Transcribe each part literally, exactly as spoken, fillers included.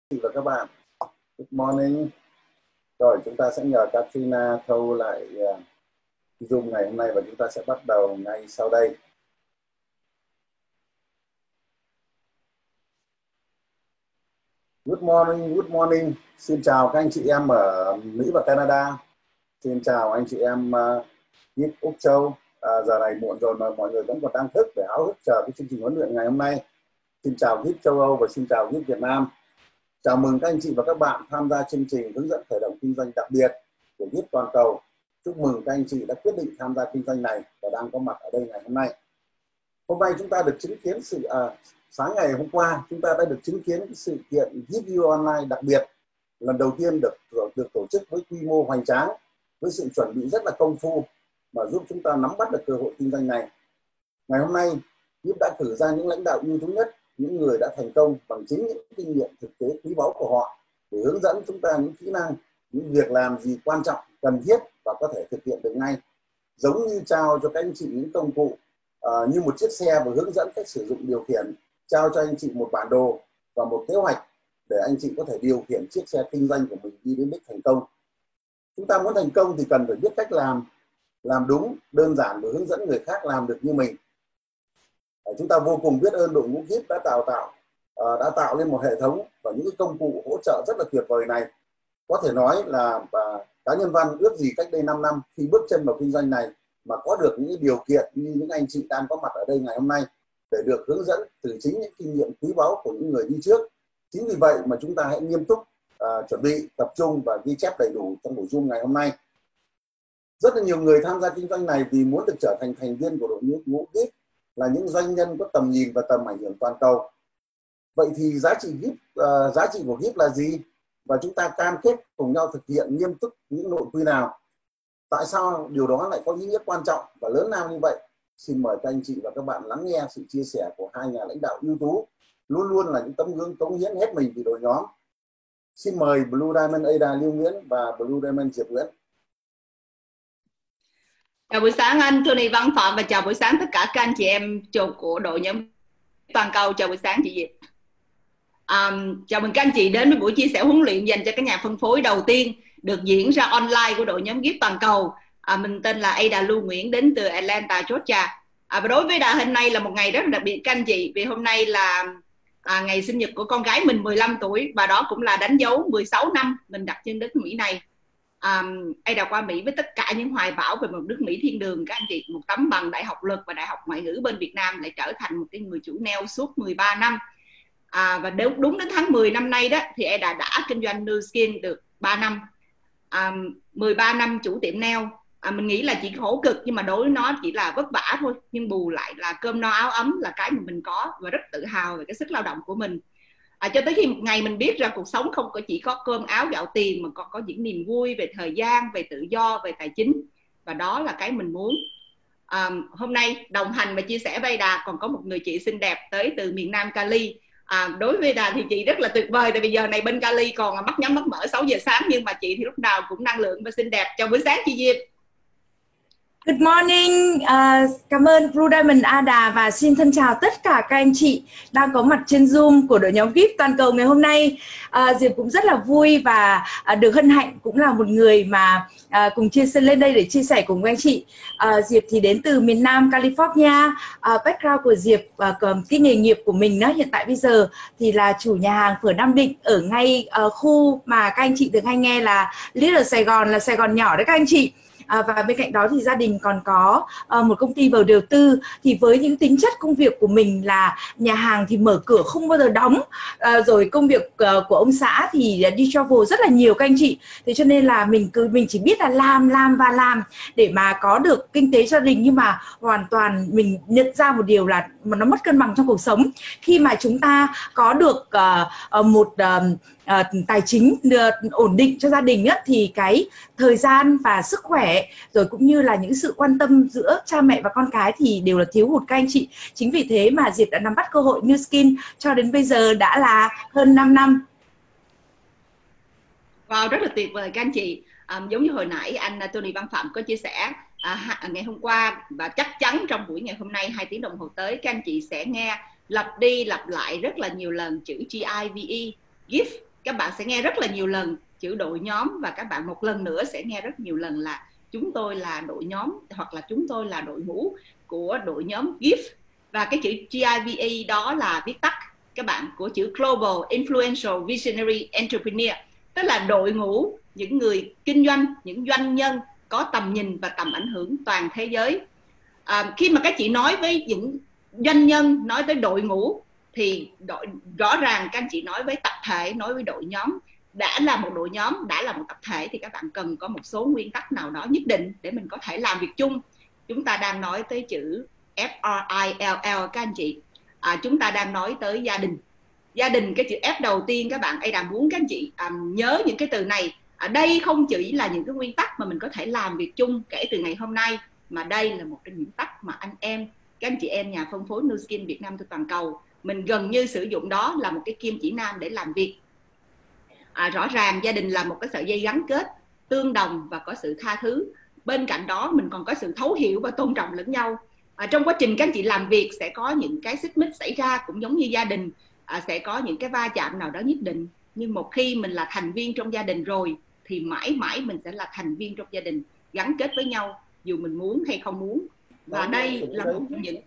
Chị và các bạn, good morning. Rồi chúng ta sẽ nhờ Katrina thâu lại uh, Zoom ngày hôm nay và chúng ta sẽ bắt đầu ngay sau đây. Good morning, good morning. Xin chào các anh chị em ở Mỹ và Canada. Xin chào anh chị em uh, Gift Úc Châu. Uh, giờ này muộn rồi mà mọi người vẫn còn đang thức để háo hức chờ cái chương trình huấn luyện ngày hôm nay. Xin chào Gift châu Âu và xin chào Gift Việt Nam. Chào mừng các anh chị và các bạn tham gia chương trình hướng dẫn khởi động kinh doanh đặc biệt của Gift toàn cầu. Chúc mừng các anh chị đã quyết định tham gia kinh doanh này và đang có mặt ở đây ngày hôm nay. Hôm nay chúng ta được chứng kiến sự à, sáng ngày hôm qua chúng ta đã được chứng kiến sự kiện Gift You Online đặc biệt lần đầu tiên được được tổ chức với quy mô hoành tráng, với sự chuẩn bị rất là công phu mà giúp chúng ta nắm bắt được cơ hội kinh doanh này. Ngày hôm nay Gift đã cử ra những lãnh đạo ưu tú nhất, những người đã thành công bằng chính những kinh nghiệm thực tế quý báu của họ để hướng dẫn chúng ta những kỹ năng, những việc làm gì quan trọng, cần thiết và có thể thực hiện được ngay. Giống như trao cho các anh chị những công cụ uh, như một chiếc xe và hướng dẫn cách sử dụng điều khiển, trao cho anh chị một bản đồ và một kế hoạch để anh chị có thể điều khiển chiếc xe kinh doanh của mình đi đến đích thành công. Chúng ta muốn thành công thì cần phải biết cách làm, làm đúng, đơn giản và hướng dẫn người khác làm được như mình. Chúng ta vô cùng biết ơn đội ngũ Gift đã tạo tạo đã tạo lên một hệ thống và những công cụ hỗ trợ rất là tuyệt vời này. Có thể nói là cá nhân Văn ước gì cách đây năm năm khi bước chân vào kinh doanh này mà có được những điều kiện như những anh chị đang có mặt ở đây ngày hôm nay để được hướng dẫn từ chính những kinh nghiệm quý báu của những người đi trước. Chính vì vậy mà chúng ta hãy nghiêm túc uh, chuẩn bị, tập trung và ghi chép đầy đủ trong buổi Zoom ngày hôm nay. Rất là nhiều người tham gia kinh doanh này vì muốn được trở thành thành viên của đội ngũ Gift, là những doanh nhân có tầm nhìn và tầm ảnh hưởng toàn cầu. Vậy thì giá trị Gift, uh, giá trị của Gift là gì? Và chúng ta cam kết cùng nhau thực hiện nghiêm túc những nội quy nào? Tại sao điều đó lại có ý nghĩa quan trọng và lớn lao như vậy? Xin mời các anh chị và các bạn lắng nghe sự chia sẻ của hai nhà lãnh đạo ưu tú, luôn luôn là những tấm gương cống hiến hết mình vì đội nhóm. Xin mời Blue Diamond Ada Lưu Nguyễn và Blue Diamond Diệp Nguyễn. Chào buổi sáng anh Tony Văn Phạm và chào buổi sáng tất cả các anh chị em chào của đội nhóm toàn cầu. Chào buổi sáng chị Diệp. Um, chào mừng các anh chị đến với buổi chia sẻ huấn luyện dành cho các nhà phân phối đầu tiên được diễn ra online của đội nhóm Gift toàn cầu. À, mình tên là Ada Lưu Nguyễn đến từ Atlanta, Georgia. À, và đối với Đà hôm nay là một ngày rất là đặc biệt các anh chị, vì hôm nay là à, ngày sinh nhật của con gái mình mười lăm tuổi và đó cũng là đánh dấu mười sáu năm mình đặt chân đến Mỹ này. Um, Ada qua Mỹ với tất cả những hoài bão về một nước Mỹ thiên đường các anh chị, một tấm bằng đại học luật và đại học ngoại ngữ bên Việt Nam, lại trở thành một cái người chủ nail suốt mười ba năm. À, và đúng, đúng đến tháng mười năm nay đó thì Ada đã kinh doanh Nu Skin được ba năm. À, mười ba năm chủ tiệm nail. À, mình nghĩ là chỉ khổ cực nhưng mà đối với nó chỉ là vất vả thôi, nhưng bù lại là cơm no áo ấm là cái mà mình có và rất tự hào về cái sức lao động của mình. À, cho tới khi một ngày mình biết rằng cuộc sống không có chỉ có cơm áo gạo tiền mà còn có những niềm vui về thời gian, về tự do, về tài chính, và đó là cái mình muốn. À, hôm nay đồng hành và chia sẻ với Ada còn có một người chị xinh đẹp tới từ miền Nam Cali. À, đối với Ada thì chị rất là tuyệt vời, tại vì giờ này bên Cali còn mắt nhắm mắt mở sáu giờ sáng, nhưng mà chị thì lúc nào cũng năng lượng và xinh đẹp. Chào buổi sáng chị Diệp. Good morning, uh, cảm ơn Blue Diamond Ada và xin thân chào tất cả các anh chị đang có mặt trên Zoom của đội nhóm Gift toàn cầu ngày hôm nay. Uh, Diệp cũng rất là vui và uh, được hân hạnh cũng là một người mà uh, cùng chia sẻ lên đây để chia sẻ cùng các anh chị. Uh, Diệp thì đến từ miền Nam California. Uh, background của Diệp, uh, cái nghề nghiệp của mình đó, hiện tại bây giờ thì là chủ nhà hàng phở Nam Định ở ngay uh, khu mà các anh chị thường hay nghe là Little Sài Gòn, là Sài Gòn nhỏ đấy các anh chị. À, và bên cạnh đó thì gia đình còn có uh, một công ty vào đầu tư. Thì với những tính chất công việc của mình là nhà hàng thì mở cửa không bao giờ đóng, uh, rồi công việc uh, của ông xã thì đi travel rất là nhiều các anh chị. Thế cho nên là mình cứ mình chỉ biết là làm làm và làm để mà có được kinh tế gia đình, nhưng mà hoàn toàn mình nhận ra một điều là mà nó mất cân bằng trong cuộc sống. Khi mà chúng ta có được uh, uh, một uh, Uh, tài chính uh, ổn định cho gia đình á, thì cái thời gian và sức khỏe rồi cũng như là những sự quan tâm giữa cha mẹ và con cái thì đều là thiếu hụt các anh chị. Chính vì thế mà Diệp đã nắm bắt cơ hội Nu Skin cho đến bây giờ đã là hơn năm năm. Wow, rất là tuyệt vời các anh chị. Um, giống như hồi nãy anh Tony Văn Phạm có chia sẻ à, ngày hôm qua, và chắc chắn trong buổi ngày hôm nay hai tiếng đồng hồ tới các anh chị sẽ nghe lặp đi lặp lại rất là nhiều lần chữ G I V E, Gift. các bạn sẽ nghe rất là nhiều lần chữ đội nhóm, và các bạn một lần nữa sẽ nghe rất nhiều lần là chúng tôi là đội nhóm hoặc là chúng tôi là đội ngũ của đội nhóm gift. Và cái chữ G I V A đó là viết tắt các bạn của chữ Global Influential Visionary Entrepreneur, tức là đội ngũ những người kinh doanh, những doanh nhân có tầm nhìn và tầm ảnh hưởng toàn thế giới. À, khi mà các chị nói với những doanh nhân, nói tới đội ngũ thì đội, rõ ràng các anh chị nói với tập thể, nói với đội nhóm. Đã là một đội nhóm, đã là một tập thể thì các bạn cần có một số nguyên tắc nào đó nhất định để mình có thể làm việc chung. Chúng ta đang nói tới chữ F R I L L các anh chị. À, chúng ta đang nói tới gia đình. Gia đình, cái chữ F đầu tiên các bạn, Ada muốn các anh chị um, nhớ những cái từ này. Ở đây không chỉ là những cái nguyên tắc mà mình có thể làm việc chung kể từ ngày hôm nay, mà đây là một trong những tắc mà anh em, các anh chị em nhà phân phối Nu Skin Việt Nam toàn cầu, mình gần như sử dụng đó là một cái kim chỉ nam để làm việc. À, rõ ràng gia đình là một cái sợi dây gắn kết, tương đồng và có sự tha thứ. Bên cạnh đó mình còn có sự thấu hiểu và tôn trọng lẫn nhau. À, trong quá trình các anh chị làm việc sẽ có những cái xích mích xảy ra, cũng giống như gia đình, à, sẽ có những cái va chạm nào đó nhất định. Nhưng một khi mình là thành viên trong gia đình rồi thì mãi mãi mình sẽ là thành viên trong gia đình, gắn kết với nhau dù mình muốn hay không muốn. Và đây là một trong những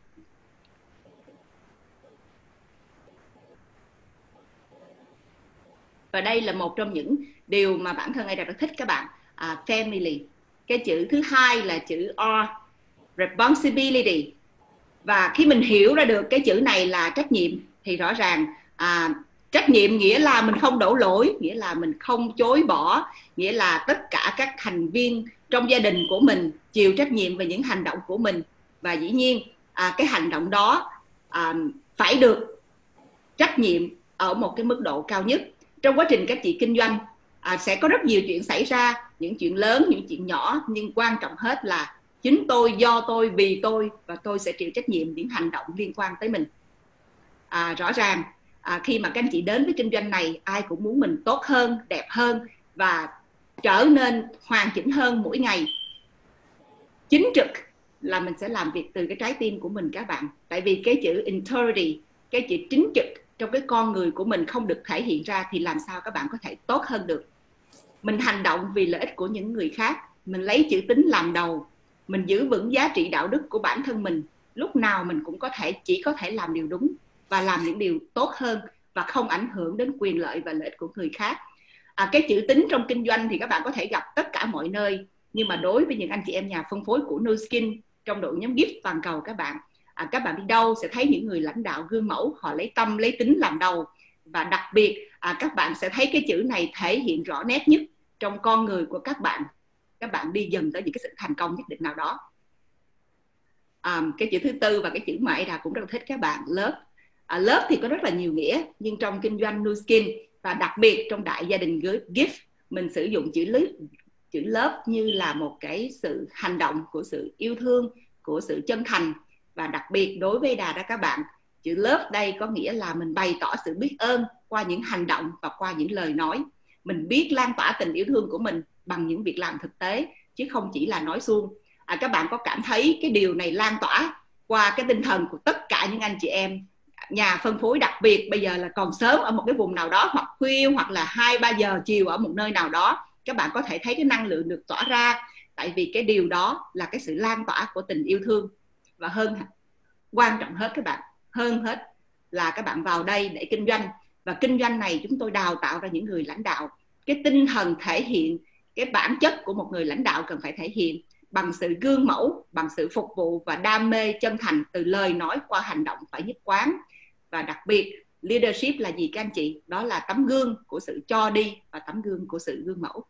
Và đây là một trong những điều mà bản thân Ada rất thích các bạn. À, family. Cái chữ thứ hai là chữ R, responsibility. Và khi mình hiểu ra được cái chữ này là trách nhiệm thì rõ ràng à, trách nhiệm nghĩa là mình không đổ lỗi, nghĩa là mình không chối bỏ, nghĩa là tất cả các thành viên trong gia đình của mình chịu trách nhiệm về những hành động của mình. Và dĩ nhiên à, cái hành động đó à, phải được trách nhiệm ở một cái mức độ cao nhất. Trong quá trình các chị kinh doanh à, sẽ có rất nhiều chuyện xảy ra, những chuyện lớn, những chuyện nhỏ, nhưng quan trọng hết là chính tôi, do tôi, vì tôi, và tôi sẽ chịu trách nhiệm những hành động liên quan tới mình. À, rõ ràng à, khi mà các anh chị đến với kinh doanh này, ai cũng muốn mình tốt hơn, đẹp hơn và trở nên hoàn chỉnh hơn mỗi ngày. Chính trực là mình sẽ làm việc từ cái trái tim của mình các bạn. Tại vì cái chữ integrity, cái chữ chính trực trong cái con người của mình không được thể hiện ra thì làm sao các bạn có thể tốt hơn được. Mình hành động vì lợi ích của những người khác, mình lấy chữ tín làm đầu, mình giữ vững giá trị đạo đức của bản thân mình. Lúc nào mình cũng có thể chỉ có thể làm điều đúng và làm những điều tốt hơn và không ảnh hưởng đến quyền lợi và lợi ích của người khác. À, cái chữ tín trong kinh doanh thì các bạn có thể gặp tất cả mọi nơi, nhưng mà đối với những anh chị em nhà phân phối của Nu Skin trong đội nhóm gift toàn cầu các bạn, à, các bạn đi đâu sẽ thấy những người lãnh đạo gương mẫu, họ lấy tâm lấy tín làm đầu. Và đặc biệt à, các bạn sẽ thấy cái chữ này thể hiện rõ nét nhất trong con người của các bạn. Các bạn đi dần tới những cái sự thành công nhất định nào đó. À, cái chữ thứ tư và cái chữ mà Ada cũng rất là thích các bạn, love. À, love thì có rất là nhiều nghĩa, nhưng trong kinh doanh Nu Skin và đặc biệt trong đại gia đình gift, mình sử dụng chữ love, chữ love như là một cái sự hành động của sự yêu thương, của sự chân thành. Và đặc biệt đối với Ada đó các bạn, chữ love đây có nghĩa là mình bày tỏ sự biết ơn qua những hành động và qua những lời nói. Mình biết lan tỏa tình yêu thương của mình bằng những việc làm thực tế, chứ không chỉ là nói suông. À, các bạn có cảm thấy cái điều này lan tỏa qua cái tinh thần của tất cả những anh chị em nhà phân phối, đặc biệt bây giờ là còn sớm ở một cái vùng nào đó, hoặc khuya, hoặc là hai ba giờ chiều ở một nơi nào đó, các bạn có thể thấy cái năng lượng được tỏa ra. Tại vì cái điều đó là cái sự lan tỏa của tình yêu thương. Và hơn, quan trọng hết các bạn, hơn hết là các bạn vào đây để kinh doanh. Và kinh doanh này chúng tôi đào tạo ra những người lãnh đạo. Cái tinh thần thể hiện, cái bản chất của một người lãnh đạo cần phải thể hiện bằng sự gương mẫu, bằng sự phục vụ và đam mê chân thành, từ lời nói qua hành động phải nhất quán. Và đặc biệt leadership là gì các anh chị? Đó là tấm gương của sự cho đi và tấm gương của sự gương mẫu.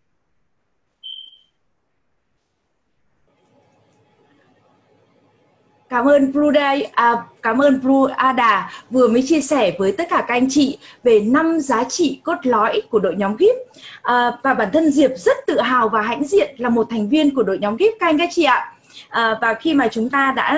Cảm ơn Blue, à, cảm ơn Blue Ada vừa mới chia sẻ với tất cả các anh chị về năm giá trị cốt lõi của đội nhóm gift. À, và bản thân Diệp rất tự hào và hãnh diện là một thành viên của đội nhóm gift các anh các chị ạ. À, và khi mà chúng ta đã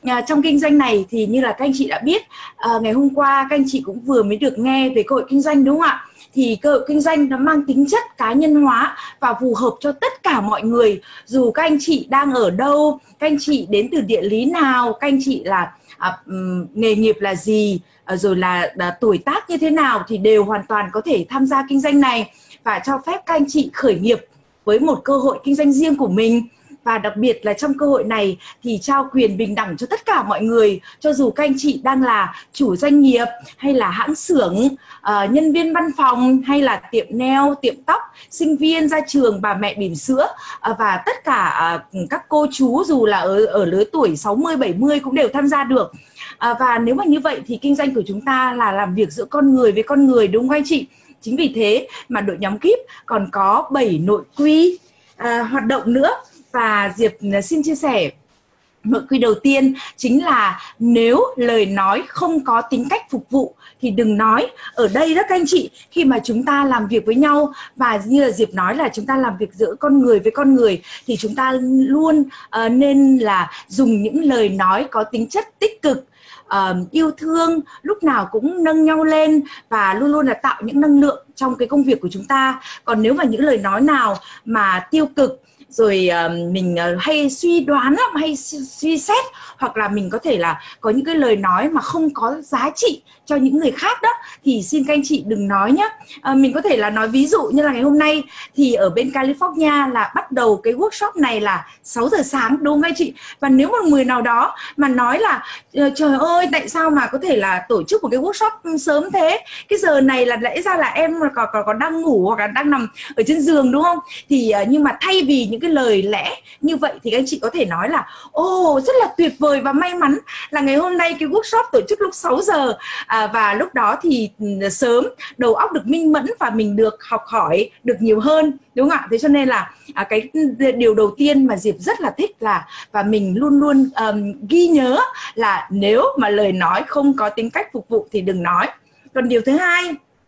À, trong kinh doanh này thì như là các anh chị đã biết, à, ngày hôm qua các anh chị cũng vừa mới được nghe về cơ hội kinh doanh đúng không ạ? Thì cơ hội kinh doanh nó mang tính chất cá nhân hóa và phù hợp cho tất cả mọi người, dù các anh chị đang ở đâu, các anh chị đến từ địa lý nào, các anh chị là à, um, nghề nghiệp là gì, à, rồi là, là tuổi tác như thế nào thì đều hoàn toàn có thể tham gia kinh doanh này, và cho phép các anh chị khởi nghiệp với một cơ hội kinh doanh riêng của mình. Và đặc biệt là trong cơ hội này thì trao quyền bình đẳng cho tất cả mọi người, cho dù các anh chị đang là chủ doanh nghiệp hay là hãng xưởng, uh, nhân viên văn phòng hay là tiệm nail, tiệm tóc, sinh viên ra trường, bà mẹ bỉm sữa, uh, và tất cả uh, các cô chú dù là ở, ở lứa tuổi sáu mươi, bảy mươi cũng đều tham gia được. Uh, và nếu mà như vậy thì kinh doanh của chúng ta là làm việc giữa con người với con người, đúng không anh chị? Chính vì thế mà đội nhóm kíp còn có bảy nội quy uh, hoạt động nữa. Và Diệp xin chia sẻ nội quy đầu tiên chính là nếu lời nói không có tính cách phục vụ thì đừng nói. Ở đây đó các anh chị, khi mà chúng ta làm việc với nhau và như là Diệp nói là chúng ta làm việc giữa con người với con người thì chúng ta luôn uh, nên là dùng những lời nói có tính chất tích cực, Uh, yêu thương, lúc nào cũng nâng nhau lên và luôn luôn là tạo những năng lượng trong cái công việc của chúng ta. Còn nếu mà những lời nói nào mà tiêu cực, rồi uh, mình uh, hay suy đoán lắm, hay suy xét, hoặc là mình có thể là có những cái lời nói mà không có giá trị cho những người khác đó, thì xin các anh chị đừng nói nhé. Uh, mình có thể là nói ví dụ như là ngày hôm nay thì ở bên California là bắt đầu cái workshop này là sáu giờ sáng, đúng không anh chị? Và nếu một người nào đó mà nói là trời ơi tại sao mà có thể là tổ chức một cái workshop sớm thế, cái giờ này là lẽ ra là em còn, còn, còn đang ngủ hoặc là đang nằm ở trên giường, đúng không? Thì nhưng mà thay vì những cái lời lẽ như vậy thì các anh chị có thể nói là ô rất là tuyệt vời và may mắn là ngày hôm nay cái workshop tổ chức lúc sáu giờ, à, và lúc đó thì sớm đầu óc được minh mẫn và mình được học hỏi được nhiều hơn, đúng không ạ? Thế cho nên là à, cái điều đầu tiên mà Diệp rất là thích là và mình luôn luôn um, ghi nhớ là nếu mà lời nói không có tính cách phục vụ thì đừng nói. Còn điều thứ hai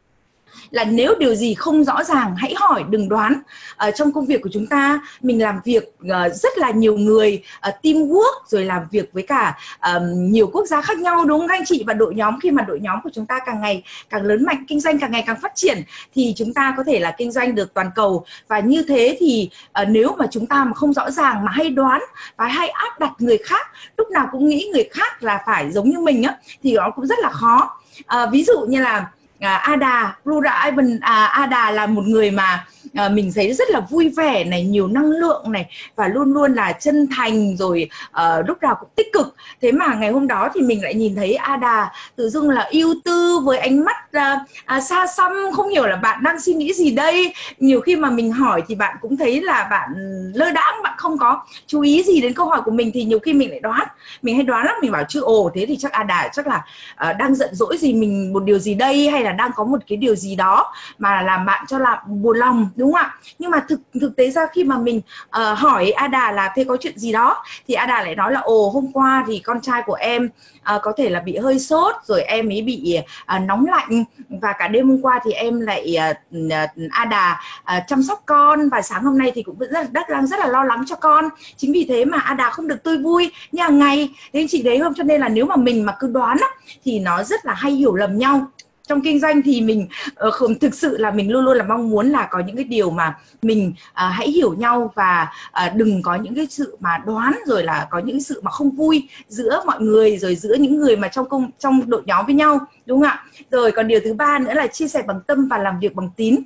là nếu điều gì không rõ ràng hãy hỏi, đừng đoán. Ở trong công việc của chúng ta mình làm việc uh, rất là nhiều người, uh, teamwork, rồi làm việc với cả uh, nhiều quốc gia khác nhau, đúng không anh chị? Và đội nhóm, khi mà đội nhóm của chúng ta càng ngày càng lớn mạnh, kinh doanh càng ngày càng phát triển thì chúng ta có thể là kinh doanh được toàn cầu. Và như thế thì uh, nếu mà chúng ta mà không rõ ràng mà hay đoán và hay áp đặt người khác, lúc nào cũng nghĩ người khác là phải giống như mình á, thì nó cũng rất là khó. Uh, ví dụ như là À, Ada, Rura Ivan, à, Ada là một người mà à, mình thấy rất là vui vẻ này, nhiều năng lượng này, và luôn luôn là chân thành, rồi à, lúc nào cũng tích cực. Thế mà ngày hôm đó thì mình lại nhìn thấy Ada tự dưng là ưu tư với ánh mắt à, à, xa xăm, không hiểu là bạn đang suy nghĩ gì đây. Nhiều khi mà mình hỏi thì bạn cũng thấy là bạn lơ đãng, bạn không có chú ý gì đến câu hỏi của mình, thì nhiều khi mình lại đoán, mình hay đoán lắm, mình bảo chứ ồ thế thì chắc Ada chắc là à, đang giận dỗi gì mình một điều gì đây, hay là đang có một cái điều gì đó mà làm bạn cho làm buồn lòng, đúng không ạ? Nhưng mà thực thực tế ra khi mà mình uh, hỏi Ada là thế có chuyện gì đó, thì Ada lại nói là ồ hôm qua thì con trai của em uh, có thể là bị hơi sốt, rồi em ấy bị uh, nóng lạnh, và cả đêm hôm qua thì em lại uh, uh, Ada uh, chăm sóc con, và sáng hôm nay thì cũng vẫn rất, rất, đang rất là lo lắng cho con. Chính vì thế mà Ada không được tươi vui như hàng ngày. Thế anh chị thấy không? Cho nên là nếu mà mình mà cứ đoán á, thì nó rất là hay hiểu lầm nhau. Trong kinh doanh thì mình uh, không, thực sự là mình luôn luôn là mong muốn là có những cái điều mà mình uh, hãy hiểu nhau, và uh, đừng có những cái sự mà đoán, rồi là có những sự mà không vui giữa mọi người, rồi giữa những người mà trong công trong đội nhóm với nhau, đúng không ạ? Rồi còn điều thứ ba nữa là chia sẻ bằng tâm và làm việc bằng tín.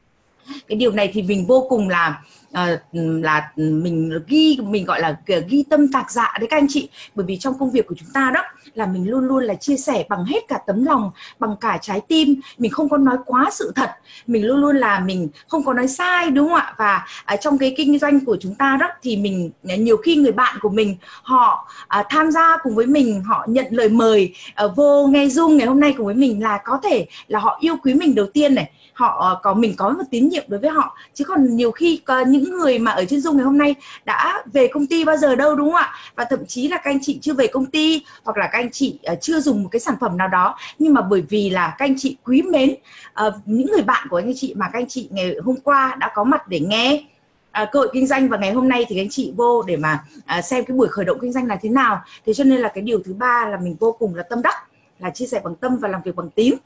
Cái điều này thì mình vô cùng là uh, là mình ghi mình gọi là ghi tâm tạc dạ đấy các anh chị, bởi vì trong công việc của chúng ta đó là mình luôn luôn là chia sẻ bằng hết cả tấm lòng, bằng cả trái tim, mình không có nói quá sự thật, mình luôn luôn là mình không có nói sai, đúng không ạ? Và uh, trong cái kinh doanh của chúng ta đó thì mình nhiều khi người bạn của mình họ uh, tham gia cùng với mình, họ nhận lời mời uh, vô nghe Zoom ngày hôm nay cùng với mình là có thể là họ yêu quý mình đầu tiên này, họ có mình có một tín nhiệm đối với họ. Chứ còn nhiều khi có những người mà ở trên Zoom ngày hôm nay đã về công ty bao giờ đâu, đúng không ạ? Và thậm chí là các anh chị chưa về công ty, hoặc là các anh chị uh, chưa dùng một cái sản phẩm nào đó, nhưng mà bởi vì là các anh chị quý mến uh, những người bạn của anh chị mà các anh chị ngày hôm qua đã có mặt để nghe à, cơ hội kinh doanh, và ngày hôm nay thì các anh chị vô để mà à, xem cái buổi khởi động kinh doanh là thế nào. Thế cho nên là cái điều thứ ba là mình vô cùng là tâm đắc, là chia sẻ bằng tâm và làm việc bằng tín.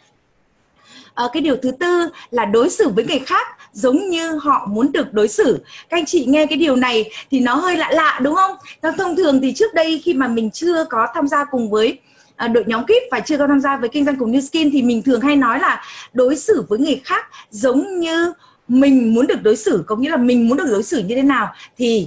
À, cái điều thứ tư là đối xử với người khác giống như họ muốn được đối xử. Các anh chị nghe cái điều này thì nó hơi lạ lạ đúng không? Thông thường thì trước đây khi mà mình chưa có tham gia cùng với à, đội nhóm kíp và chưa có tham gia với kinh doanh cùng Nu Skin thì mình thường hay nói là đối xử với người khác giống như mình muốn được đối xử, có nghĩa là mình muốn được đối xử như thế nào thì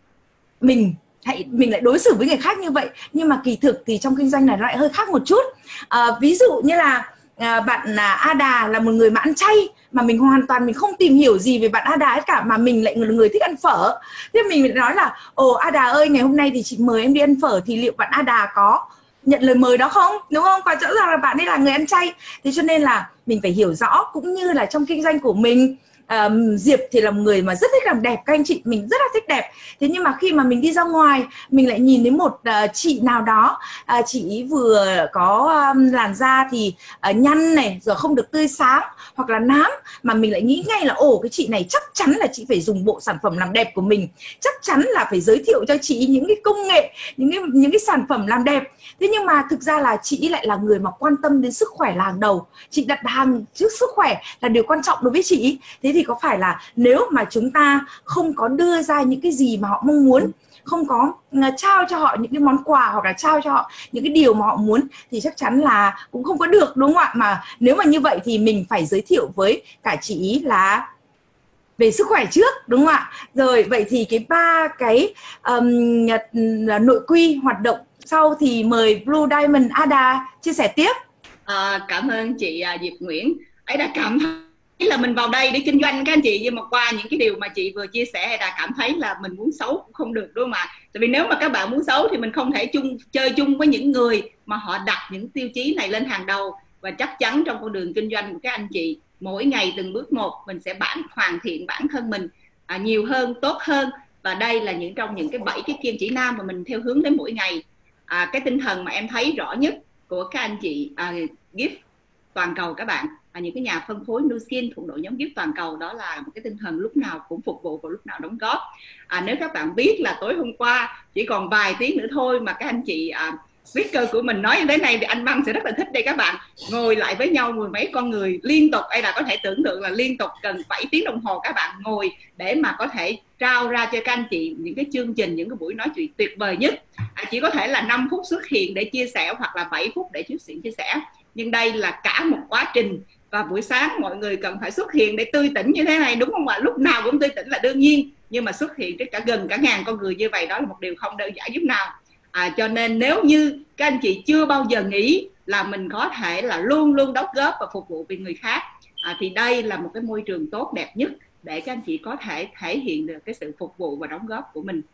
mình hãy mình lại đối xử với người khác như vậy. Nhưng mà kỳ thực thì trong kinh doanh này nó lại hơi khác một chút. À, ví dụ như là à, bạn à, Ada là một người mà ăn chay, mà mình hoàn toàn mình không tìm hiểu gì về bạn Ada hết cả, mà mình lại là người thích ăn phở. Thế mình lại nói là ồ Ada ơi, ngày hôm nay thì chị mời em đi ăn phở, thì liệu bạn Ada có nhận lời mời đó không, đúng không? Và rõ ràng là bạn ấy là người ăn chay. Thế cho nên là mình phải hiểu rõ, cũng như là trong kinh doanh của mình, Um, Diệp thì là một người mà rất thích làm đẹp, các anh chị, mình rất là thích đẹp. Thế nhưng mà khi mà mình đi ra ngoài, mình lại nhìn đến một uh, chị nào đó, uh, chị vừa có um, làn da thì uh, nhăn này, rồi không được tươi sáng hoặc là nám, mà mình lại nghĩ ngay là ồ cái chị này chắc chắn là chị phải dùng bộ sản phẩm làm đẹp của mình, chắc chắn là phải giới thiệu cho chị những cái công nghệ, những cái, những cái sản phẩm làm đẹp. Thế nhưng mà thực ra là chị lại là người mà quan tâm đến sức khỏe là hàng đầu. Chị đặt hàng trước sức khỏe là điều quan trọng đối với chị. Thế thì có phải là nếu mà chúng ta không có đưa ra những cái gì mà họ mong muốn, không có trao cho họ những cái món quà hoặc là trao cho họ những cái điều mà họ muốn, thì chắc chắn là cũng không có được, đúng không ạ? Mà nếu mà như vậy thì mình phải giới thiệu với cả chị là về sức khỏe trước, đúng không ạ? Rồi vậy thì cái ba cái um, nội quy hoạt động sau thì mời Blue Diamond Ada chia sẻ tiếp. À, cảm ơn chị uh, Diệp Nguyễn. Ấy đã cảm thấy là mình vào đây để kinh doanh các anh chị, nhưng mà qua những cái điều mà chị vừa chia sẻ, đã cảm thấy là mình muốn xấu cũng không được, đúng không ạ? Tại vì nếu mà các bạn muốn xấu thì mình không thể chung chơi chung với những người mà họ đặt những tiêu chí này lên hàng đầu. Và chắc chắn trong con đường kinh doanh của các anh chị, mỗi ngày từng bước một mình sẽ bản hoàn thiện bản thân mình à, nhiều hơn, tốt hơn. Và đây là những trong những cái bảy cái kim chỉ nam mà mình theo hướng đến mỗi ngày. À, cái tinh thần mà em thấy rõ nhất của các anh chị à, gift toàn cầu các bạn, à, những cái nhà phân phối Nu Skin thuộc đội nhóm gift toàn cầu, đó là một cái tinh thần lúc nào cũng phục vụ và lúc nào đóng góp. À, nếu các bạn biết là tối hôm qua chỉ còn vài tiếng nữa thôi mà các anh chị à, speaker của mình nói như thế này thì anh Văn sẽ rất là thích đây các bạn. Ngồi lại với nhau mười mấy con người liên tục, đây là có thể tưởng tượng là liên tục gần bảy tiếng đồng hồ các bạn ngồi để mà có thể trao ra cho các anh chị những cái chương trình, những cái buổi nói chuyện tuyệt vời nhất. À, chỉ có thể là năm phút xuất hiện để chia sẻ hoặc là bảy phút để chia sẻ, nhưng đây là cả một quá trình. Và buổi sáng mọi người cần phải xuất hiện để tươi tỉnh như thế này, đúng không ạ? Lúc nào cũng tươi tỉnh là đương nhiên, nhưng mà xuất hiện trước cả gần cả ngàn con người như vậy, đó là một điều không đơn giản chút nào. À, cho nên nếu như các anh chị chưa bao giờ nghĩ là mình có thể là luôn luôn đóng góp và phục vụ vì người khác, à, thì đây là một cái môi trường tốt đẹp nhất để các anh chị có thể thể hiện được cái sự phục vụ và đóng góp của mình.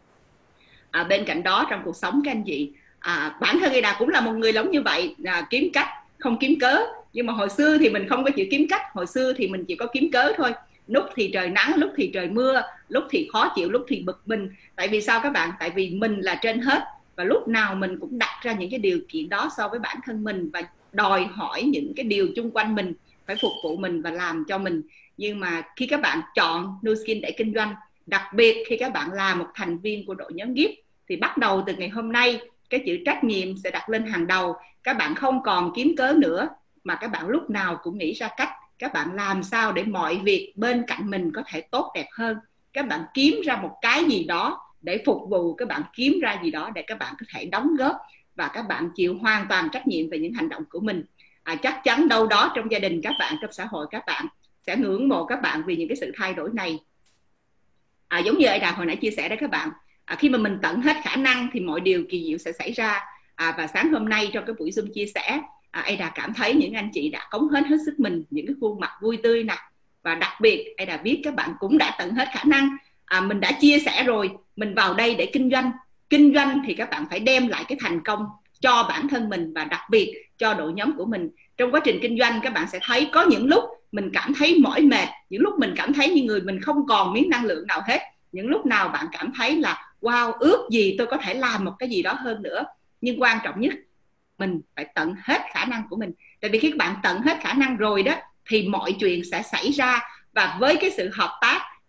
À, bên cạnh đó trong cuộc sống các anh chị, à, bản thân Ada cũng là một người giống như vậy, à, kiếm cách không kiếm cớ. Nhưng mà hồi xưa thì mình không có chịu kiếm cách, hồi xưa thì mình chỉ có kiếm cớ thôi. Lúc thì trời nắng, lúc thì trời mưa, lúc thì khó chịu, lúc thì bực mình. Tại vì sao các bạn? Tại vì mình là trên hết, và lúc nào mình cũng đặt ra những cái điều kiện đó so với bản thân mình, và đòi hỏi những cái điều chung quanh mình phải phục vụ mình và làm cho mình. Nhưng mà khi các bạn chọn Nu Skin để kinh doanh, đặc biệt khi các bạn là một thành viên của đội nhóm gift, thì bắt đầu từ ngày hôm nay cái chữ trách nhiệm sẽ đặt lên hàng đầu. Các bạn không còn kiếm cớ nữa, mà các bạn lúc nào cũng nghĩ ra cách các bạn làm sao để mọi việc bên cạnh mình có thể tốt đẹp hơn. Các bạn kiếm ra một cái gì đó để phục vụ, các bạn kiếm ra gì đó để các bạn có thể đóng góp, và các bạn chịu hoàn toàn trách nhiệm về những hành động của mình. À, chắc chắn đâu đó trong gia đình các bạn, trong xã hội các bạn sẽ ngưỡng mộ các bạn vì những cái sự thay đổi này. À, giống như Ada hồi nãy chia sẻ đó các bạn, à, khi mà mình tận hết khả năng thì mọi điều kỳ diệu sẽ xảy ra. À, và sáng hôm nay trong cái buổi Zoom chia sẻ, à, Ada cảm thấy những anh chị đã cống hiến hết sức mình, những cái khuôn mặt vui tươi nè, và đặc biệt Ada biết các bạn cũng đã tận hết khả năng. À, mình đã chia sẻ rồi, mình vào đây để kinh doanh. Kinh doanh thì các bạn phải đem lại cái thành công cho bản thân mình và đặc biệt cho đội nhóm của mình. Trong quá trình kinh doanh các bạn sẽ thấy có những lúc mình cảm thấy mỏi mệt, những lúc mình cảm thấy như người mình không còn miếng năng lượng nào hết, những lúc nào bạn cảm thấy là wow, ước gì tôi có thể làm một cái gì đó hơn nữa. Nhưng quan trọng nhất, mình phải tận hết khả năng của mình. Tại vì khi các bạn tận hết khả năng rồi đó thì mọi chuyện sẽ xảy ra, và với cái sự hợp tác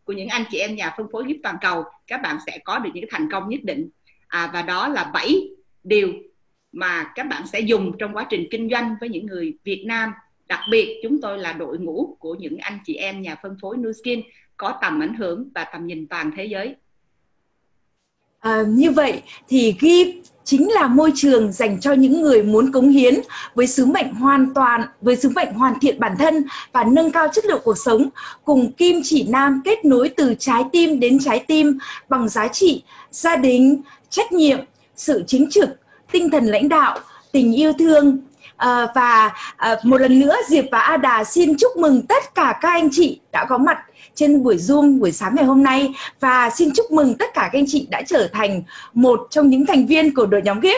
của những anh chị em nhà phân phối gift toàn cầu, các bạn sẽ có được những thành công nhất định. À, và đó là bảy điều mà các bạn sẽ dùng trong quá trình kinh doanh với những người Việt Nam. Đặc biệt chúng tôi là đội ngũ của những anh chị em nhà phân phối Nu Skin có tầm ảnh hưởng và tầm nhìn toàn thế giới. À, như vậy thì Gift chính là môi trường dành cho những người muốn cống hiến với sứ mệnh hoàn toàn, với sứ mệnh hoàn thiện bản thân và nâng cao chất lượng cuộc sống, cùng kim chỉ nam kết nối từ trái tim đến trái tim bằng giá trị, gia đình, trách nhiệm, sự chính trực, tinh thần lãnh đạo, tình yêu thương. À, và à, một lần nữa Diệp và Ada xin chúc mừng tất cả các anh chị đã có mặt trên buổi Zoom buổi sáng ngày hôm nay, và xin chúc mừng tất cả các anh chị đã trở thành một trong những thành viên của đội nhóm Gift.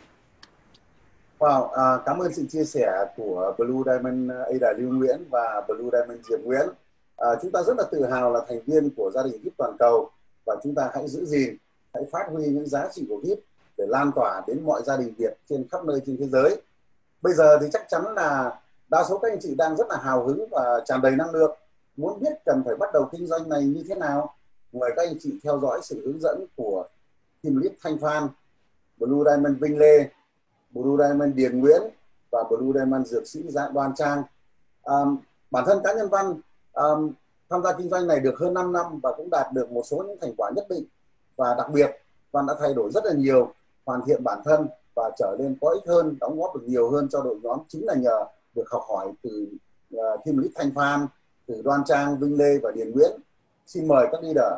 Wow, à, cảm ơn sự chia sẻ của Blue Diamond Ada Lưu Nguyễn và Blue Diamond Diệp Nguyễn. À, chúng ta rất là tự hào là thành viên của gia đình Gift toàn cầu, và chúng ta hãy giữ gìn, hãy phát huy những giá trị của Gift để lan tỏa đến mọi gia đình Việt trên khắp nơi trên thế giới. Bây giờ thì chắc chắn là đa số các anh chị đang rất là hào hứng và tràn đầy năng lượng, muốn biết cần phải bắt đầu kinh doanh này như thế nào. Mời các anh chị theo dõi sự hướng dẫn của team lead Thanh Phan, Blue Diamond Vinh Lê, Blue Diamond Điền Nguyễn và Blue Diamond Dược sĩ Đoan Trang. Um, bản thân cá nhân Văn um, tham gia kinh doanh này được hơn năm năm và cũng đạt được một số những thành quả nhất định, và đặc biệt Văn đã thay đổi rất là nhiều, hoàn thiện bản thân và trở nên có ích hơn, đóng góp được nhiều hơn cho đội nhóm, chính là nhờ được học hỏi từ uh, team lead Thanh Phan, từ Đoan Trang, Vinh Lê và Điền Nguyễn. Xin mời các leader.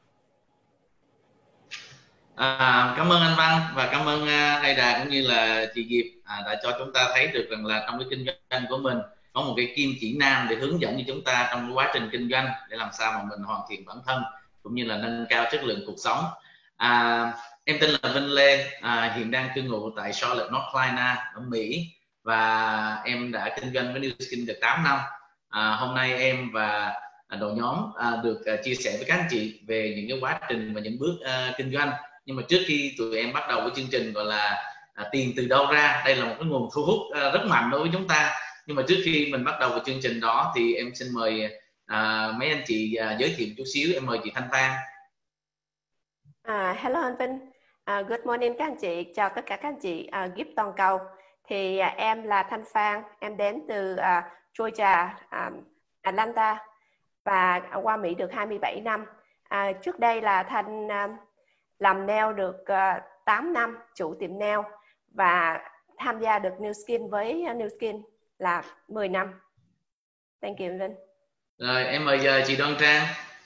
À, cảm ơn anh Văn và cảm ơn uh, Ada cũng như là chị Diệp à, đã cho chúng ta thấy được rằng là trong cái kinh doanh của mình có một cái kim chỉ nam để hướng dẫn cho chúng ta trong cái quá trình kinh doanh để làm sao mà mình hoàn thiện bản thân cũng như là nâng cao chất lượng cuộc sống. À, em tên là Vinh Lê, à, hiện đang cư ngụ tại Charlotte, North Carolina ở Mỹ, và em đã kinh doanh với Nu Skin được tám năm. À, hôm nay em và đội nhóm à, được à, chia sẻ với các anh chị về những cái quá trình và những bước à, kinh doanh. Nhưng mà trước khi tụi em bắt đầu với chương trình gọi là à, tiền từ đâu ra, đây là một cái nguồn thu hút à, rất mạnh đối với chúng ta. Nhưng mà trước khi mình bắt đầu với chương trình đó thì em xin mời à, mấy anh chị à, giới thiệu chút xíu. Em mời chị Thanh Phan. À, hello anh Vinh, à, good morning các anh chị, chào tất cả các anh chị à, Gift toàn cầu. Thì à, em là Thanh Phan, em đến từ à, Georgia, à, Atlanta, và qua Mỹ được hai mươi bảy năm. À, trước đây là Thanh à, làm nail được à, tám năm, chủ tiệm nail, và tham gia được Nu Skin với uh, Nu Skin là mười năm. Thank you anh Vinh. Rồi em mời giờ chị Đoan Trang.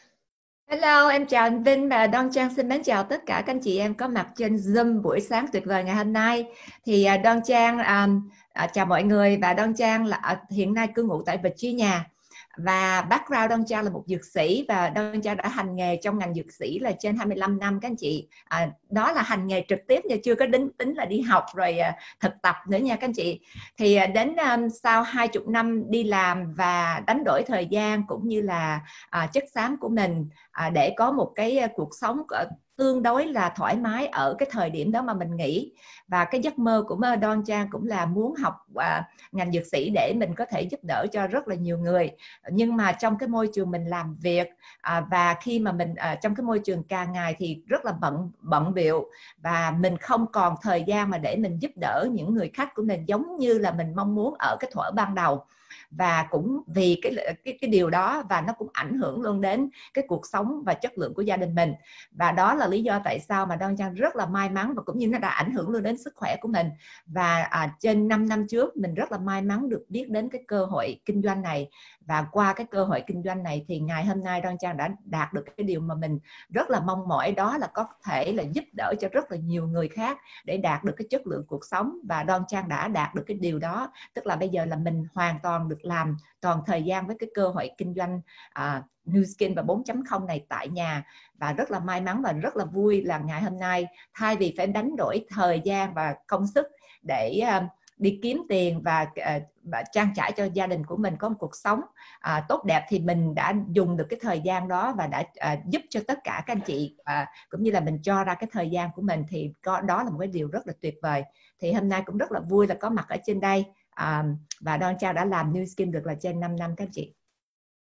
Hello, em chào anh Vinh và Đoan Trang xin mến chào tất cả các anh chị em có mặt trên Zoom buổi sáng tuyệt vời ngày hôm nay. Thì uh, Đoan Trang um, uh, chào mọi người, và Đoan Trang là uh, hiện nay cư ngụ tại Virginia. Và background Đoan Trang là một dược sĩ, và Đoan Trang đã hành nghề trong ngành dược sĩ là trên hai mươi lăm năm các anh chị. À, đó là hành nghề trực tiếp nha, chưa có tính tính là đi học rồi uh, thực tập nữa nha các anh chị. Thì uh, đến um, sau hai mươi năm đi làm và đánh đổi thời gian cũng như là uh, chất xám của mình uh, để có một cái uh, cuộc sống uh, tương đối là thoải mái ở cái thời điểm đó mà mình nghĩ. Và cái giấc mơ của Đoan Trang cũng là muốn học uh, ngành dược sĩ để mình có thể giúp đỡ cho rất là nhiều người. Nhưng mà trong cái môi trường mình làm việc uh, và khi mà mình uh, trong cái môi trường càng ngày thì rất là bận bận bịu, và mình không còn thời gian mà để mình giúp đỡ những người khách của mình giống như là mình mong muốn ở cái thuở ban đầu. Và cũng vì cái, cái cái điều đó, và nó cũng ảnh hưởng luôn đến cái cuộc sống và chất lượng của gia đình mình. Và đó là lý do tại sao mà Đoan Trang rất là may mắn, và cũng như nó đã ảnh hưởng luôn đến sức khỏe của mình. Và à, trên năm năm trước mình rất là may mắn được biết đến cái cơ hội kinh doanh này, và qua cái cơ hội kinh doanh này thì ngày hôm nay Đoan Trang đã đạt được cái điều mà mình rất là mong mỏi, đó là có thể là giúp đỡ cho rất là nhiều người khác để đạt được cái chất lượng cuộc sống. Và Đoan Trang đã đạt được cái điều đó, tức là bây giờ là mình hoàn toàn được làm toàn thời gian với cái cơ hội kinh doanh uh, Nu Skin và bốn chấm không này tại nhà. Và rất là may mắn và rất là vui là ngày hôm nay thay vì phải đánh đổi thời gian và công sức để uh, đi kiếm tiền và, uh, và trang trải cho gia đình của mình có một cuộc sống uh, tốt đẹp, thì mình đã dùng được cái thời gian đó và đã uh, giúp cho tất cả các anh chị, uh, cũng như là mình cho ra cái thời gian của mình, thì có, đó là một cái điều rất là tuyệt vời. Thì hôm nay cũng rất là vui là có mặt ở trên đây. Um, và Đoan Trang đã làm Nu Skin được là trên năm năm các chị.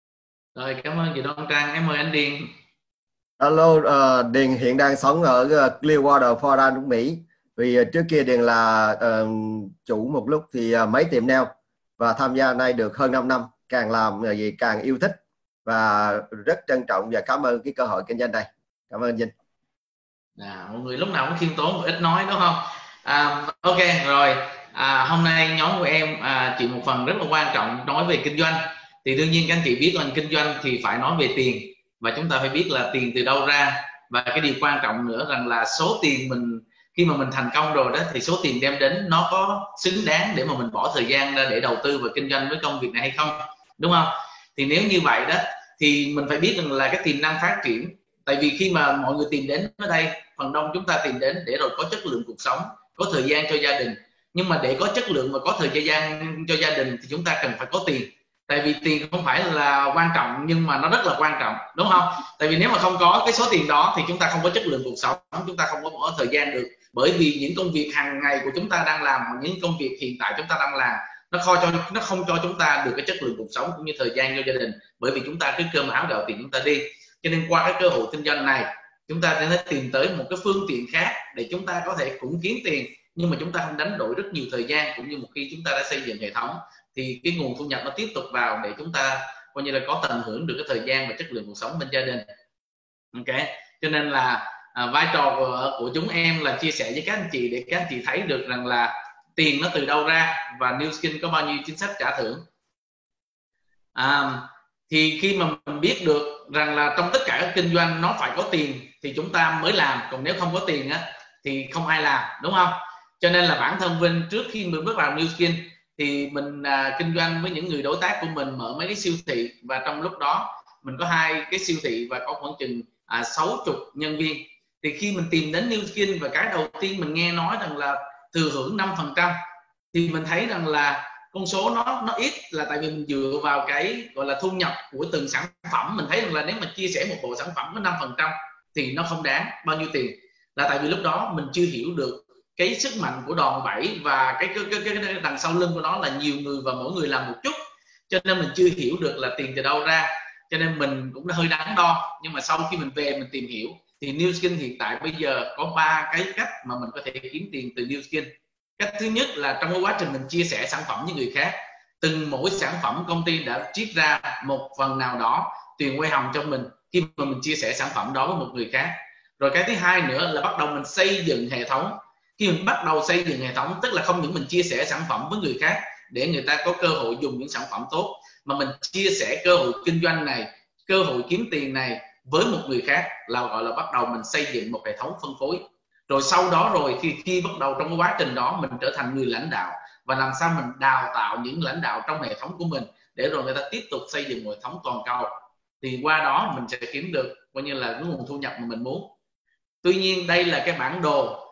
Rồi, cảm ơn chị Đoan Trang. Em mời anh Điền. Alo, uh, Điền hiện đang sống ở uh, Clearwater, Florida, nước Mỹ. Vì uh, trước kia Điền là uh, chủ một lúc thì uh, mấy tiệm nail và tham gia nay được hơn năm năm, càng làm uh, gì càng yêu thích và rất trân trọng và cảm ơn cái cơ hội kinh doanh này. Cảm ơn Vinh. À, mọi người lúc nào cũng khiêm tốn và ít nói đúng không? À, ok rồi. À, hôm nay nhóm của em à, chỉ một phần rất là quan trọng nói về kinh doanh. Thì đương nhiên các anh chị biết là kinh doanh thì phải nói về tiền, và chúng ta phải biết là tiền từ đâu ra, và cái điều quan trọng nữa rằng là số tiền mình khi mà mình thành công rồi đó thì số tiền đem đến nó có xứng đáng để mà mình bỏ thời gian ra để đầu tư và kinh doanh với công việc này hay không, đúng không? Thì nếu như vậy đó thì mình phải biết rằng là cái tiềm năng phát triển. Tại vì khi mà mọi người tìm đến ở đây, phần đông chúng ta tìm đến để rồi có chất lượng cuộc sống, có thời gian cho gia đình. Nhưng mà để có chất lượng và có thời gian cho gia đình thì chúng ta cần phải có tiền. Tại vì tiền không phải là quan trọng nhưng mà nó rất là quan trọng, đúng không? Tại vì nếu mà không có cái số tiền đó thì chúng ta không có chất lượng cuộc sống, chúng ta không có bỏ thời gian được. Bởi vì những công việc hàng ngày của chúng ta đang làm, những công việc hiện tại chúng ta đang làm, nó không cho nó không cho chúng ta được cái chất lượng cuộc sống cũng như thời gian cho gia đình. Bởi vì chúng ta cứ cơm áo gạo tiền chúng ta đi. Cho nên qua cái cơ hội kinh doanh này, chúng ta sẽ tìm tới một cái phương tiện khác để chúng ta có thể cũng kiếm tiền, nhưng mà chúng ta không đánh đổi rất nhiều thời gian. Cũng như một khi chúng ta đã xây dựng hệ thống thì cái nguồn thu nhập nó tiếp tục vào để chúng ta coi như là có tận hưởng được cái thời gian và chất lượng cuộc sống bên gia đình. Ok, cho nên là à, vai trò của, của chúng em là chia sẻ với các anh chị để các anh chị thấy được rằng là tiền nó từ đâu ra và Nu Skin có bao nhiêu chính sách trả thưởng. À, thì khi mà mình biết được rằng là trong tất cả các kinh doanh nó phải có tiền thì chúng ta mới làm, còn nếu không có tiền á thì không ai làm, đúng không? Cho nên là bản thân Vinh trước khi mình bước vào Nu Skin thì mình à, kinh doanh với những người đối tác của mình, mở mấy cái siêu thị, và trong lúc đó mình có hai cái siêu thị và có khoảng chừng à, sáu chục nhân viên. Thì khi mình tìm đến Nu Skin và cái đầu tiên mình nghe nói rằng là thừa hưởng năm phần trăm thì mình thấy rằng là con số nó nó ít, là tại vì mình dựa vào cái gọi là thu nhập của từng sản phẩm. Mình thấy rằng là nếu mà chia sẻ một bộ sản phẩm với năm phần trăm thì nó không đáng bao nhiêu tiền, là tại vì lúc đó mình chưa hiểu được cái sức mạnh của đòn bẩy và cái cái, cái, cái, cái đằng sau lưng của nó là nhiều người và mỗi người làm một chút, cho nên mình chưa hiểu được là tiền từ đâu ra, cho nên mình cũng hơi đắn đo. Nhưng mà sau khi mình về mình tìm hiểu thì Nu Skin hiện tại bây giờ có ba cái cách mà mình có thể kiếm tiền từ Nu Skin. Cách thứ nhất là trong cái quá trình mình chia sẻ sản phẩm với người khác, từng mỗi sản phẩm công ty đã trích ra một phần nào đó tiền quay hồng cho mình khi mà mình chia sẻ sản phẩm đó với một người khác. Rồi cái thứ hai nữa là bắt đầu mình xây dựng hệ thống. Khi mình bắt đầu xây dựng hệ thống, tức là không những mình chia sẻ sản phẩm với người khác để người ta có cơ hội dùng những sản phẩm tốt, mà mình chia sẻ cơ hội kinh doanh này, cơ hội kiếm tiền này với một người khác, là gọi là bắt đầu mình xây dựng một hệ thống phân phối. Rồi sau đó rồi khi, khi bắt đầu trong cái quá trình đó mình trở thành người lãnh đạo, và làm sao mình đào tạo những lãnh đạo trong hệ thống của mình để rồi người ta tiếp tục xây dựng một hệ thống toàn cầu, thì qua đó mình sẽ kiếm được coi như là cái nguồn thu nhập mà mình muốn. Tuy nhiên đây là cái bản đồ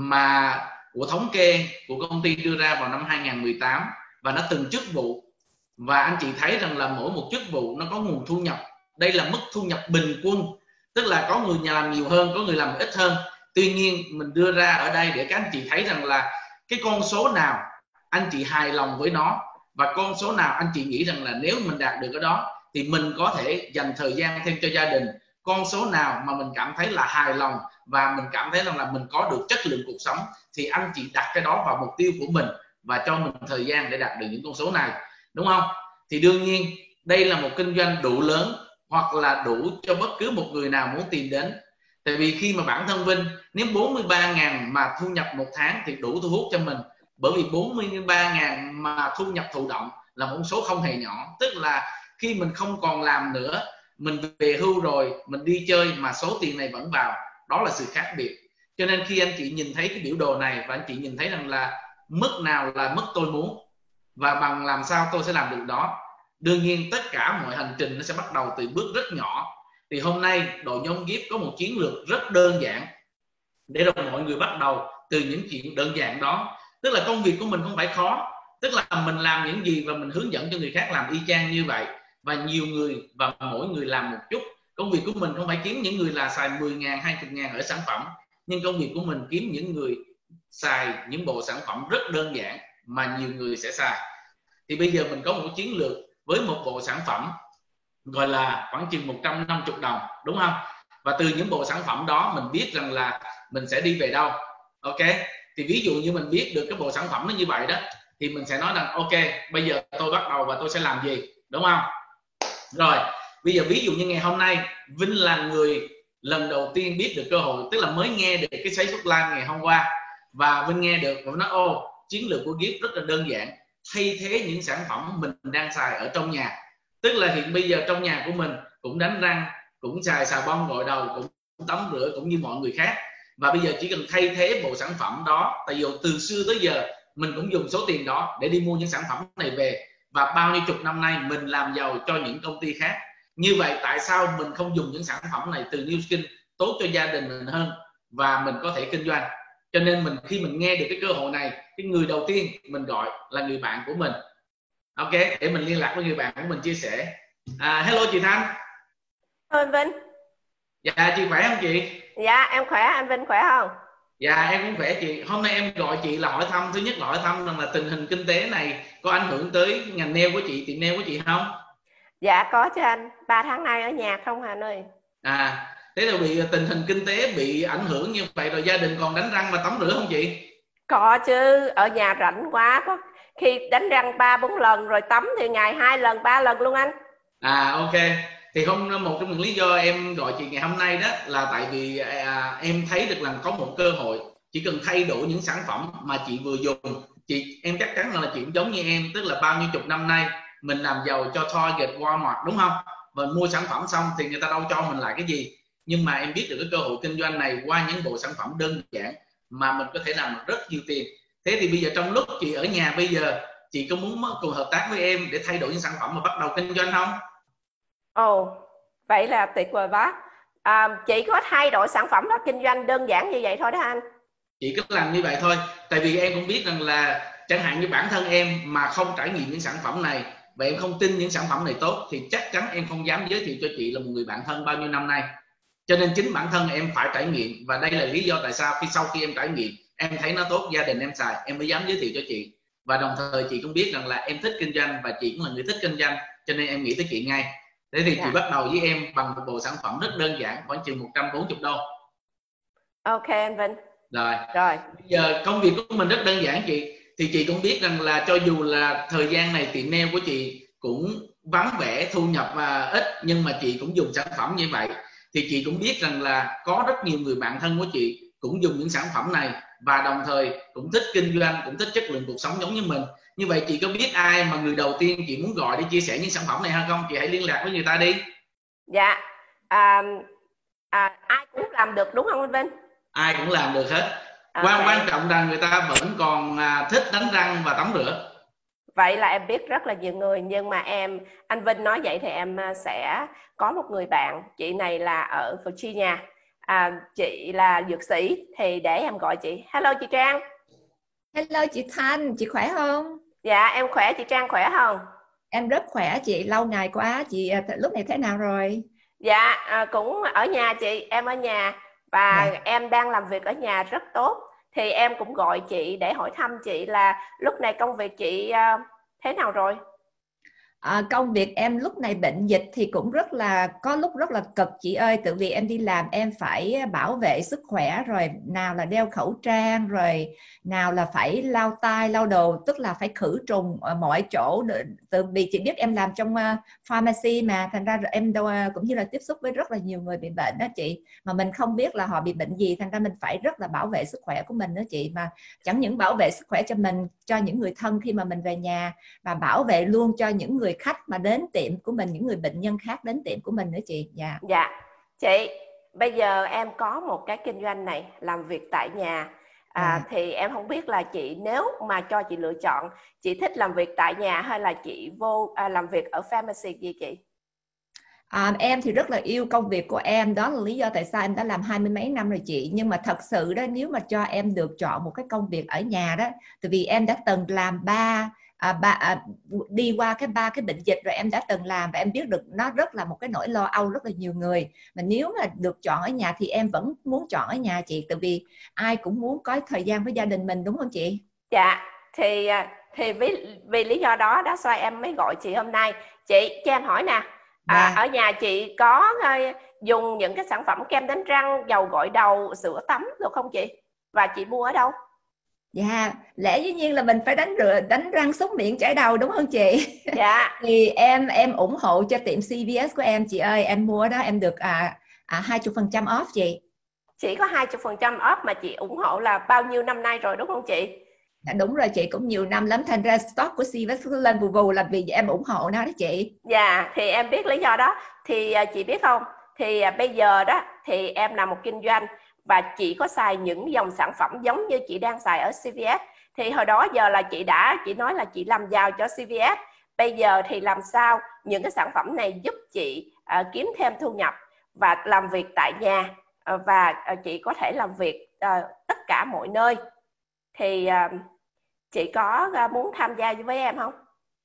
mà của thống kê của công ty đưa ra vào năm hai nghìn không trăm mười tám, và nó từng chức vụ, và anh chị thấy rằng là mỗi một chức vụ nó có nguồn thu nhập. Đây là mức thu nhập bình quân, tức là có người nhà làm nhiều hơn, có người làm ít hơn. Tuy nhiên mình đưa ra ở đây để các anh chị thấy rằng là cái con số nào anh chị hài lòng với nó, và con số nào anh chị nghĩ rằng là nếu mình đạt được cái đó thì mình có thể dành thời gian thêm cho gia đình. Con số nào mà mình cảm thấy là hài lòng và mình cảm thấy rằng là mình có được chất lượng cuộc sống thì anh chị đặt cái đó vào mục tiêu của mình và cho mình thời gian để đạt được những con số này, đúng không? Thì đương nhiên đây là một kinh doanh đủ lớn hoặc là đủ cho bất cứ một người nào muốn tìm đến. Tại vì khi mà bản thân Vinh, nếu bốn mươi ba ngàn mà thu nhập một tháng thì đủ thu hút cho mình. Bởi vì bốn mươi ba ngàn mà thu nhập thụ động là một số không hề nhỏ. Tức là khi mình không còn làm nữa, mình về hưu rồi, mình đi chơi mà số tiền này vẫn vào, đó là sự khác biệt. Cho nên khi anh chị nhìn thấy cái biểu đồ này và anh chị nhìn thấy rằng là mức nào là mức tôi muốn và bằng làm sao tôi sẽ làm được đó. Đương nhiên tất cả mọi hành trình nó sẽ bắt đầu từ bước rất nhỏ. Thì hôm nay đội nhóm Gift có một chiến lược rất đơn giản để rồi mọi người bắt đầu từ những chuyện đơn giản đó. Tức là công việc của mình không phải khó, tức là mình làm những gì và mình hướng dẫn cho người khác làm y chang như vậy. Và nhiều người và mỗi người làm một chút. Công việc của mình không phải kiếm những người là xài mười ngàn, hai mươi ngàn ở sản phẩm, nhưng công việc của mình kiếm những người xài những bộ sản phẩm rất đơn giản mà nhiều người sẽ xài. Thì bây giờ mình có một chiến lược với một bộ sản phẩm gọi là khoảng chừng một trăm năm mươi đồng, đúng không? Và từ những bộ sản phẩm đó mình biết rằng là mình sẽ đi về đâu. Ok, thì ví dụ như mình biết được cái bộ sản phẩm nó như vậy đó, thì mình sẽ nói rằng ok, bây giờ tôi bắt đầu và tôi sẽ làm gì, đúng không? Rồi bây giờ ví dụ như ngày hôm nay Vinh là người lần đầu tiên biết được cơ hội, tức là mới nghe được cái Facebook Live ngày hôm qua, và Vinh nghe được và nói ô, chiến lược của Gift rất là đơn giản, thay thế những sản phẩm mình đang xài ở trong nhà. Tức là hiện bây giờ trong nhà của mình cũng đánh răng, cũng xài xà bông gội đầu, cũng tắm rửa cũng như mọi người khác, và bây giờ chỉ cần thay thế bộ sản phẩm đó. Tại vì từ xưa tới giờ mình cũng dùng số tiền đó để đi mua những sản phẩm này về, và bao nhiêu chục năm nay mình làm giàu cho những công ty khác. Như vậy tại sao mình không dùng những sản phẩm này từ Nu Skin tốt cho gia đình mình hơn, và mình có thể kinh doanh? Cho nên mình khi mình nghe được cái cơ hội này, cái người đầu tiên mình gọi là người bạn của mình. Ok, để mình liên lạc với người bạn của mình chia sẻ. À, hello chị Thanh. Anh Vinh. Dạ chị khỏe không chị? Dạ em khỏe, anh Vinh khỏe không? Dạ em cũng khỏe chị. Hôm nay em gọi chị là hỏi thăm, thứ nhất là hỏi thăm rằng là tình hình kinh tế này có ảnh hưởng tới ngành nail của chị, tiệm nail của chị không? Dạ có chứ anh, ba tháng nay ở nhà không anh ơi. À, thế là bị tình hình kinh tế bị ảnh hưởng như vậy rồi, gia đình còn đánh răng và tắm rửa không chị? Có chứ, ở nhà rảnh quá, có khi đánh răng ba bốn lần, rồi tắm thì ngày hai lần ba lần luôn anh. À ok, thì không, một trong những lý do em gọi chị ngày hôm nay đó là tại vì à, em thấy được là có một cơ hội, chỉ cần thay đổi những sản phẩm mà chị vừa dùng, chị em chắc chắn là chị cũng giống như em, tức là bao nhiêu chục năm nay mình làm giàu cho Target, Walmart, đúng không? Mình mua sản phẩm xong thì người ta đâu cho mình lại cái gì, nhưng mà em biết được cái cơ hội kinh doanh này qua những bộ sản phẩm đơn giản mà mình có thể làm được rất nhiều tiền. Thế thì bây giờ trong lúc chị ở nhà bây giờ, chị có muốn cùng hợp tác với em để thay đổi những sản phẩm mà bắt đầu kinh doanh không? Ồ, oh, vậy là tuyệt vời quá. À, chị có thay đổi sản phẩm đó kinh doanh đơn giản như vậy thôi đó anh? Chị cứ làm như vậy thôi, tại vì em cũng biết rằng là chẳng hạn như bản thân em mà không trải nghiệm những sản phẩm này và em không tin những sản phẩm này tốt thì chắc chắn em không dám giới thiệu cho chị là một người bạn thân bao nhiêu năm nay. Cho nên chính bản thân em phải trải nghiệm, và đây là lý do tại sao khi sau khi em trải nghiệm em thấy nó tốt, gia đình em xài, em mới dám giới thiệu cho chị. Và đồng thời chị cũng biết rằng là em thích kinh doanh và chị cũng là người thích kinh doanh, cho nên em nghĩ tới chị ngay. Thế thì Dạ. chị bắt đầu với em bằng một bộ sản phẩm rất đơn giản, khoảng chừng một trăm bốn mươi đô. Ok anh Vinh. Rồi. Rồi. Bây giờ công việc của mình rất đơn giản chị. Thì chị cũng biết rằng là cho dù là thời gian này tiệm nail của chị cũng vắng vẻ, thu nhập và ít, nhưng mà chị cũng dùng sản phẩm như vậy. Thì chị cũng biết rằng là có rất nhiều người bạn thân của chị cũng dùng những sản phẩm này và đồng thời cũng thích kinh doanh, cũng thích chất lượng cuộc sống giống như mình. Như vậy chị có biết ai mà người đầu tiên chị muốn gọi để chia sẻ những sản phẩm này hay không? Chị hãy liên lạc với người ta đi. Dạ. À, à, ai cũng làm được đúng không anh Vinh? Ai cũng làm được hết. Okay. Quan quan trọng là người ta vẫn còn à, thích đánh răng và tắm rửa. Vậy là em biết rất là nhiều người, nhưng mà em anh Vinh nói vậy thì em sẽ có một người bạn, chị này là ở Virginia, à, chị là dược sĩ, thì để em gọi chị. Hello chị Trang. Hello chị Thanh, chị khỏe không? Dạ em khỏe, chị Trang khỏe không? Em rất khỏe chị, lâu ngày quá. Chị lúc này thế nào rồi? Dạ à, cũng ở nhà chị, em ở nhà và dạ. Em đang làm việc ở nhà rất tốt. Thì em cũng gọi chị để hỏi thăm chị là lúc này công việc chị uh, thế nào rồi? À, công việc em lúc này bệnh dịch thì cũng rất là có lúc rất là cực chị ơi, tự vì em đi làm em phải bảo vệ sức khỏe, rồi nào là đeo khẩu trang, rồi nào là phải lau tay lau đồ, tức là phải khử trùng ở mọi chỗ. Tự vì chị biết em làm trong uh, pharmacy mà, thành ra em đâu, uh, cũng như là tiếp xúc với rất là nhiều người bị bệnh đó chị, mà mình không biết là họ bị bệnh gì, thành ra mình phải rất là bảo vệ sức khỏe của mình đó chị. Mà chẳng những bảo vệ sức khỏe cho mình, cho những người thân khi mà mình về nhà, và bảo vệ luôn cho những người khách mà đến tiệm của mình, những người bệnh nhân khác đến tiệm của mình nữa chị. Dạ. Dạ. Chị, bây giờ em có một cái kinh doanh này, làm việc tại nhà. À, à. Thì em không biết là chị, nếu mà cho chị lựa chọn, chị thích làm việc tại nhà hay là chị vô à, làm việc ở pharmacy gì chị? À, em thì rất là yêu công việc của em, đó là lý do tại sao em đã làm hai mươi mấy năm rồi chị. Nhưng mà thật sự đó, nếu mà cho em được chọn một cái công việc ở nhà đó, tại vì em đã từng làm ba À, ba, à, đi qua cái ba cái bệnh dịch rồi, em đã từng làm và em biết được nó rất là một cái nỗi lo âu rất là nhiều người. Mà nếu mà được chọn ở nhà thì em vẫn muốn chọn ở nhà chị, tại vì ai cũng muốn có thời gian với gia đình mình, đúng không chị? Dạ, thì thì vì, vì lý do đó đó sao em mới gọi chị hôm nay. Chị cho em hỏi nè, À, Dạ. ở nhà chị có uh, dùng những cái sản phẩm kem đánh răng, dầu gội đầu, sữa tắm được không chị? Và chị mua ở đâu? Dạ, lẽ dĩ nhiên là mình phải đánh rửa, đánh răng súc miệng chải đầu đúng không chị? Dạ. Thì em em ủng hộ cho tiệm xê vê ét của em chị ơi, em mua đó em được à, à, hai mươi phần trăm off chị. Chỉ có hai mươi phần trăm off mà chị ủng hộ là bao nhiêu năm nay rồi đúng không chị? Dạ, đúng rồi chị, cũng nhiều năm lắm, thành ra stock của xê vê ét lên vù vù là vì em ủng hộ nó đó chị. Dạ, thì em biết lý do đó. Thì à, chị biết không, thì à, bây giờ đó thì em là một kinh doanh và chị có xài những dòng sản phẩm giống như chị đang xài ở xê vê ét. Thì hồi đó giờ là chị đã, chị nói là chị làm giàu cho xê vê ét. Bây giờ thì làm sao những cái sản phẩm này giúp chị à, kiếm thêm thu nhập và làm việc tại nhà, à, và à, chị có thể làm việc à, tất cả mọi nơi. Thì à, chị có à, muốn tham gia với em không?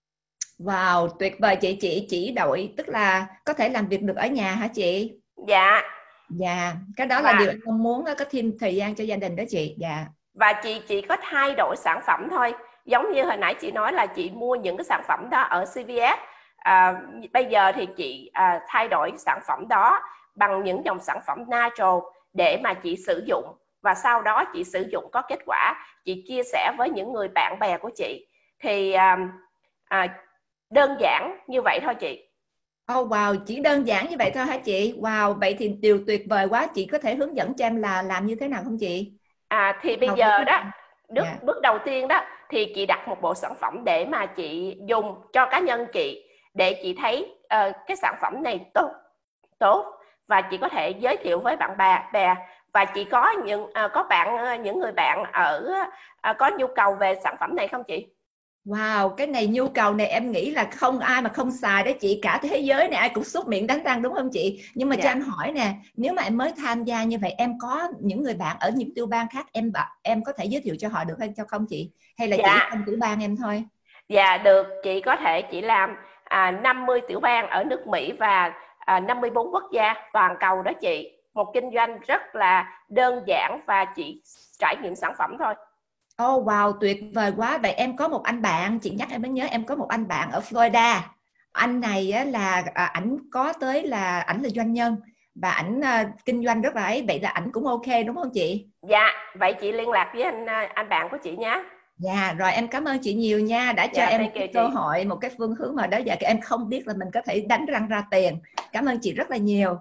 Wow, tuyệt vời chị, chị chỉ đội tức là có thể làm việc được ở nhà hả chị? Dạ. Dạ, cái đó Và, là điều em mong muốn, có thêm thời gian cho gia đình đó chị. Dạ. Và chị chỉ có thay đổi sản phẩm thôi. Giống như hồi nãy chị nói là chị mua những cái sản phẩm đó ở xê vê ét. À, bây giờ thì chị à, thay đổi sản phẩm đó bằng những dòng sản phẩm natural để mà chị sử dụng. Và sau đó chị sử dụng có kết quả, chị chia sẻ với những người bạn bè của chị. Thì à, à, đơn giản như vậy thôi chị. Oh wow, chỉ đơn giản như vậy thôi hả chị? Wow, vậy thì điều tuyệt vời quá. Chị có thể hướng dẫn cho em là làm như thế nào không chị? À, thì bây Học giờ đó, bước, yeah. bước đầu tiên đó thì chị đặt một bộ sản phẩm để mà chị dùng cho cá nhân chị, để chị thấy uh, cái sản phẩm này tốt tốt và chị có thể giới thiệu với bạn bè bè và chị có những uh, có bạn uh, những người bạn ở uh, có nhu cầu về sản phẩm này không chị? Wow, cái này nhu cầu này em nghĩ là không ai mà không xài đấy chị, cả thế giới này ai cũng súc miệng đánh răng đúng không chị? Nhưng mà yeah. cho em hỏi nè, nếu mà em mới tham gia như vậy, em có những người bạn ở những tiểu bang khác, em em có thể giới thiệu cho họ được hay cho không chị? Hay là yeah. chỉ trong tiểu bang em thôi? Dạ yeah, được, chị có thể chỉ làm à, năm mươi tiểu bang ở nước Mỹ và à, năm mươi bốn quốc gia toàn cầu đó chị. Một kinh doanh rất là đơn giản và chỉ trải nghiệm sản phẩm thôi. Oh wow, tuyệt vời quá. Vậy em có một anh bạn, chị nhắc em mới nhớ, em có một anh bạn ở Florida. Anh này á, là à, ảnh có tới là ảnh là doanh nhân và ảnh à, kinh doanh rất là ấy, vậy là ảnh cũng ok đúng không chị? Dạ, vậy chị liên lạc với anh anh bạn của chị nhé. Dạ, rồi em cảm ơn chị nhiều nha, đã cho dạ, em một cái cơ hội, một cái phương hướng mà đó giờ em không biết là mình có thể đánh răng ra tiền. Cảm ơn chị rất là nhiều.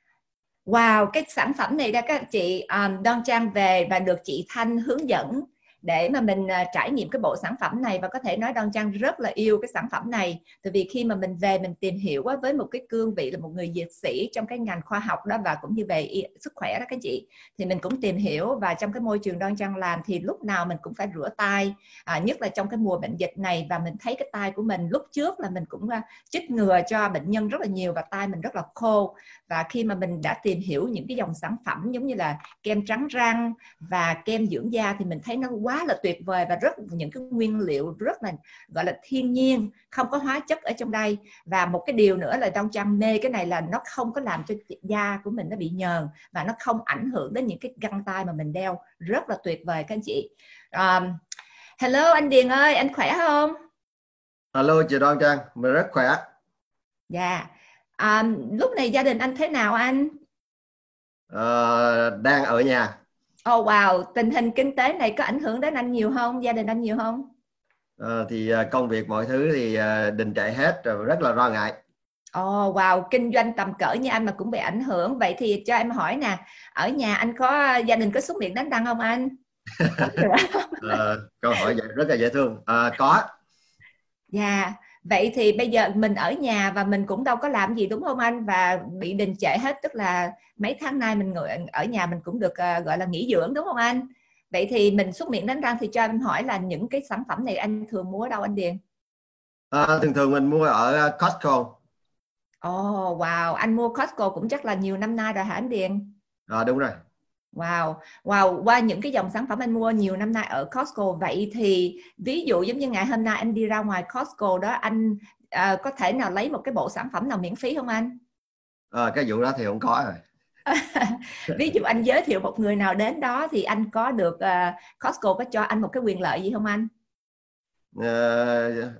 Wow, cái sản phẩm này đã các chị um, Đoan Trang về và được chị Thanh hướng dẫn để mà mình uh, trải nghiệm cái bộ sản phẩm này, và có thể nói Đoan Trang rất là yêu cái sản phẩm này. Tại vì khi mà mình về mình tìm hiểu á, với một cái cương vị là một người dược sĩ trong cái ngành khoa học đó và cũng như về y, sức khỏe đó các chị, thì mình cũng tìm hiểu, và trong cái môi trường Đoan Trang làm thì lúc nào mình cũng phải rửa tay, à, nhất là trong cái mùa bệnh dịch này. Và mình thấy cái tay của mình lúc trước là mình cũng uh, chích ngừa cho bệnh nhân rất là nhiều và tay mình rất là khô. Và khi mà mình đã tìm hiểu những cái dòng sản phẩm giống như là kem trắng răng và kem dưỡng da thì mình thấy nó quá là tuyệt vời và rất những cái nguyên liệu rất là gọi là thiên nhiên, không có hóa chất ở trong đây. Và một cái điều nữa là Đoan Trang mê cái này là nó không có làm cho da của mình nó bị nhờn và nó không ảnh hưởng đến những cái găng tay mà mình đeo, rất là tuyệt vời các anh chị. Um, hello anh Điền ơi, anh khỏe không? Hello chị Đoan Trang, mình rất khỏe. Dạ. Yeah. À, lúc này gia đình anh thế nào anh? Uh, đang ở nhà. Oh wow, tình hình kinh tế này có ảnh hưởng đến anh nhiều không? Gia đình anh nhiều không? Uh, thì uh, công việc mọi thứ thì uh, đình trệ hết rồi, rất là lo ngại. Oh wow, kinh doanh tầm cỡ như anh mà cũng bị ảnh hưởng. Vậy thì cho em hỏi nè, ở nhà anh có gia đình có súc miệng đánh răng không anh? uh, câu hỏi rất là dễ thương. Uh, có. Dạ. Yeah. Vậy thì bây giờ mình ở nhà và mình cũng đâu có làm gì đúng không anh? Và bị đình trệ hết, tức là mấy tháng nay mình ngồi ở nhà mình cũng được uh, gọi là nghỉ dưỡng đúng không anh? Vậy thì mình súc miệng đánh răng thì cho anh hỏi là những cái sản phẩm này anh thường mua ở đâu anh Điền? À, thường thường mình mua ở Costco. Ồ oh, wow, anh mua Costco cũng chắc là nhiều năm nay rồi hả anh Điền? À, đúng rồi. Wow, wow, qua những cái dòng sản phẩm anh mua nhiều năm nay ở Costco. Vậy thì ví dụ giống như ngày hôm nay anh đi ra ngoài Costco đó, anh uh, có thể nào lấy một cái bộ sản phẩm nào miễn phí không anh? À, cái vụ đó thì không có rồi. Ví dụ anh giới thiệu một người nào đến đó thì anh có được uh, Costco có cho anh một cái quyền lợi gì không anh? Uh,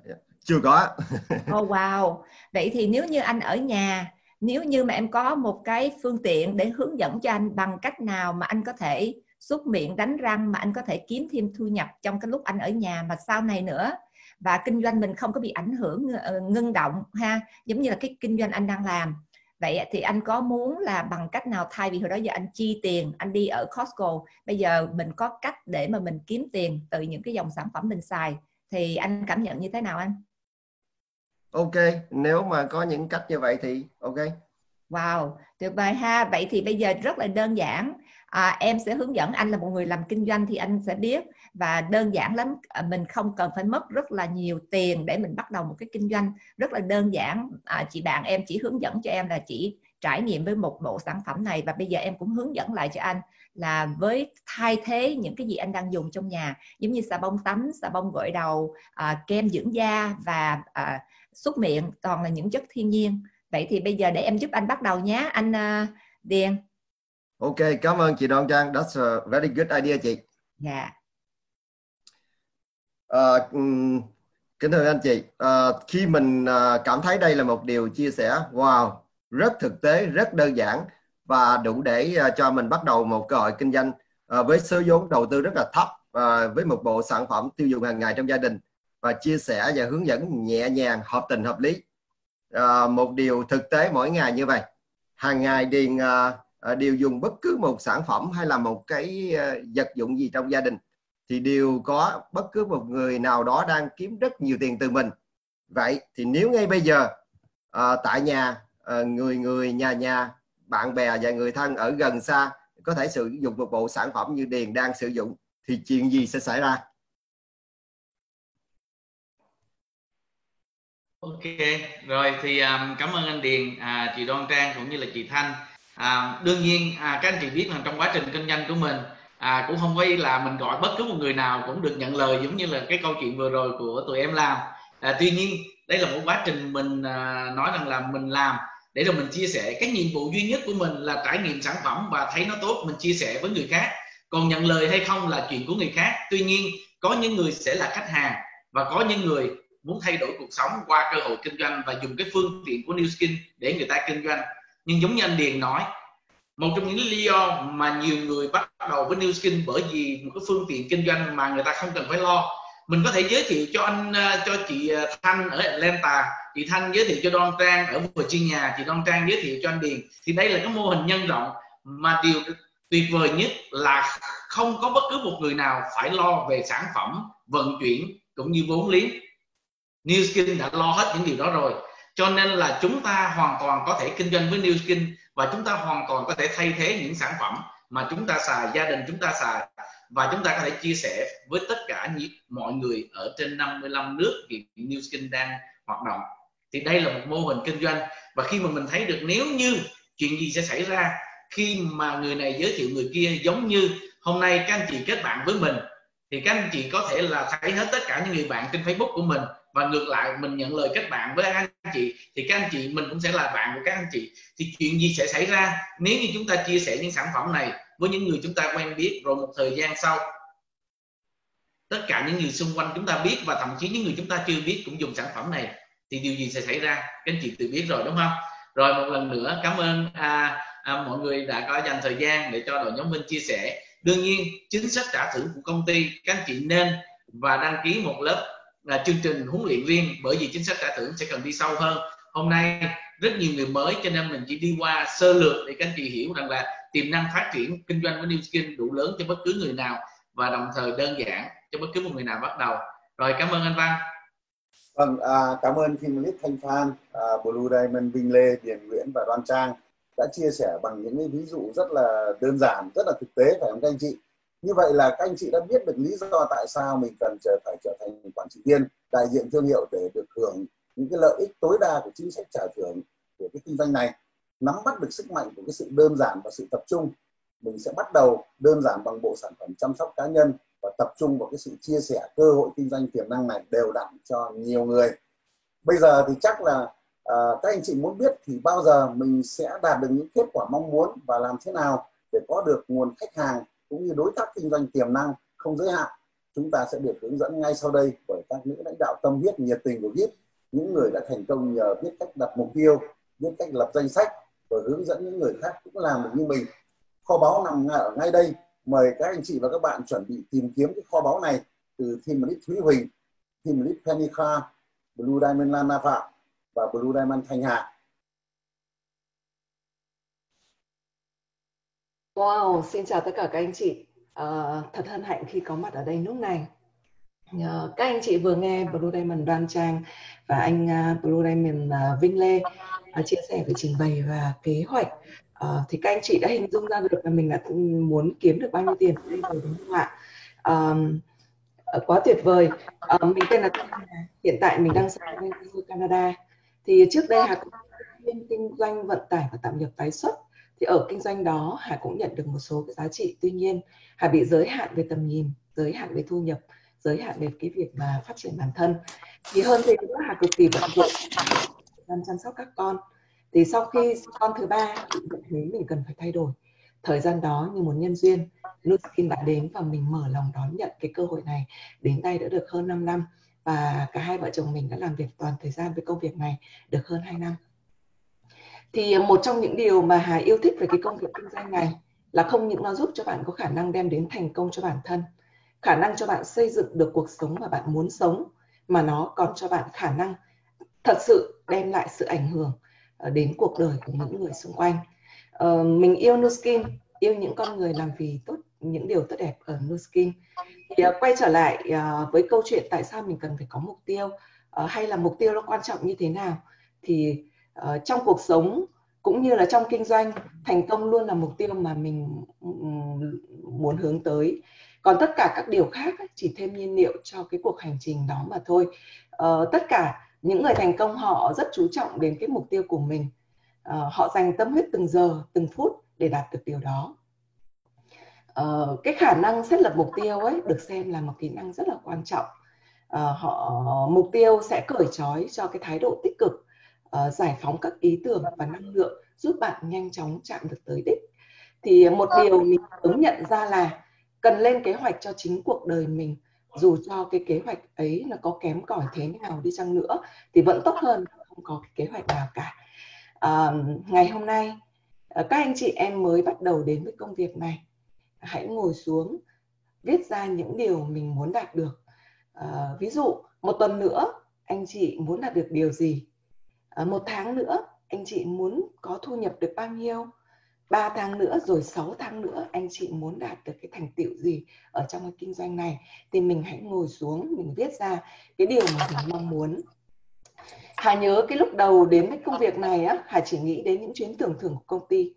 Chưa có. Oh wow. Vậy thì nếu như anh ở nhà, nếu như mà em có một cái phương tiện để hướng dẫn cho anh bằng cách nào mà anh có thể súc miệng, đánh răng, mà anh có thể kiếm thêm thu nhập trong cái lúc anh ở nhà mà sau này nữa, và kinh doanh mình không có bị ảnh hưởng ngưng động ha, giống như là cái kinh doanh anh đang làm. Vậy thì anh có muốn là bằng cách nào, thay vì hồi đó giờ anh chi tiền, anh đi ở Costco, bây giờ mình có cách để mà mình kiếm tiền từ những cái dòng sản phẩm mình xài, thì anh cảm nhận như thế nào anh? Ok, nếu mà có những cách như vậy thì ok. Wow, tuyệt vời ha. Vậy thì bây giờ rất là đơn giản. À, em sẽ hướng dẫn anh, là một người làm kinh doanh thì anh sẽ biết, và đơn giản lắm. À, mình không cần phải mất rất là nhiều tiền để mình bắt đầu một cái kinh doanh, rất là đơn giản. À, chị bạn em chỉ hướng dẫn cho em là chỉ trải nghiệm với một bộ sản phẩm này, và bây giờ em cũng hướng dẫn lại cho anh là với thay thế những cái gì anh đang dùng trong nhà, giống như xà bông tắm, xà bông gội đầu, à, kem dưỡng da và à, súc miệng, toàn là những chất thiên nhiên. Vậy thì bây giờ để em giúp anh bắt đầu nhé anh uh, Điền. Ok, cảm ơn chị Đoan Trang. That's a very good idea chị. Dạ. Yeah. Uh, kính thưa anh chị, uh, khi mình uh, cảm thấy đây là một điều chia sẻ wow, rất thực tế, rất đơn giản và đủ để uh, cho mình bắt đầu một cơ hội kinh doanh uh, với số vốn đầu tư rất là thấp, uh, với một bộ sản phẩm tiêu dùng hàng ngày trong gia đình, và chia sẻ và hướng dẫn nhẹ nhàng, hợp tình hợp lý. Uh, một điều thực tế mỗi ngày như vậy, hàng ngày Điền uh, uh, đều dùng bất cứ một sản phẩm hay là một cái uh, vật dụng gì trong gia đình thì đều có bất cứ một người nào đó đang kiếm rất nhiều tiền từ mình. Vậy thì nếu ngay bây giờ uh, tại nhà, uh, người người nhà nhà, bạn bè và người thân ở gần xa có thể sử dụng một bộ sản phẩm như Điền đang sử dụng, thì chuyện gì sẽ xảy ra? Ok, rồi thì um, cảm ơn anh Điền, à, chị Đoan Trang cũng như là chị Thanh. À, đương nhiên à, các anh chị biết rằng trong quá trình kinh doanh của mình à, cũng không có ý là mình gọi bất cứ một người nào cũng được nhận lời, giống như là cái câu chuyện vừa rồi của tụi em làm. À, tuy nhiên đây là một quá trình mình à, nói rằng là mình làm để rồi mình chia sẻ. Cái nhiệm vụ duy nhất của mình là trải nghiệm sản phẩm và thấy nó tốt, mình chia sẻ với người khác. Còn nhận lời hay không là chuyện của người khác. Tuy nhiên có những người sẽ là khách hàng, và có những người muốn thay đổi cuộc sống qua cơ hội kinh doanh và dùng cái phương tiện của New Skin để người ta kinh doanh. Nhưng giống như anh Điền nói, một trong những lý do mà nhiều người bắt đầu với New Skin bởi vì một cái phương tiện kinh doanh mà người ta không cần phải lo. Mình có thể giới thiệu cho anh, cho chị Thanh ở Atlanta, chị Thanh giới thiệu cho Đoan Trang ở Virginia, chị Đoan Trang giới thiệu cho anh Điền. Thì đây là cái mô hình nhân rộng, mà điều tuyệt vời nhất là không có bất cứ một người nào phải lo về sản phẩm, vận chuyển cũng như vốn liếng. New Skin đã lo hết những điều đó rồi, cho nên là chúng ta hoàn toàn có thể kinh doanh với New Skin, và chúng ta hoàn toàn có thể thay thế những sản phẩm mà chúng ta xài, gia đình chúng ta xài, và chúng ta có thể chia sẻ với tất cả những mọi người ở trên năm mươi lăm nước hiện New Skin đang hoạt động. Thì đây là một mô hình kinh doanh, và khi mà mình thấy được nếu như chuyện gì sẽ xảy ra khi mà người này giới thiệu người kia, giống như hôm nay các anh chị kết bạn với mình, thì các anh chị có thể là thấy hết tất cả những người bạn trên Facebook của mình, và ngược lại mình nhận lời kết bạn với các anh chị thì các anh chị mình cũng sẽ là bạn của các anh chị. Thì chuyện gì sẽ xảy ra nếu như chúng ta chia sẻ những sản phẩm này với những người chúng ta quen biết, rồi một thời gian sau tất cả những người xung quanh chúng ta biết, và thậm chí những người chúng ta chưa biết cũng dùng sản phẩm này, thì điều gì sẽ xảy ra các anh chị tự biết rồi, đúng không? Rồi một lần nữa cảm ơn à, à, mọi người đã có dành thời gian để cho đội nhóm Vinh chia sẻ. Đương nhiên chính sách trả thưởng của công ty, các anh chị nên và đăng ký một lớp là chương trình huấn luyện riêng, bởi vì chính sách trả thưởng sẽ cần đi sâu hơn. Hôm nay rất nhiều người mới, cho nên mình chỉ đi qua sơ lược để các anh chị hiểu rằng là tiềm năng phát triển kinh doanh với New Skin đủ lớn cho bất cứ người nào, và đồng thời đơn giản cho bất cứ một người nào bắt đầu. Rồi cảm ơn anh Văn. Vâng, à, cảm ơn Team Lead Thanh Phan, à, Blue Diamond Vinh Lê, Điền Nguyễn và Đoan Trang đã chia sẻ bằng những cái ví dụ rất là đơn giản, rất là thực tế, phải không các anh chị? Như vậy là các anh chị đã biết được lý do tại sao mình cần trở phải trở thành quản trị viên, đại diện thương hiệu để được hưởng những cái lợi ích tối đa của chính sách trả thưởng của cái kinh doanh này. Nắm bắt được sức mạnh của cái sự đơn giản và sự tập trung, mình sẽ bắt đầu đơn giản bằng bộ sản phẩm chăm sóc cá nhân và tập trung vào cái sự chia sẻ cơ hội kinh doanh tiềm năng này đều đặn cho nhiều người. Bây giờ thì chắc là à, các anh chị muốn biết thì bao giờ mình sẽ đạt được những kết quả mong muốn, và làm thế nào để có được nguồn khách hàng cũng như đối tác kinh doanh tiềm năng không giới hạn. chúng ta sẽ được hướng dẫn ngay sau đây bởi các nữ lãnh đạo tâm huyết nhiệt tình của giê i pê, những người đã thành công nhờ biết cách đặt mục tiêu, biết cách lập danh sách và hướng dẫn những người khác cũng làm được như mình. Kho báu nằm ở ngay đây. Mời các anh chị và các bạn chuẩn bị tìm kiếm cái kho báu này từ Team Lead Thúy Huỳnh, Team Lead Penny Kha, Blue Diamond Lana Phạm và Blue Diamond Thanh Hà. Wow, xin chào tất cả các anh chị. Uh, thật hân hạnh khi có mặt ở đây lúc này. Uh, các anh chị vừa nghe Blue Diamond Đoan Trang và anh uh, Blue Diamond uh, Vinh Lê uh, chia sẻ về trình bày và kế hoạch. Uh, thì các anh chị đã hình dung ra được là mình đã muốn kiếm được bao nhiêu tiền ở đây rồi, đúng không ạ? Um, quá tuyệt vời. Uh, mình tên là Thanh Hà. Hiện tại mình đang sống ở Vancouver, Canada. Thì trước đây Hà cũng chuyên kinh doanh vận tải và tạm nhập tái xuất. Thì ở kinh doanh đó Hà cũng nhận được một số cái giá trị. Tuy nhiên Hà bị giới hạn về tầm nhìn, giới hạn về thu nhập, giới hạn về cái việc mà phát triển bản thân. Thì hơn thế nữa Hà cực kỳ bận rộn đang chăm sóc các con. Thì sau khi con thứ ba thì nhận thấy mình cần phải thay đổi. Thời gian đó như một nhân duyên, Nu Skin đã đến và mình mở lòng đón nhận cái cơ hội này. Đến nay đã được hơn năm năm và cả hai vợ chồng mình đã làm việc toàn thời gian với công việc này được hơn hai năm. Thì một trong những điều mà Hà yêu thích về cái công việc kinh doanh này là không những nó giúp cho bạn có khả năng đem đến thành công cho bản thân, khả năng cho bạn xây dựng được cuộc sống mà bạn muốn sống, mà nó còn cho bạn khả năng thật sự đem lại sự ảnh hưởng đến cuộc đời của những người xung quanh. Uh, mình yêu Nu Skin, yêu những con người làm vì tốt, những điều tốt đẹp ở Nu Skin. Thì uh, quay trở lại uh, với câu chuyện tại sao mình cần phải có mục tiêu, uh, hay là mục tiêu nó quan trọng như thế nào. Thì uh, trong cuộc sống cũng như là trong kinh doanh, thành công luôn là mục tiêu mà mình um, muốn hướng tới. Còn tất cả các điều khác ấy, chỉ thêm nhiên liệu cho cái cuộc hành trình đó mà thôi. Uh, tất cả những người thành công họ rất chú trọng đến cái mục tiêu của mình. Uh, họ dành tâm huyết từng giờ, từng phút để đạt được điều đó. Uh, cái khả năng thiết lập mục tiêu ấy được xem là một kỹ năng rất là quan trọng. Uh, họ mục tiêu sẽ cởi trói cho cái thái độ tích cực, uh, giải phóng các ý tưởng và năng lượng giúp bạn nhanh chóng chạm được tới đích. Thì một điều mình sớm nhận ra là cần lên kế hoạch cho chính cuộc đời mình. Dù cho cái kế hoạch ấy nó có kém cỏi thế nào đi chăng nữa thì vẫn tốt hơn không có cái kế hoạch nào cả. À, ngày hôm nay các anh chị em mới bắt đầu đến với công việc này, hãy ngồi xuống viết ra những điều mình muốn đạt được. À, ví dụ một tuần nữa anh chị muốn đạt được điều gì, à, một tháng nữa anh chị muốn có thu nhập được bao nhiêu, ba tháng nữa rồi sáu tháng nữa anh chị muốn đạt được cái thành tựu gì ở trong cái kinh doanh này. Thì mình hãy ngồi xuống, mình viết ra cái điều mà mình mong muốn. Hà nhớ cái lúc đầu đến với công việc này á, Hà chỉ nghĩ đến những chuyến tưởng thưởng của công ty.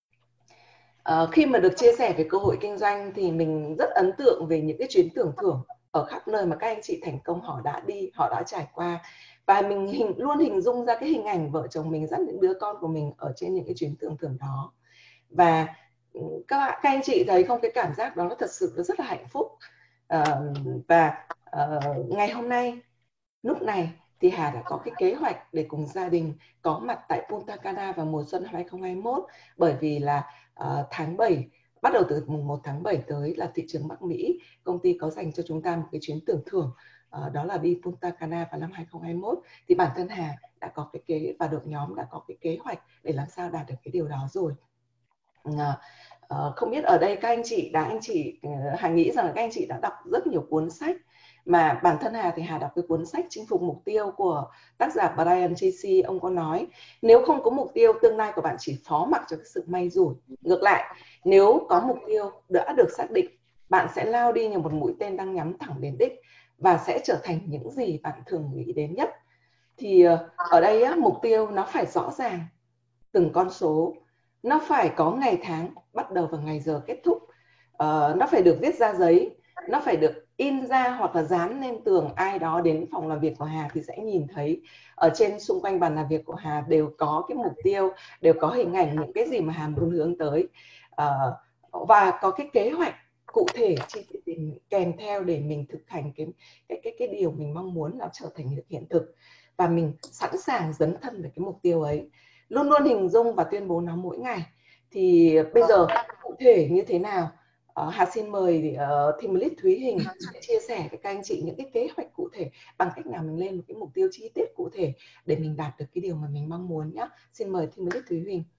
À, khi mà được chia sẻ về cơ hội kinh doanh thì mình rất ấn tượng về những cái chuyến tưởng thưởng ở khắp nơi mà các anh chị thành công họ đã đi, họ đã trải qua. Và mình hình, luôn hình dung ra cái hình ảnh vợ chồng mình dắt những đứa con của mình ở trên những cái chuyến tưởng thưởng đó. Và các, bạn, các anh chị thấy không, cái cảm giác đó nó thật sự rất là hạnh phúc. À, và à, ngày hôm nay, lúc này thì Hà đã có cái kế hoạch để cùng gia đình có mặt tại Punta Cana vào mùa xuân hai không hai mốt. Bởi vì là uh, tháng bảy, bắt đầu từ mùng một tháng bảy tới là thị trường Bắc Mỹ, công ty có dành cho chúng ta một cái chuyến tưởng thưởng, uh, đó là đi Punta Cana vào năm hai không hai mốt. Thì bản thân Hà đã có cái kế và đội nhóm đã có cái kế hoạch để làm sao đạt được cái điều đó rồi. Uh, uh, không biết ở đây các anh chị đã anh chị uh, Hà nghĩ rằng là các anh chị đã đọc rất nhiều cuốn sách. Mà bản thân Hà thì Hà đọc cái cuốn sách Chinh phục mục tiêu của tác giả Brian Tracy. Ông có nói nếu không có mục tiêu, tương lai của bạn chỉ phó mặc cho cái sự may rủi. Ngược lại, nếu có mục tiêu đã được xác định, bạn sẽ lao đi như một mũi tên đang nhắm thẳng đến đích và sẽ trở thành những gì bạn thường nghĩ đến nhất. Thì ở đây á, mục tiêu nó phải rõ ràng, từng con số, nó phải có ngày tháng bắt đầu và ngày giờ kết thúc, uh, nó phải được viết ra giấy, nó phải được in ra hoặc là dán lên tường. Ai đó đến phòng làm việc của Hà thì sẽ nhìn thấy ở trên xung quanh bàn làm việc của Hà đều có cái mục tiêu, đều có hình ảnh những cái gì mà Hà muốn hướng tới, uh, và có cái kế hoạch cụ thể chi tiết kèm theo để mình thực hành cái, cái, cái, cái điều mình mong muốn nó trở thành được hiện thực. Và mình sẵn sàng dấn thân về cái mục tiêu ấy, luôn luôn hình dung và tuyên bố nó mỗi ngày. Thì bây giờ cụ thể như thế nào? Uh, Hà xin mời uh, Team Lead Thúy Hình sẽ chia sẻ với các anh chị những cái kế hoạch cụ thể bằng cách nào mình lên một cái mục tiêu chi tiết cụ thể để mình đạt được cái điều mà mình mong muốn nhé. Xin mời Team Lead Thúy Hình.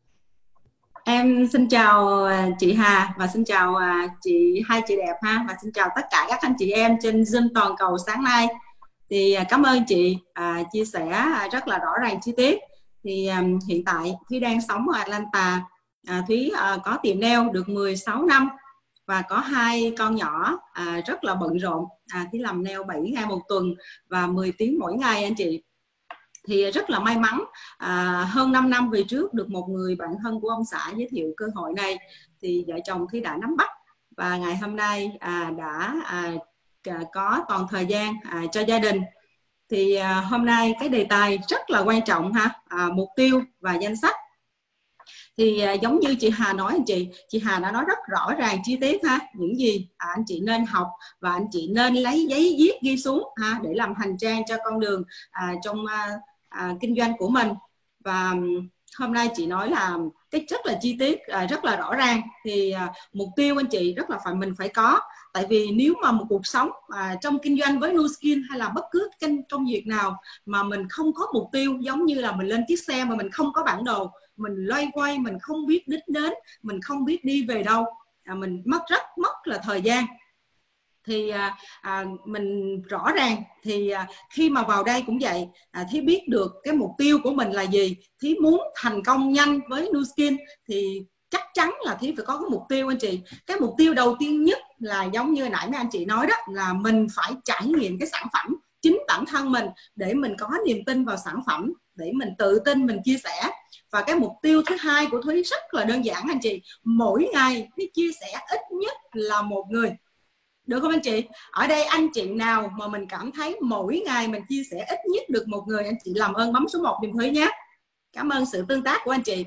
Em xin chào chị Hà và xin chào chị hai chị đẹp ha, và xin chào tất cả các anh chị em trên Zoom toàn cầu sáng nay. Thì cảm ơn chị à, chia sẻ rất là rõ ràng chi tiết. Thì à, hiện tại Thúy đang sống ở Atlanta. À, Thúy à, có tiệm nail được mười sáu năm và có hai con nhỏ à, rất là bận rộn. À, Thúy làm nail bảy ngày một tuần và mười tiếng mỗi ngày anh chị. Thì rất là may mắn à, hơn năm năm về trước được một người bạn thân của ông xã giới thiệu cơ hội này, thì vợ chồng Thúy đã nắm bắt và ngày hôm nay à, đã à, có toàn thời gian à, cho gia đình. Thì à, hôm nay cái đề tài rất là quan trọng ha, à, mục tiêu và danh sách. Thì à, giống như chị Hà nói anh chị, chị Hà đã nói rất rõ ràng chi tiết ha, những gì à, anh chị nên học và anh chị nên lấy giấy viết ghi xuống ha, để làm hành trang cho con đường à, trong à, à, kinh doanh của mình. Và hôm nay chị nói là cái rất là chi tiết, à, rất là rõ ràng. Thì à, mục tiêu anh chị rất là phải mình phải có, tại vì nếu mà một cuộc sống à, trong kinh doanh với Nu Skin hay là bất cứ kênh công việc nào mà mình không có mục tiêu, giống như là mình lên chiếc xe mà mình không có bản đồ, mình loay quay, mình không biết đích đến, mình không biết đi về đâu, à, mình mất rất mất là thời gian. Thì à, à, mình rõ ràng thì à, khi mà vào đây cũng vậy, à, Thí biết được cái mục tiêu của mình là gì. Thí muốn thành công nhanh với Nu Skin thì chắc chắn là Thí phải có cái mục tiêu anh chị. Cái mục tiêu đầu tiên nhất là giống như nãy mấy anh chị nói đó, là mình phải trải nghiệm cái sản phẩm chính bản thân mình để mình có niềm tin vào sản phẩm, để mình tự tin mình chia sẻ. Và cái mục tiêu thứ hai của Thúy rất là đơn giản anh chị, mỗi ngày Thúy chia sẻ ít nhất là một người. Được không anh chị? Ở đây anh chị nào mà mình cảm thấy mỗi ngày mình chia sẻ ít nhất được một người, anh chị làm ơn bấm số một giùm Thúy nhé. Cảm ơn sự tương tác của anh chị.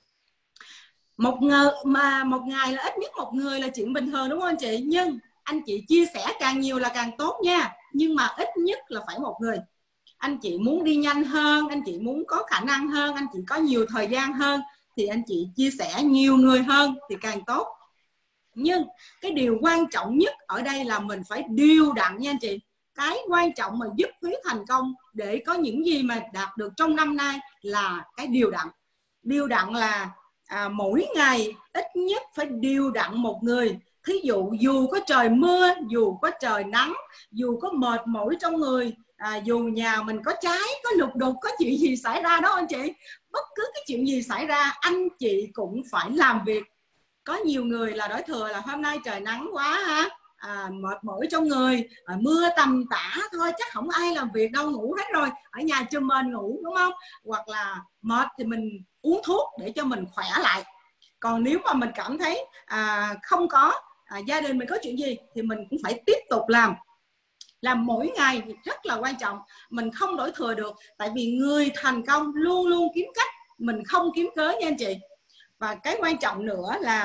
Một người mà một ngày là ít nhất một người là chuyện bình thường đúng không anh chị? Nhưng anh chị chia sẻ càng nhiều là càng tốt nha. Nhưng mà ít nhất là phải một người. Anh chị muốn đi nhanh hơn, anh chị muốn có khả năng hơn, anh chị có nhiều thời gian hơn thì anh chị chia sẻ nhiều người hơn thì càng tốt. Nhưng cái điều quan trọng nhất ở đây là mình phải đều đặn nha anh chị. Cái quan trọng mà giúp Thúy thành công để có những gì mà đạt được trong năm nay là cái đều đặn. Đều đặn là à, mỗi ngày ít nhất phải đều đặn một người. Thí dụ dù có trời mưa, dù có trời nắng, dù có mệt mỏi trong người, à, dù nhà mình có cháy, có lục đục, có chuyện gì xảy ra đó anh chị, bất cứ cái chuyện gì xảy ra anh chị cũng phải làm việc. Có nhiều người là đối thừa là hôm nay trời nắng quá ha, à, mệt mỏi trong người, à, mưa tầm tã thôi chắc không ai làm việc đâu, ngủ hết rồi, ở nhà chùm mền ngủ đúng không? Hoặc là mệt thì mình uống thuốc để cho mình khỏe lại. Còn nếu mà mình cảm thấy à, không có à, gia đình mình có chuyện gì thì mình cũng phải tiếp tục làm. Làm mỗi ngày rất là quan trọng, mình không đổi thừa được. Tại vì người thành công luôn luôn kiếm cách, mình không kiếm cớ nha anh chị. Và cái quan trọng nữa là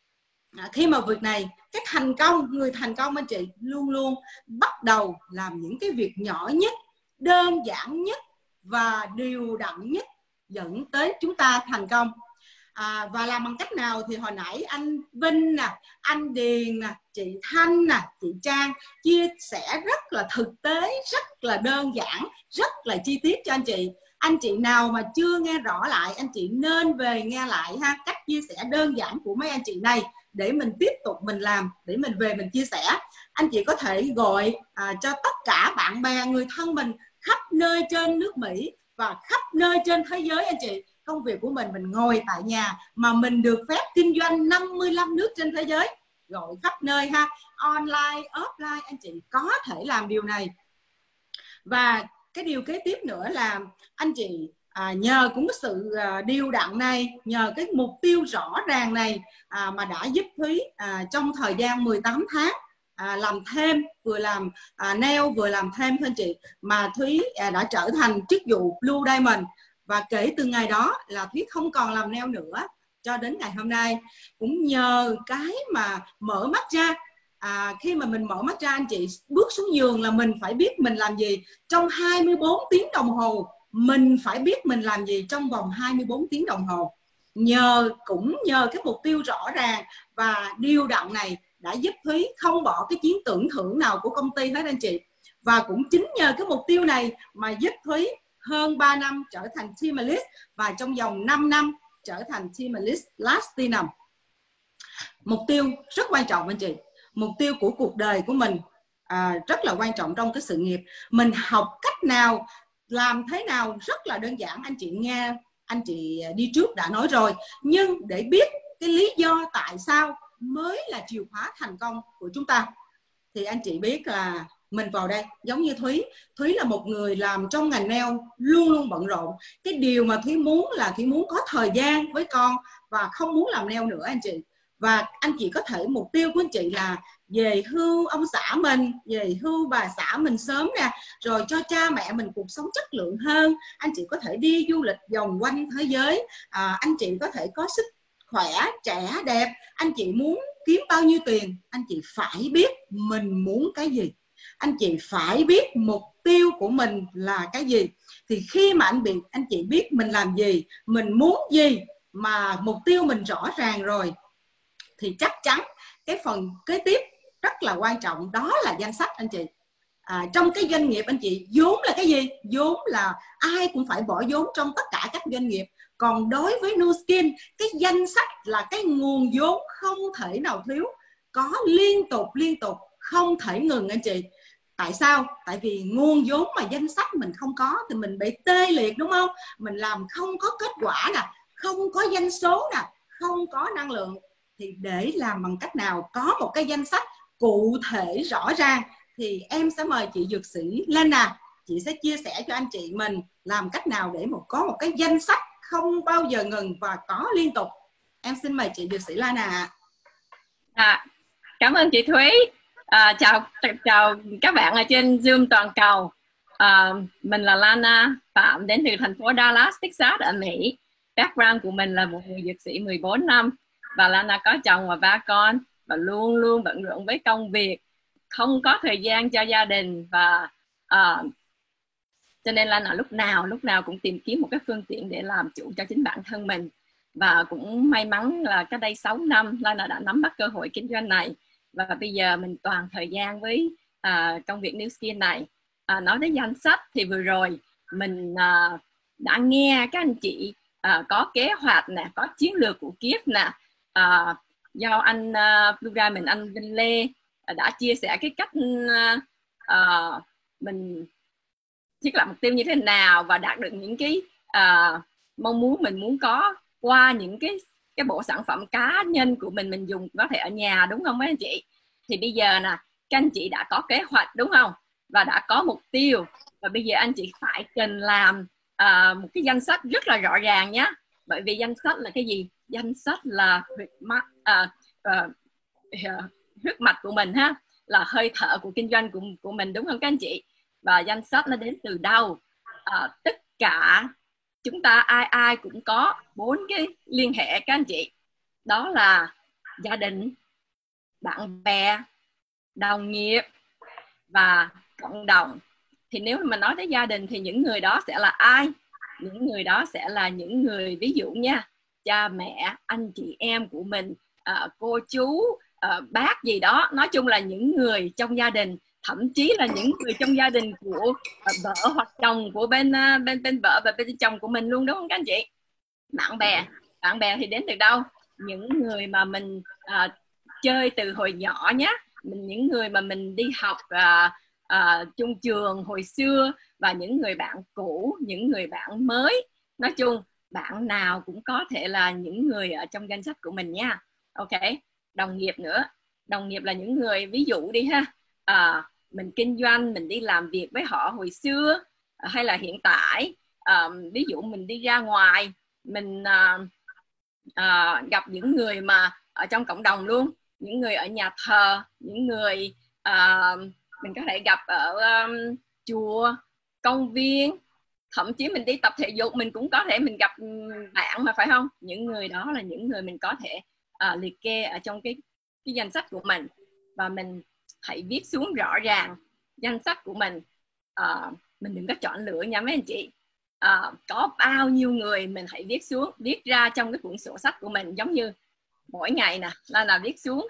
à, khi mà việc này, cái thành công, người thành công anh chị luôn luôn bắt đầu làm những cái việc nhỏ nhất, đơn giản nhất và đều đặn nhất dẫn tới chúng ta thành công. À, và làm bằng cách nào thì hồi nãy anh Vinh nè, anh Điền nè, chị Thanh nè, chị Trang chia sẻ rất là thực tế, rất là đơn giản, rất là chi tiết cho anh chị. Anh chị nào mà chưa nghe rõ lại, anh chị nên về nghe lại ha, cách chia sẻ đơn giản của mấy anh chị này để mình tiếp tục mình làm, để mình về mình chia sẻ. Anh chị có thể gọi à, cho tất cả bạn bè, người thân mình khắp nơi trên nước Mỹ và khắp nơi trên thế giới anh chị. Công việc của mình, mình ngồi tại nhà mà mình được phép kinh doanh năm mươi lăm nước trên thế giới, gọi khắp nơi ha, online, offline, anh chị có thể làm điều này. Và cái điều kế tiếp nữa là anh chị à, nhờ cũng sự à, điều đặn này, nhờ cái mục tiêu rõ ràng này à, mà đã giúp Thúy à, trong thời gian mười tám tháng à, làm thêm, vừa làm à, nail vừa làm thêm thôi anh chị, mà Thúy à, đã trở thành chức vụ Blue Diamond. Và kể từ ngày đó là Thúy không còn làm nail nữa cho đến ngày hôm nay. Cũng nhờ cái mà mở mắt ra, à, khi mà mình mở mắt ra anh chị, bước xuống giường là mình phải biết mình làm gì. Trong hai mươi bốn tiếng đồng hồ mình phải biết mình làm gì trong vòng hai mươi bốn tiếng đồng hồ. Nhờ cũng nhờ cái mục tiêu rõ ràng và điều đặn này đã giúp Thúy không bỏ cái chiến tưởng thưởng nào của công ty hết anh chị. Và cũng chính nhờ cái mục tiêu này mà giúp Thúy hơn ba năm trở thành Team Elite và trong vòng năm năm trở thành Team Elite Platinum. Mục tiêu rất quan trọng anh chị. Mục tiêu của cuộc đời của mình à, rất là quan trọng trong cái sự nghiệp. Mình học cách nào, làm thế nào rất là đơn giản. Anh chị nghe, anh chị đi trước đã nói rồi. Nhưng để biết cái lý do tại sao mới là chìa khóa thành công của chúng ta, thì anh chị biết là mình vào đây giống như Thúy. Thúy là một người làm trong ngành nail luôn luôn bận rộn. Cái điều mà Thúy muốn là Thúy muốn có thời gian với con và không muốn làm nail nữa anh chị. Và anh chị có thể mục tiêu của anh chị là về hưu ông xã mình, về hưu bà xã mình sớm nè, rồi cho cha mẹ mình cuộc sống chất lượng hơn. Anh chị có thể đi du lịch vòng quanh thế giới, à, anh chị có thể có sức khỏe, trẻ, đẹp. Anh chị muốn kiếm bao nhiêu tiền, anh chị phải biết mình muốn cái gì. Anh chị phải biết mục tiêu của mình là cái gì. Thì khi mà anh bị anh chị biết mình làm gì, mình muốn gì, mà mục tiêu mình rõ ràng rồi, thì chắc chắn cái phần kế tiếp rất là quan trọng, đó là danh sách anh chị. À, trong cái doanh nghiệp anh chị, vốn là cái gì? Vốn là ai cũng phải bỏ vốn trong tất cả các doanh nghiệp. Còn đối với Nu Skin, cái danh sách là cái nguồn vốn không thể nào thiếu, có liên tục liên tục, không thể ngừng anh chị. Tại sao? Tại vì nguồn vốn mà danh sách mình không có thì mình bị tê liệt, đúng không? Mình làm không có kết quả nè, không có doanh số nè, không có năng lượng. Thì để làm bằng cách nào có một cái danh sách cụ thể rõ ràng, thì em sẽ mời chị dược sĩ lên nè. Chị sẽ chia sẻ cho anh chị mình làm cách nào để một có một cái danh sách không bao giờ ngừng và có liên tục. Em xin mời chị dược sĩ Lan ạ. À, cảm ơn chị Thúy. À, chào chào các bạn ở trên Zoom toàn cầu. À, mình là Lana Phạm, đến từ thành phố Dallas, Texas ở Mỹ. Background của mình là một người dược sĩ mười bốn năm. Và Lana có chồng và ba con và luôn luôn bận rộn với công việc, không có thời gian cho gia đình. Và uh, cho nên Lana lúc nào lúc nào cũng tìm kiếm một cái phương tiện để làm chủ cho chính bản thân mình. Và cũng may mắn là cách đây sáu năm Lana đã nắm bắt cơ hội kinh doanh này. Và bây giờ mình toàn thời gian với uh, công việc Nu Skin này. Uh, nói đến danh sách thì vừa rồi mình uh, đã nghe các anh chị uh, có kế hoạch nè, có chiến lược của Gift nè. Uh, do anh uh, Blue Diamond, anh Vinh Lê uh, đã chia sẻ cái cách uh, uh, mình thiết lập mục tiêu như thế nào và đạt được những cái uh, mong muốn mình muốn có qua những cái cái bộ sản phẩm cá nhân của mình mình dùng có thể ở nhà, đúng không mấy anh chị? Thì bây giờ nè, các anh chị đã có kế hoạch đúng không? Và đã có mục tiêu, và bây giờ anh chị phải cần làm uh, một cái danh sách rất là rõ ràng nhé. Bởi vì danh sách là cái gì? Danh sách là huyết mạch, uh, uh, uh, huyết mạch của mình ha, là hơi thở của kinh doanh của, của mình, đúng không các anh chị? Và danh sách nó đến từ đâu? Uh, tất cả chúng ta ai ai cũng có bốn cái liên hệ các anh chị. Đó là gia đình, bạn bè, đồng nghiệp và cộng đồng. Thì nếu mà nói tới gia đình thì những người đó sẽ là ai? Những người đó sẽ là những người, ví dụ nha, cha mẹ, anh chị em của mình, uh, cô chú, uh, bác gì đó. Nói chung là những người trong gia đình, thậm chí là những người trong gia đình của uh, vợ hoặc chồng của bên, uh, bên bên vợ và bên chồng của mình luôn, đúng không các anh chị? Bạn bè, bạn bè thì đến từ đâu? Những người mà mình uh, chơi từ hồi nhỏ nhé, mình những người mà mình đi học uh, uh, chung trường hồi xưa, và những người bạn cũ, những người bạn mới. Nói chung bạn nào cũng có thể là những người ở trong danh sách của mình nha. Ok, đồng nghiệp nữa. Đồng nghiệp là những người, ví dụ đi ha, à, mình kinh doanh, mình đi làm việc với họ hồi xưa hay là hiện tại. À, ví dụ mình đi ra ngoài, mình à, à, gặp những người mà ở trong cộng đồng luôn, những người ở nhà thờ, những người à, mình có thể gặp ở um, chùa, công viên, thậm chí mình đi tập thể dục mình cũng có thể mình gặp bạn mà, phải không? Những người đó là những người mình có thể uh, liệt kê ở trong cái, cái danh sách của mình. Và mình hãy viết xuống rõ ràng danh sách của mình. Uh, mình đừng có chọn lựa nha mấy anh chị. Uh, có bao nhiêu người mình hãy viết xuống, viết ra trong cái cuốn sổ sách của mình. Giống như mỗi ngày nè, là là viết xuống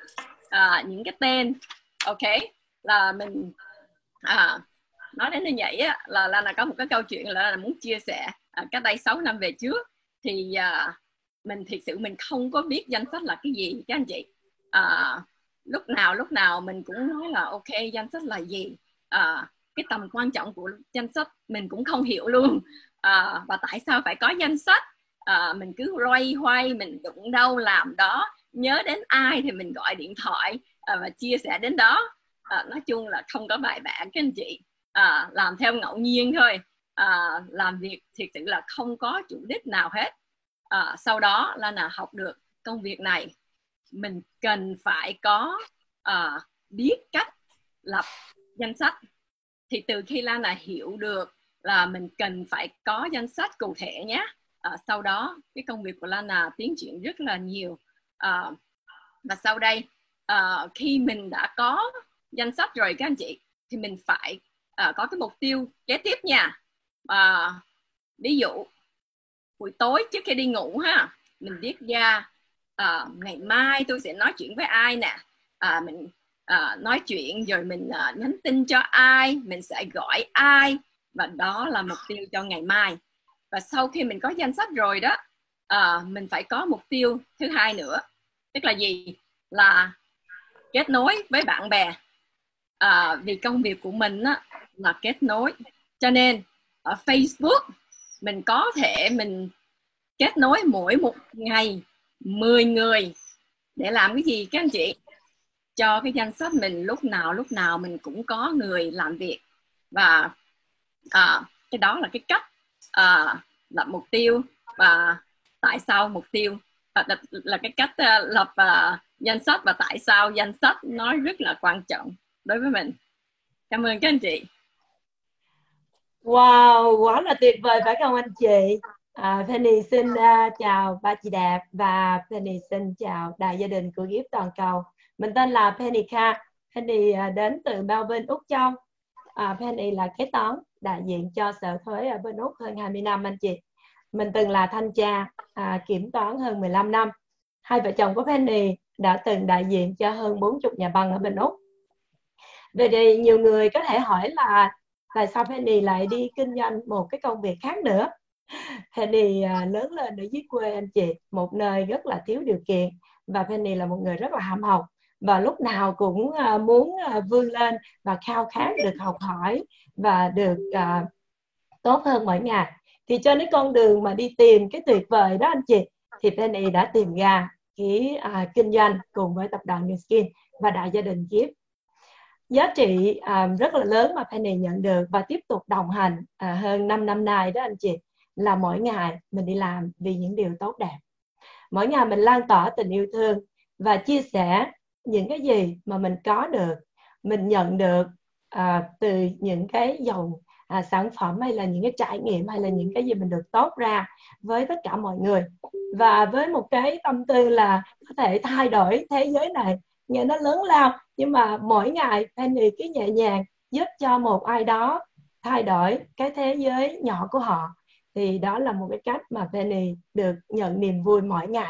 à, những cái tên, ok, là mình à, nói đến như vậy á, là là là có một cái câu chuyện là, là muốn chia sẻ. À, cách đây sáu năm về trước thì à, mình thiệt sự mình không có biết danh sách là cái gì các anh chị. À, lúc nào lúc nào mình cũng nói là ok, danh sách là gì, à, cái tầm quan trọng của danh sách mình cũng không hiểu luôn. À, và tại sao phải có danh sách, à, mình cứ loay hoay, mình đụng đâu làm đó, nhớ đến ai thì mình gọi điện thoại à, và chia sẻ đến đó. À, nói chung là không có bài bản các anh chị, à, làm theo ngẫu nhiên thôi, à, làm việc thiệt sự là không có chủ đích nào hết. À, sau đó là là học được công việc này mình cần phải có à, biết cách lập danh sách. Thì từ khi Lan là hiểu được là mình cần phải có danh sách cụ thể nhé, à, sau đó cái công việc của Lan là tiến triển rất là nhiều. À, và sau đây à, khi mình đã có danh sách rồi các anh chị, thì mình phải à, có cái mục tiêu kế tiếp nha. À, ví dụ buổi tối trước khi đi ngủ ha, mình viết ra à, ngày mai tôi sẽ nói chuyện với ai nè, à, mình à, nói chuyện rồi mình à, nhắn tin cho ai, mình sẽ gọi ai, và đó là mục tiêu cho ngày mai. Và sau khi mình có danh sách rồi đó, à, mình phải có mục tiêu thứ hai nữa, tức là gì? Là kết nối với bạn bè. À, vì công việc của mình á, là kết nối, cho nên ở Facebook mình có thể mình kết nối mỗi một ngày mười người để làm cái gì các anh chị? Cho cái danh sách mình lúc nào lúc nào mình cũng có người làm việc. Và à, cái đó là cái cách à, lập mục tiêu. Và tại sao mục tiêu à, là cái cách uh, lập uh, danh sách, và tại sao danh sách nó rất là quan trọng đối với mình. Cảm ơn các anh chị. Wow, quá là tuyệt vời, phải không anh chị? À, Penny xin uh, chào ba chị Đạt, và Penny xin chào đại gia đình của Gift Toàn Cầu. Mình tên là Penny Kha. Penny uh, đến từ Melbourne, Úc Châu. À, Penny là kế toán đại diện cho sở thuế ở bên Úc hơn hai mươi năm anh chị. Mình từng là thanh tra à, kiểm toán hơn mười lăm năm. Hai vợ chồng của Penny đã từng đại diện cho hơn bốn mươi nhà băng ở bên Úc. Về đây nhiều người có thể hỏi là tại sao Penny lại đi kinh doanh một cái công việc khác nữa. Penny à, lớn lên ở dưới quê anh chị, một nơi rất là thiếu điều kiện, và Penny là một người rất là ham học, và lúc nào cũng à, muốn à, vươn lên và khao khát được học hỏi và được à, tốt hơn mỗi ngày. Thì trên cái con đường mà đi tìm cái tuyệt vời đó anh chị, thì Penny đã tìm ra cái à, kinh doanh cùng với tập đoàn New Skin và đại gia đình Gift. Giá trị à, rất là lớn mà Penny nhận được và tiếp tục đồng hành à, hơn năm năm nay đó anh chị, là mỗi ngày mình đi làm vì những điều tốt đẹp. Mỗi ngày mình lan tỏa tình yêu thương và chia sẻ những cái gì mà mình có được, mình nhận được à, từ những cái dòng à, sản phẩm, hay là những cái trải nghiệm, hay là những cái gì mình được tốt ra với tất cả mọi người. Và với một cái tâm tư là có thể thay đổi thế giới này, nghe nó lớn lao, nhưng mà mỗi ngày Penny cứ nhẹ nhàng giúp cho một ai đó thay đổi cái thế giới nhỏ của họ. Thì đó là một cái cách mà Penny được nhận niềm vui mỗi ngày.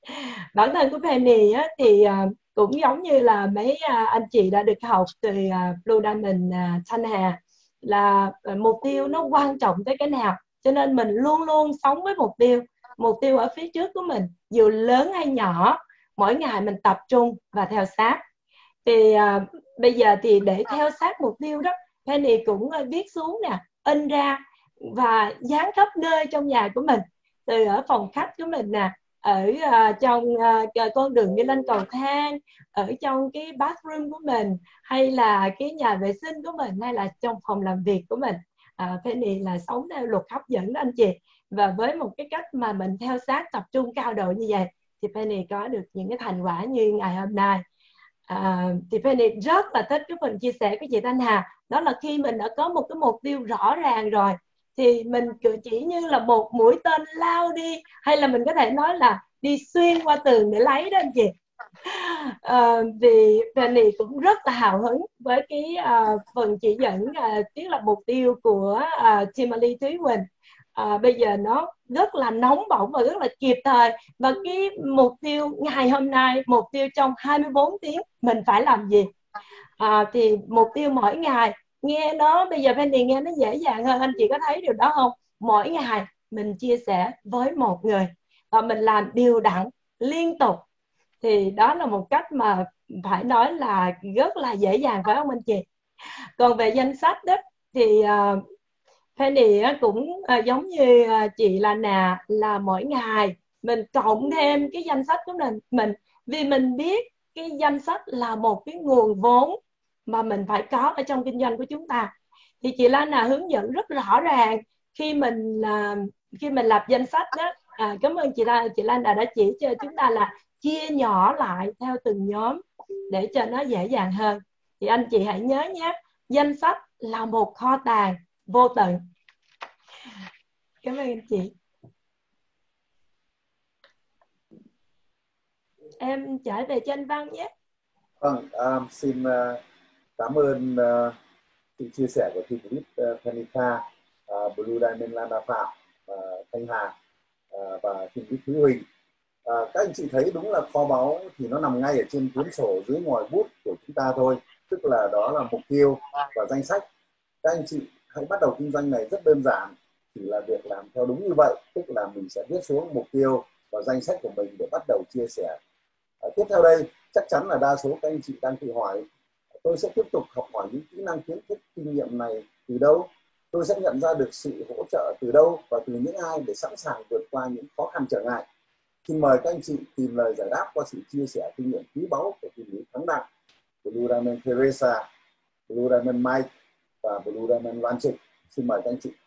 Bản thân của Penny á, thì uh, cũng giống như là mấy uh, anh chị đã được học từ uh, Blue Diamond uh, Thanh Hà, là uh, mục tiêu nó quan trọng tới cái nào, cho nên mình luôn luôn sống với mục tiêu. Mục tiêu ở phía trước của mình, dù lớn hay nhỏ, mỗi ngày mình tập trung và theo sát. Thì uh, bây giờ thì để theo sát mục tiêu đó, Penny cũng uh, viết xuống nè, in ra và dán khắp nơi trong nhà của mình, từ ở phòng khách của mình nè, ở uh, trong uh, con đường đi lên cầu thang, ở trong cái bathroom của mình, hay là cái nhà vệ sinh của mình, hay là trong phòng làm việc của mình. uh, Penny là sống theo luật hấp dẫn đó anh chị, và với một cái cách mà mình theo sát tập trung cao độ như vậy, thì Penny có được những cái thành quả như ngày hôm nay. À, thì Penny rất là thích cái phần chia sẻ của chị Thanh Hà, đó là khi mình đã có một cái mục tiêu rõ ràng rồi, thì mình chỉ như là một mũi tên lao đi, hay là mình có thể nói là đi xuyên qua tường để lấy đó anh chị. À, vì Penny cũng rất là hào hứng với cái uh, phần chỉ dẫn uh, tức là mục tiêu của uh, Timberly Thúy Quỳnh, à, bây giờ nó rất là nóng bỏng và rất là kịp thời. Và cái mục tiêu ngày hôm nay, mục tiêu trong hai mươi bốn tiếng mình phải làm gì? À, thì mục tiêu mỗi ngày nghe nó, bây giờ Penny nghe nó dễ dàng hơn, anh chị có thấy điều đó không? Mỗi ngày mình chia sẻ với một người và mình làm đều đặn liên tục, thì đó là một cách mà phải nói là rất là dễ dàng, phải không anh chị? Còn về danh sách đó thì uh, Penny cũng uh, giống như uh, chị là nè, là mỗi ngày mình cộng thêm cái danh sách của mình mình vì mình biết cái danh sách là một cái nguồn vốn mà mình phải có ở trong kinh doanh của chúng ta. Thì chị Lana hướng dẫn rất rõ ràng khi mình uh, khi mình lập danh sách đó. À, cảm ơn chị La, chị Lana đã chỉ cho chúng ta là chia nhỏ lại theo từng nhóm để cho nó dễ dàng hơn. Thì anh chị hãy nhớ nhé, danh sách là một kho tàng vô tận. Cảm ơn anh chị. Em trở về cho anh Văn nhé. Vâng, um, xin uh, cảm ơn uh, sự chia sẻ của team lead uh, Penny Kha, uh, Blue Diamond Lana Phạm, uh, Thanh Hà uh, và team lead Thúy Huỳnh. Uh, các anh chị thấy đúng là kho báu thì nó nằm ngay ở trên cuốn sổ dưới ngòi bút của chúng ta thôi, tức là đó là mục tiêu và danh sách. Các anh chị hãy bắt đầu kinh doanh này rất đơn giản, chỉ là việc làm theo đúng như vậy, tức là mình sẽ viết xuống mục tiêu và danh sách của mình để bắt đầu chia sẻ. À, tiếp theo đây, chắc chắn là đa số các anh chị đang tự hỏi, tôi sẽ tiếp tục học hỏi những kỹ năng, kiến thức, kinh nghiệm này từ đâu? Tôi sẽ nhận ra được sự hỗ trợ từ đâu và từ những ai để sẵn sàng vượt qua những khó khăn trở ngại? Xin mời các anh chị tìm lời giải đáp qua sự chia sẻ kinh nghiệm quý báu của team lead Thắng Đặng, Blue Diamond Teresa, Blue Diamond Mike và Blue Diamond Loan Trịnh. Xin mời các anh chị.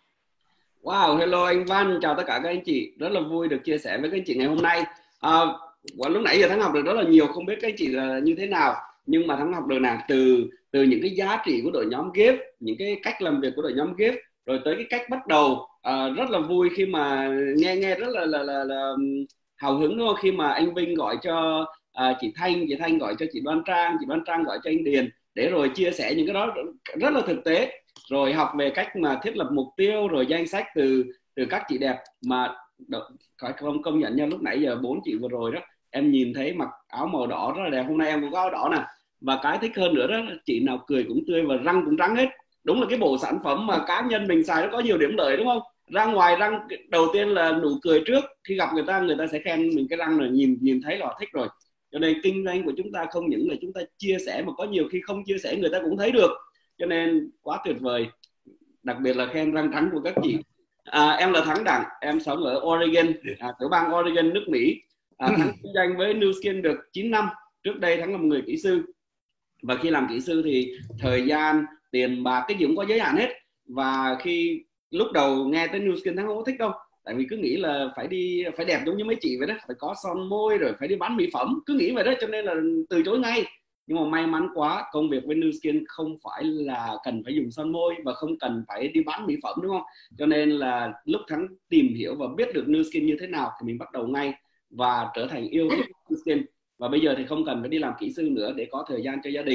Wow, hello anh Văn, chào tất cả các anh chị. Rất là vui được chia sẻ với các anh chị ngày hôm nay. À, lúc nãy giờ Thắng học được rất là nhiều, không biết các anh chị là như thế nào, nhưng mà Thắng học được là từ từ những cái giá trị của đội nhóm giê i ép, những cái cách làm việc của đội nhóm giê i ép, rồi tới cái cách bắt đầu. À, rất là vui khi mà nghe nghe rất là là, là, là hào hứng đúng không? Khi mà anh Vinh gọi cho à, chị Thanh, chị Thanh gọi cho chị Đoan Trang, chị Đoan Trang gọi cho anh Điền, để rồi chia sẻ những cái đó rất là thực tế, rồi học về cách mà thiết lập mục tiêu, rồi danh sách từ từ các chị đẹp mà phải không công nhận nha. Lúc nãy giờ bốn chị vừa rồi đó, em nhìn thấy mặc áo màu đỏ rất là đẹp, hôm nay em cũng có áo đỏ nè, và cái thích hơn nữa đó, chị nào cười cũng tươi và răng cũng trắng hết. Đúng là cái bộ sản phẩm mà cá nhân mình xài nó có nhiều điểm lợi đúng không? Ra ngoài răng đầu tiên là nụ cười trước, khi gặp người ta người ta sẽ khen mình cái răng rồi, nhìn nhìn thấy là họ thích rồi. Cho nên kinh doanh của chúng ta không những là chúng ta chia sẻ mà có nhiều khi không chia sẻ người ta cũng thấy được, cho nên quá tuyệt vời, đặc biệt là khen răng trắng của các chị. À, em là Thắng Đặng, em sống ở Oregon, à, tiểu bang Oregon, nước Mỹ. À, Thắng kinh doanh với Nu Skin được chín năm. Trước đây Thắng là một người kỹ sư, và khi làm kỹ sư thì thời gian, tiền bạc cái gì cũng có giới hạn hết. Và khi lúc đầu nghe tới Nu Skin Thắng không có thích đâu, tại vì cứ nghĩ là phải đi phải đẹp giống như mấy chị vậy đó, phải có son môi rồi phải đi bán mỹ phẩm, cứ nghĩ vậy đó, cho nên là từ chối ngay. Nhưng mà may mắn quá, công việc với Nu Skin không phải là cần phải dùng son môi và không cần phải đi bán mỹ phẩm đúng không? Cho nên là lúc Thắng tìm hiểu và biết được Nu Skin như thế nào thì mình bắt đầu ngay và trở thành yêu thích Nu Skin. Và bây giờ thì không cần phải đi làm kỹ sư nữa để có thời gian cho gia đình.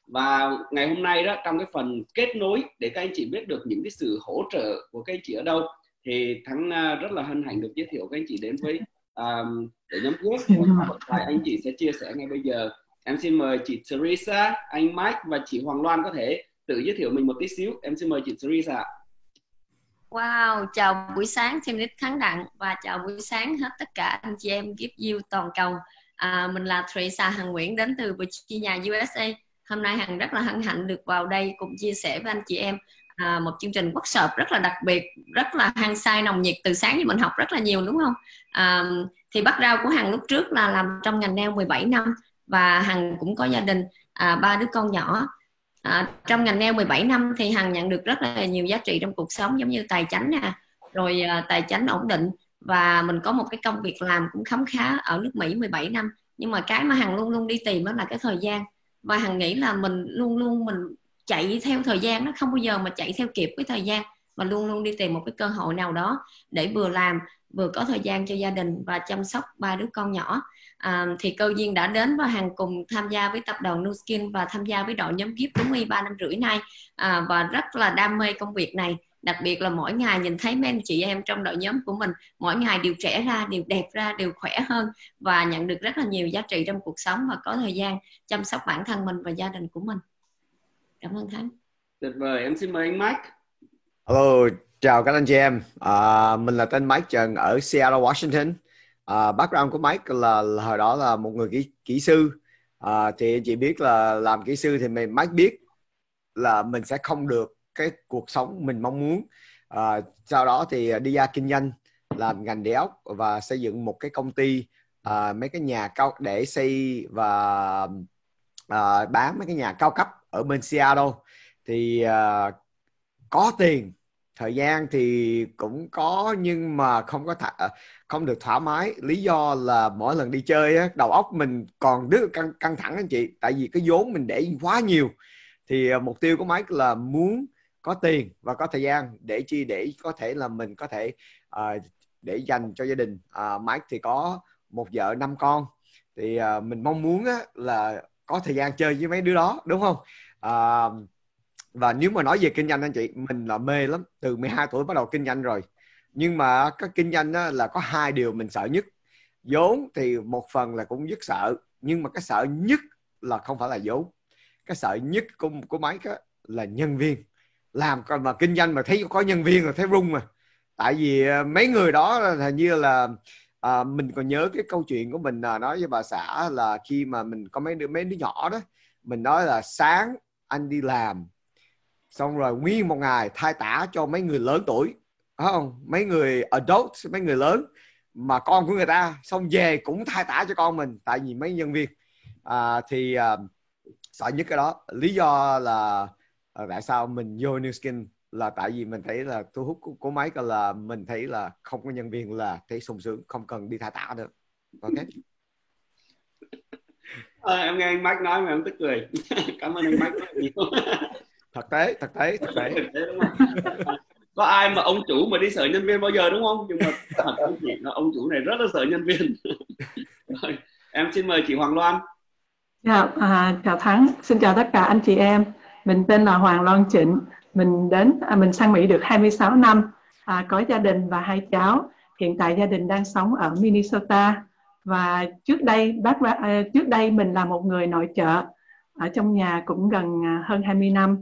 Và ngày hôm nay đó, trong cái phần kết nối để các anh chị biết được những cái sự hỗ trợ của các anh chị ở đâu, thì Thắng rất là hân hạnh được giới thiệu các anh chị đến với um, để nhóm thuốc. Và anh chị sẽ chia sẻ ngay bây giờ. Em xin mời chị Teresa, anh Mike và chị Hoàng Loan có thể tự giới thiệu mình một tí xíu. Em xin mời chị Teresa. Wow, chào buổi sáng team lead Thắng Đặng và chào buổi sáng hết tất cả anh chị em giê i ép u toàn cầu. À, mình là Teresa Hằng Nguyễn đến từ Virginia, u ét a. Hôm nay Hằng rất là hân hạnh được vào đây cùng chia sẻ với anh chị em à, một chương trình workshop rất là đặc biệt, rất là hăng say nồng nhiệt, từ sáng thì mình học rất là nhiều đúng không? À, thì background của Hằng lúc trước là làm trong ngành nail mười bảy năm và Hằng cũng có gia đình, à, ba đứa con nhỏ. À, trong ngành nail mười bảy năm thì Hằng nhận được rất là nhiều giá trị trong cuộc sống, giống như tài chánh nè, rồi à, tài chánh ổn định, và mình có một cái công việc làm cũng khấm khá ở nước Mỹ mười bảy năm. Nhưng mà cái mà Hằng luôn luôn đi tìm đó là cái thời gian, và Hằng nghĩ là mình luôn luôn mình chạy theo thời gian, nó không bao giờ mà chạy theo kịp với thời gian, mà luôn luôn đi tìm một cái cơ hội nào đó để vừa làm vừa có thời gian cho gia đình và chăm sóc ba đứa con nhỏ. À, thì cơ duyên đã đến và Hằng cùng tham gia với tập đoàn Nu Skin và tham gia với đội nhóm giê i ép đúng y ba năm rưỡi nay, à, và rất là đam mê công việc này. đặc biệt là mỗi ngày nhìn thấy mấy anh chị em trong đội nhóm của mình mỗi ngày đều trẻ ra, đều đẹp ra, đều khỏe hơn và nhận được rất là nhiều giá trị trong cuộc sống và có thời gian chăm sóc bản thân mình và gia đình của mình. Cảm ơn Thắng. Tuyệt vời, em xin mời anh Mike. Hello, chào các anh chị em. À, mình là tên Mike Trần ở Seattle, Washington. À, background của Mike là, là hồi đó là một người kỹ, kỹ sư. À, thì anh chị biết là làm kỹ sư thì mình Mike biết là mình sẽ không được cái cuộc sống mình mong muốn. À, sau đó thì đi ra kinh doanh, làm ngành địa ốc và xây dựng một cái công ty, à, mấy cái nhà cao để xây và à, bán mấy cái nhà cao cấp ở bên Seattle. Thì à, có tiền, thời gian thì cũng có nhưng mà không có th- không được thoải mái. Lý do là mỗi lần đi chơi á, đầu óc mình còn rất căng, căng thẳng anh chị, tại vì cái vốn mình để quá nhiều. Thì uh, mục tiêu của Mike là muốn có tiền và có thời gian để chi để có thể là mình có thể uh, để dành cho gia đình. Uh, Mike thì có một vợ năm con, thì uh, mình mong muốn á, là có thời gian chơi với mấy đứa đó, đúng không? Uh, và nếu mà nói về kinh doanh anh chị, mình là mê lắm, từ mười hai tuổi bắt đầu kinh doanh rồi. Nhưng mà cái kinh doanh đó là có hai điều mình sợ nhất. Vốn thì một phần là cũng rất sợ, nhưng mà cái sợ nhất là không phải là vốn. Cái sợ nhất của, của Mike á, là nhân viên. Làm còn mà kinh doanh mà thấy có nhân viên là thấy run mà. Tại vì mấy người đó hình như là à, mình còn nhớ cái câu chuyện của mình là nói với bà xã là khi mà mình có mấy đứa mấy đứa nhỏ đó, mình nói là sáng anh đi làm xong rồi nguyên một ngày thay tả cho mấy người lớn tuổi, không? Mấy người adult, mấy người lớn mà con của người ta, xong về cũng thay tả cho con mình, tại vì mấy nhân viên. À, thì à, sợ nhất cái đó. Lý do là à, tại sao mình vô Nu Skin là tại vì mình thấy là thu hút của, của máy là mình thấy là không có nhân viên là thấy sung sướng, không cần đi thay tả nữa. Ok. À, em nghe anh Mike nói mà em tức cười. Cảm ơn anh Mike rất nhiều. Thực tế, thực tế, thực tế. Thực tế đúng không? Có ai mà ông chủ mà đi sợ nhân viên bao giờ đúng không? Nhưng mà thật là ông chủ này rất là sợ nhân viên. Rồi, em xin mời chị Hoàng Loan. Chào, à, chào Thắng, xin chào tất cả anh chị em. Mình tên là Hoàng Loan Trịnh. Mình đến, à, mình sang Mỹ được hai mươi sáu năm, à, có gia đình và hai cháu. Hiện tại gia đình đang sống ở Minnesota. Và trước đây, bác, à, trước đây mình là một người nội trợ ở trong nhà cũng gần à, hơn hai mươi năm.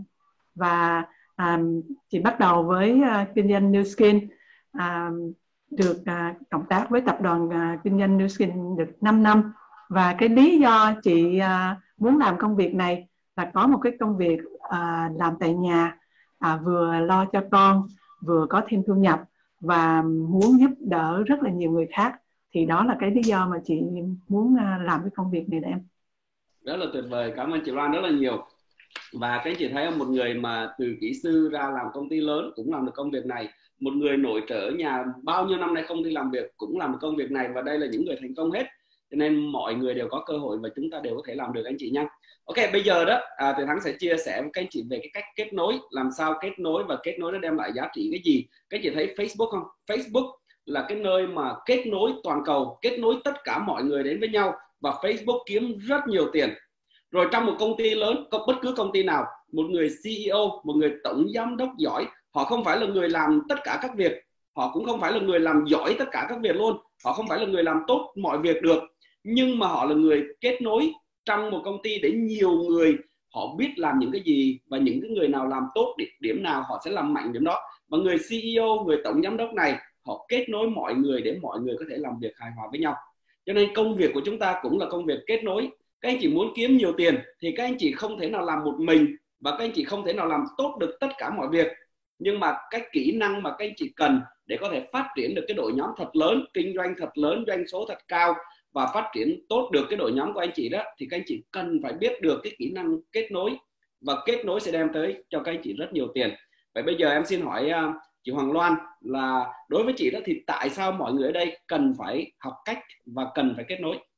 Và à, chị bắt đầu với à, kinh doanh Nu Skin, à, được à, cộng tác với tập đoàn à, kinh doanh Nu Skin được năm năm. Và cái lý do chị à, muốn làm công việc này là có một cái công việc à, làm tại nhà, à, vừa lo cho con, vừa có thêm thu nhập và muốn giúp đỡ rất là nhiều người khác. Thì đó là cái lý do mà chị muốn à, làm cái công việc này đó em. Rất là tuyệt vời, cảm ơn chị Loan rất là nhiều. Và các anh chị thấy một người mà từ kỹ sư ra làm công ty lớn cũng làm được công việc này, một người nội trợ ở nhà bao nhiêu năm nay không đi làm việc cũng làm được công việc này, và đây là những người thành công hết, cho nên mọi người đều có cơ hội và chúng ta đều có thể làm được anh chị nha. Ok, bây giờ đó à, thì Thắng sẽ chia sẻ với các anh chị về cái cách kết nối, làm sao kết nối và kết nối nó đem lại giá trị cái gì. Các anh chị thấy Facebook không? Facebook là cái nơi mà kết nối toàn cầu, kết nối tất cả mọi người đến với nhau, và Facebook kiếm rất nhiều tiền. Rồi trong một công ty lớn, bất cứ công ty nào, một người xê e ô, một người tổng giám đốc giỏi, họ không phải là người làm tất cả các việc, họ cũng không phải là người làm giỏi tất cả các việc luôn, họ không phải là người làm tốt mọi việc được, nhưng mà họ là người kết nối trong một công ty để nhiều người họ biết làm những cái gì, và những cái người nào làm tốt điểm nào họ sẽ làm mạnh điểm đó. Và người xê e ô, người tổng giám đốc này, họ kết nối mọi người để mọi người có thể làm việc hài hòa với nhau. Cho nên công việc của chúng ta cũng là công việc kết nối. Các anh chị muốn kiếm nhiều tiền thì các anh chị không thể nào làm một mình, và các anh chị không thể nào làm tốt được tất cả mọi việc. Nhưng mà cái kỹ năng mà các anh chị cần để có thể phát triển được cái đội nhóm thật lớn, kinh doanh thật lớn, doanh số thật cao và phát triển tốt được cái đội nhóm của anh chị đó, thì các anh chị cần phải biết được cái kỹ năng kết nối, và kết nối sẽ đem tới cho các anh chị rất nhiều tiền. Vậy bây giờ em xin hỏi uh, chị Hoàng Loan là đối với chị đó thì tại sao mọi người ở đây cần phải học cách và cần phải kết nối?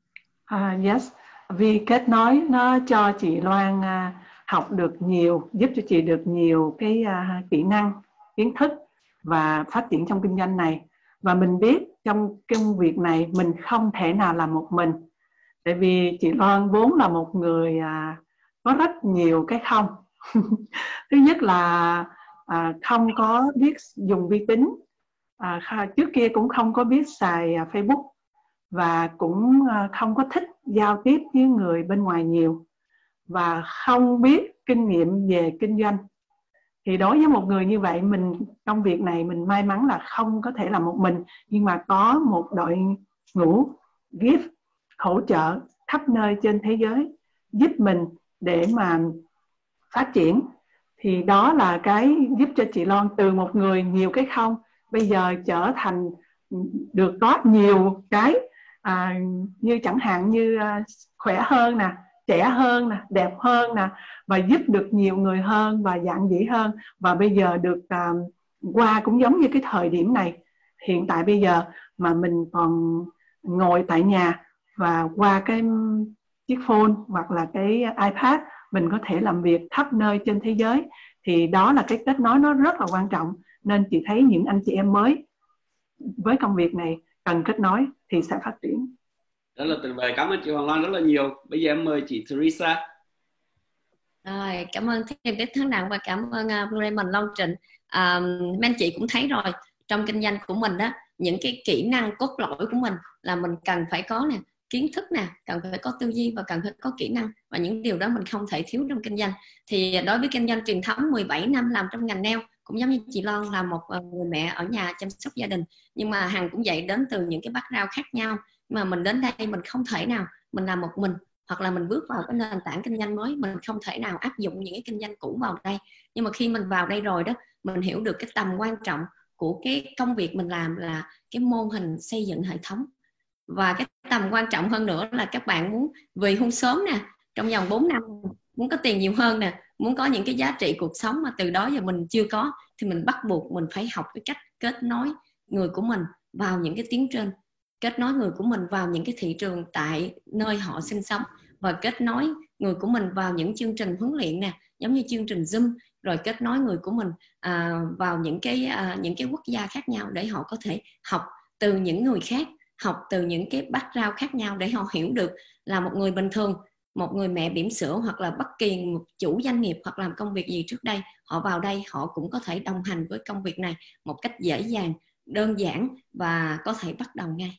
Uh, yes, vì kết nối nó cho chị Loan uh, học được nhiều, giúp cho chị được nhiều cái uh, kỹ năng, kiến thức và phát triển trong kinh doanh này. Và mình biết trong công việc này mình không thể nào làm một mình. Tại vì chị Loan vốn là một người uh, có rất nhiều cái không. Thứ nhất là à, không có biết dùng vi tính, à, trước kia cũng không có biết xài à, Facebook, và cũng à, không có thích giao tiếp với người bên ngoài nhiều, và không biết kinh nghiệm về kinh doanh. Thì đối với một người như vậy, mình công việc này mình may mắn là không có thể làm một mình, nhưng mà có một đội ngũ gift hỗ trợ khắp nơi trên thế giới giúp mình để mà phát triển. Thì đó là cái giúp cho chị Loan từ một người nhiều cái không, bây giờ trở thành được có nhiều cái, à, như chẳng hạn như à, khỏe hơn nè, trẻ hơn nè, đẹp hơn nè, và giúp được nhiều người hơn và dạn dĩ hơn. Và bây giờ được à, qua cũng giống như cái thời điểm này, hiện tại bây giờ mà mình còn ngồi tại nhà và qua cái chiếc phone hoặc là cái iPad mình có thể làm việc khắp nơi trên thế giới, thì đó là cái kết nối nó rất là quan trọng. Nên chị thấy những anh chị em mới với công việc này cần kết nối thì sẽ phát triển. Rất là tuyệt vời, cảm ơn chị Hoàng Loan rất là nhiều. Bây giờ em mời chị Teresa. Rồi, cảm ơn thêm Đức Thắng Đặng và cảm ơn uh, Blue Diamond Long Trịnh. À, mấy anh chị cũng thấy rồi, trong kinh doanh của mình đó, những cái kỹ năng cốt lõi của mình là mình cần phải có nè, kiến thức nè, cần phải có tư duy và cần phải có kỹ năng, và những điều đó mình không thể thiếu trong kinh doanh. Thì đối với kinh doanh truyền thống mười bảy năm làm trong ngành nail, cũng giống như chị Loan là một người mẹ ở nhà chăm sóc gia đình, nhưng mà Hằng cũng dạy đến từ những cái background khác nhau, mà mình đến đây mình không thể nào mình làm một mình, hoặc là mình bước vào cái nền tảng kinh doanh mới mình không thể nào áp dụng những cái kinh doanh cũ vào đây. Nhưng mà khi mình vào đây rồi đó, mình hiểu được cái tầm quan trọng của cái công việc mình làm là cái mô hình xây dựng hệ thống. Và cái tầm quan trọng hơn nữa là các bạn muốn về hưu sớm nè, trong vòng bốn năm, muốn có tiền nhiều hơn nè, muốn có những cái giá trị cuộc sống mà từ đó giờ mình chưa có, thì mình bắt buộc mình phải học cái cách kết nối người của mình vào những cái tuyến trên, kết nối người của mình vào những cái thị trường tại nơi họ sinh sống, và kết nối người của mình vào những chương trình huấn luyện nè, giống như chương trình Zoom, rồi kết nối người của mình à, vào những cái à, những cái quốc gia khác nhau để họ có thể học từ những người khác, học từ những cái background khác nhau để họ hiểu được là một người bình thường, một người mẹ bỉm sữa hoặc là bất kỳ một chủ doanh nghiệp hoặc làm công việc gì trước đây, họ vào đây họ cũng có thể đồng hành với công việc này một cách dễ dàng, đơn giản và có thể bắt đầu ngay.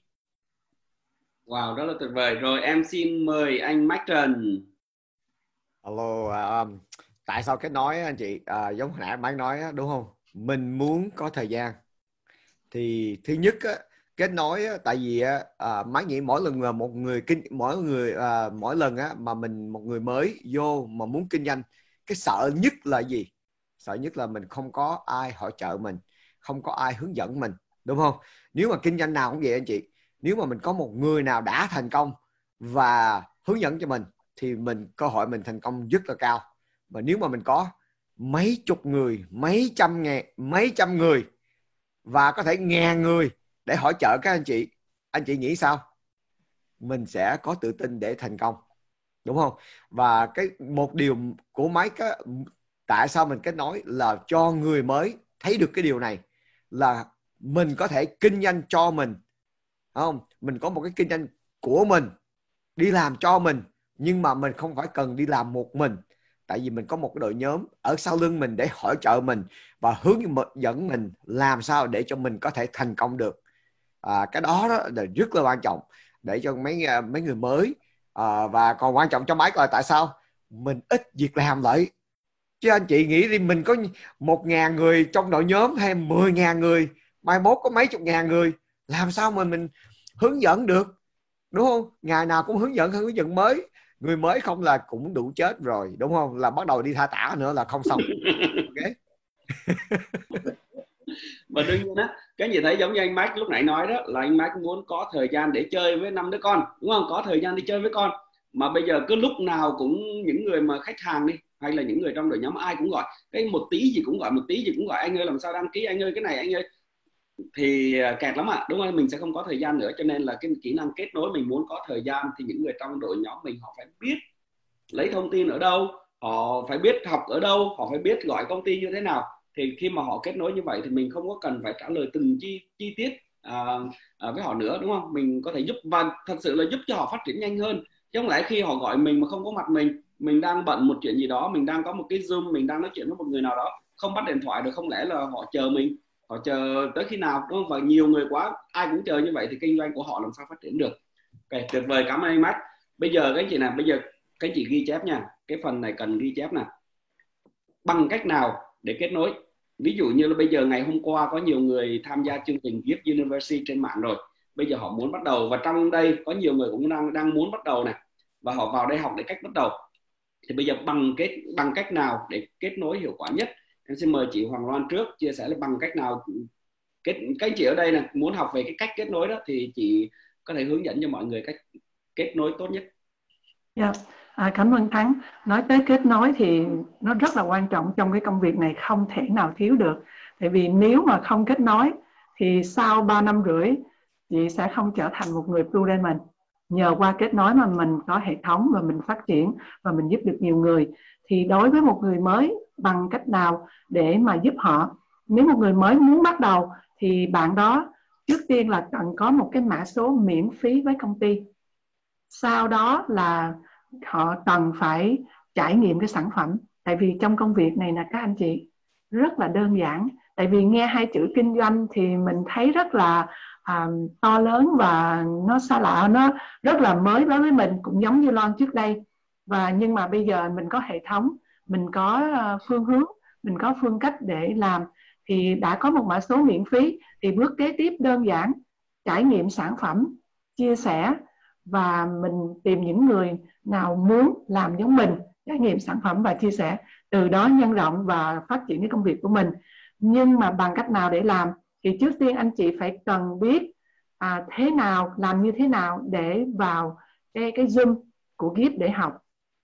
Wow, rất là tuyệt vời. Rồi em xin mời anh Mike Trần. Hello, um, tại sao kết nối anh chị? À, giống hồi nãy anh Mike nói đúng không? Mình muốn có thời gian. Thì thứ nhất á, kết nối á, tại vì à, Mike nghĩ mỗi lần một người kinh mỗi người à, mỗi lần á, mà mình một người mới vô mà muốn kinh doanh, cái sợ nhất là gì? Sợ nhất là mình không có ai hỗ trợ mình, không có ai hướng dẫn mình, đúng không? Nếu mà kinh doanh nào cũng vậy anh chị, nếu mà mình có một người nào đã thành công và hướng dẫn cho mình thì mình cơ hội mình thành công rất là cao. Và nếu mà mình có mấy chục người, mấy trăm ngàn, mấy trăm người và có thể ngàn người để hỗ trợ các anh chị, anh chị nghĩ sao? Mình sẽ có tự tin để thành công, đúng không? Và cái một điều của Mike á, tại sao mình kết nối là cho người mới thấy được cái điều này, là mình có thể kinh doanh cho mình, không? Mình có một cái kinh doanh của mình, đi làm cho mình, nhưng mà mình không phải cần đi làm một mình, tại vì mình có một cái đội nhóm ở sau lưng mình để hỗ trợ mình và hướng dẫn mình làm sao để cho mình có thể thành công được. À, cái đó, đó là rất là quan trọng để cho mấy mấy người mới. À, và còn quan trọng cho Mike là tại sao mình ít việc làm lại. Chứ anh chị nghĩ đi, mình có một ngàn người trong đội nhóm hay mười ngàn người, mai mốt có mấy chục ngàn người, làm sao mà mình hướng dẫn được, đúng không? Ngày nào cũng hướng dẫn hướng dẫn mới, người mới không là cũng đủ chết rồi, đúng không? Là bắt đầu đi tha tả nữa là không xong. Ok. Và đương nhiên á, cái gì thấy giống như anh Mike lúc nãy nói đó, là anh Mike muốn có thời gian để chơi với năm đứa con, đúng không? Có thời gian đi chơi với con. Mà bây giờ cứ lúc nào cũng những người mà khách hàng đi, hay là những người trong đội nhóm ai cũng gọi, cái một tí gì cũng gọi, một tí gì cũng gọi, anh ơi làm sao đăng ký, anh ơi cái này, anh ơi, thì kẹt lắm ạ, à, đúng không? Mình sẽ không có thời gian nữa. Cho nên là cái kỹ năng kết nối, mình muốn có thời gian thì những người trong đội nhóm mình họ phải biết lấy thông tin ở đâu, họ phải biết học ở đâu, họ phải biết gọi công ty như thế nào. Thì khi mà họ kết nối như vậy thì mình không có cần phải trả lời từng chi chi tiết à, à, với họ nữa, đúng không? Mình có thể giúp, và thật sự là giúp cho họ phát triển nhanh hơn. Chứ không lẽ khi họ gọi mình mà không có mặt mình, mình đang bận một chuyện gì đó, mình đang có một cái Zoom, mình đang nói chuyện với một người nào đó, không bắt điện thoại được, không lẽ là họ chờ mình, họ chờ tới khi nào, đúng không? Và nhiều người quá, ai cũng chờ như vậy thì kinh doanh của họ làm sao phát triển được. Ok, tuyệt vời, cảm ơn anh Matt. Bây giờ các anh chị nào, bây giờ các anh chị ghi chép nha, cái phần này cần ghi chép nè. Bằng cách nào để kết nối? Ví dụ như là bây giờ ngày hôm qua có nhiều người tham gia chương trình Gift University trên mạng rồi, bây giờ họ muốn bắt đầu, và trong đây có nhiều người cũng đang đang muốn bắt đầu này, và họ vào đây học để cách bắt đầu. Thì bây giờ bằng kết bằng cách nào để kết nối hiệu quả nhất? Em xin mời chị Hoàng Loan trước chia sẻ là bằng cách nào kết, các anh chị ở đây này muốn học về cái cách kết nối đó thì chị có thể hướng dẫn cho mọi người cách kết nối tốt nhất. Yeah. À, cảm ơn Thắng. Nói tới kết nối thì nó rất là quan trọng trong cái công việc này, không thể nào thiếu được. Tại vì nếu mà không kết nối thì sau ba năm rưỡi chị sẽ không trở thành một người Blue Diamond. Nhờ qua kết nối mà mình có hệ thống và mình phát triển và mình giúp được nhiều người. Thì đối với một người mới, bằng cách nào để mà giúp họ? Nếu một người mới muốn bắt đầu thì bạn đó trước tiên là cần có một cái mã số miễn phí với công ty. Sau đó là họ cần phải trải nghiệm cái sản phẩm. Tại vì trong công việc này nè các anh chị, rất là đơn giản. Tại vì nghe hai chữ kinh doanh thì mình thấy rất là à, to lớn và nó xa lạ, nó rất là mới đối với mình, cũng giống như Loan trước đây. Và nhưng mà bây giờ mình có hệ thống, mình có phương hướng, mình có phương cách để làm, thì đã có một mã số miễn phí. Thì bước kế tiếp đơn giản, trải nghiệm sản phẩm, chia sẻ, và mình tìm những người nào muốn làm giống mình, trải nghiệm sản phẩm và chia sẻ, từ đó nhân rộng và phát triển cái công việc của mình. Nhưng mà bằng cách nào để làm thì trước tiên anh chị phải cần biết à, thế nào, làm như thế nào để vào cái, cái Zoom của Gift để học,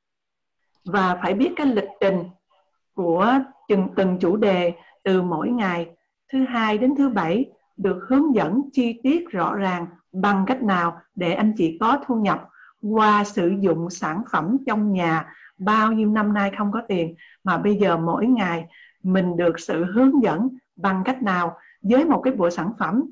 và phải biết cái lịch trình của từng, từng chủ đề từ mỗi ngày thứ hai đến thứ bảy, được hướng dẫn chi tiết rõ ràng bằng cách nào để anh chị có thu nhập qua sử dụng sản phẩm trong nhà. Bao nhiêu năm nay không có tiền mà bây giờ mỗi ngày mình được sự hướng dẫn bằng cách nào với một cái bộ sản phẩm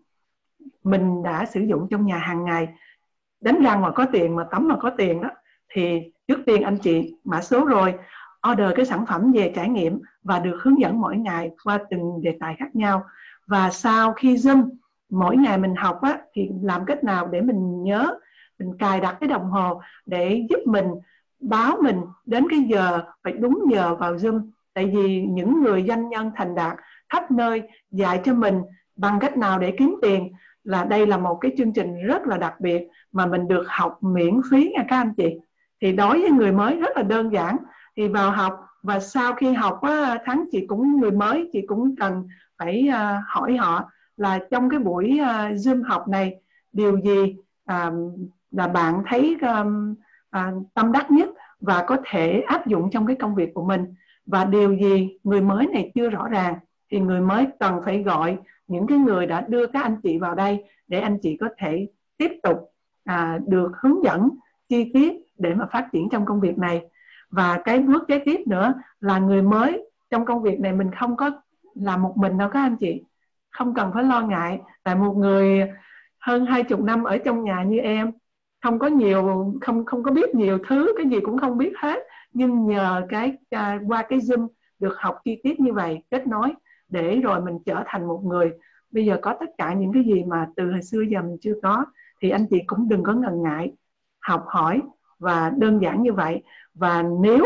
mình đã sử dụng trong nhà hàng ngày. Đánh răng mà có tiền, mà tắm mà có tiền đó, thì trước tiên anh chị mã số rồi, order cái sản phẩm về trải nghiệm và được hướng dẫn mỗi ngày qua từng đề tài khác nhau. Và sau khi Zoom mỗi ngày mình học á, thì làm cách nào để mình nhớ, mình cài đặt cái đồng hồ để giúp mình báo mình đến cái giờ, phải đúng giờ vào Zoom. Tại vì những người doanh nhân thành đạt khắp nơi dạy cho mình bằng cách nào để kiếm tiền, là đây là một cái chương trình rất là đặc biệt mà mình được học miễn phí nha các anh chị. Thì đối với người mới rất là đơn giản, thì vào học, và sau khi học á, Thắng chị cũng người mới, chị cũng cần phải uh, hỏi họ là trong cái buổi uh, Zoom học này, điều gì uh, là bạn thấy um, uh, tâm đắc nhất và có thể áp dụng trong cái công việc của mình, và điều gì người mới này chưa rõ ràng thì người mới cần phải gọi những cái người đã đưa các anh chị vào đây để anh chị có thể tiếp tục uh, được hướng dẫn chi tiết để mà phát triển trong công việc này. Và cái bước kế tiếp nữa là người mới trong công việc này mình không có làm một mình đâu các anh chị, không cần phải lo ngại. Tại một người hơn hai chục năm ở trong nhà như em, không có nhiều, không không có biết nhiều thứ, cái gì cũng không biết hết, nhưng nhờ cái uh, qua cái Zoom được học chi tiết như vậy, kết nối, để rồi mình trở thành một người bây giờ có tất cả những cái gì mà từ hồi xưa giờ mình chưa có. Thì anh chị cũng đừng có ngần ngại học hỏi, và đơn giản như vậy. Và nếu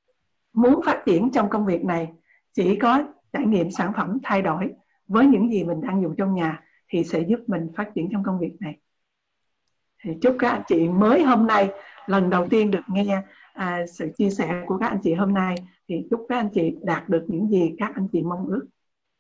muốn phát triển trong công việc này, chỉ có trải nghiệm sản phẩm thay đổi với những gì mình đang dùng trong nhà thì sẽ giúp mình phát triển trong công việc này. Thì chúc các anh chị mới hôm nay lần đầu tiên được nghe à, sự chia sẻ của các anh chị hôm nay, thì chúc các anh chị đạt được những gì các anh chị mong ước.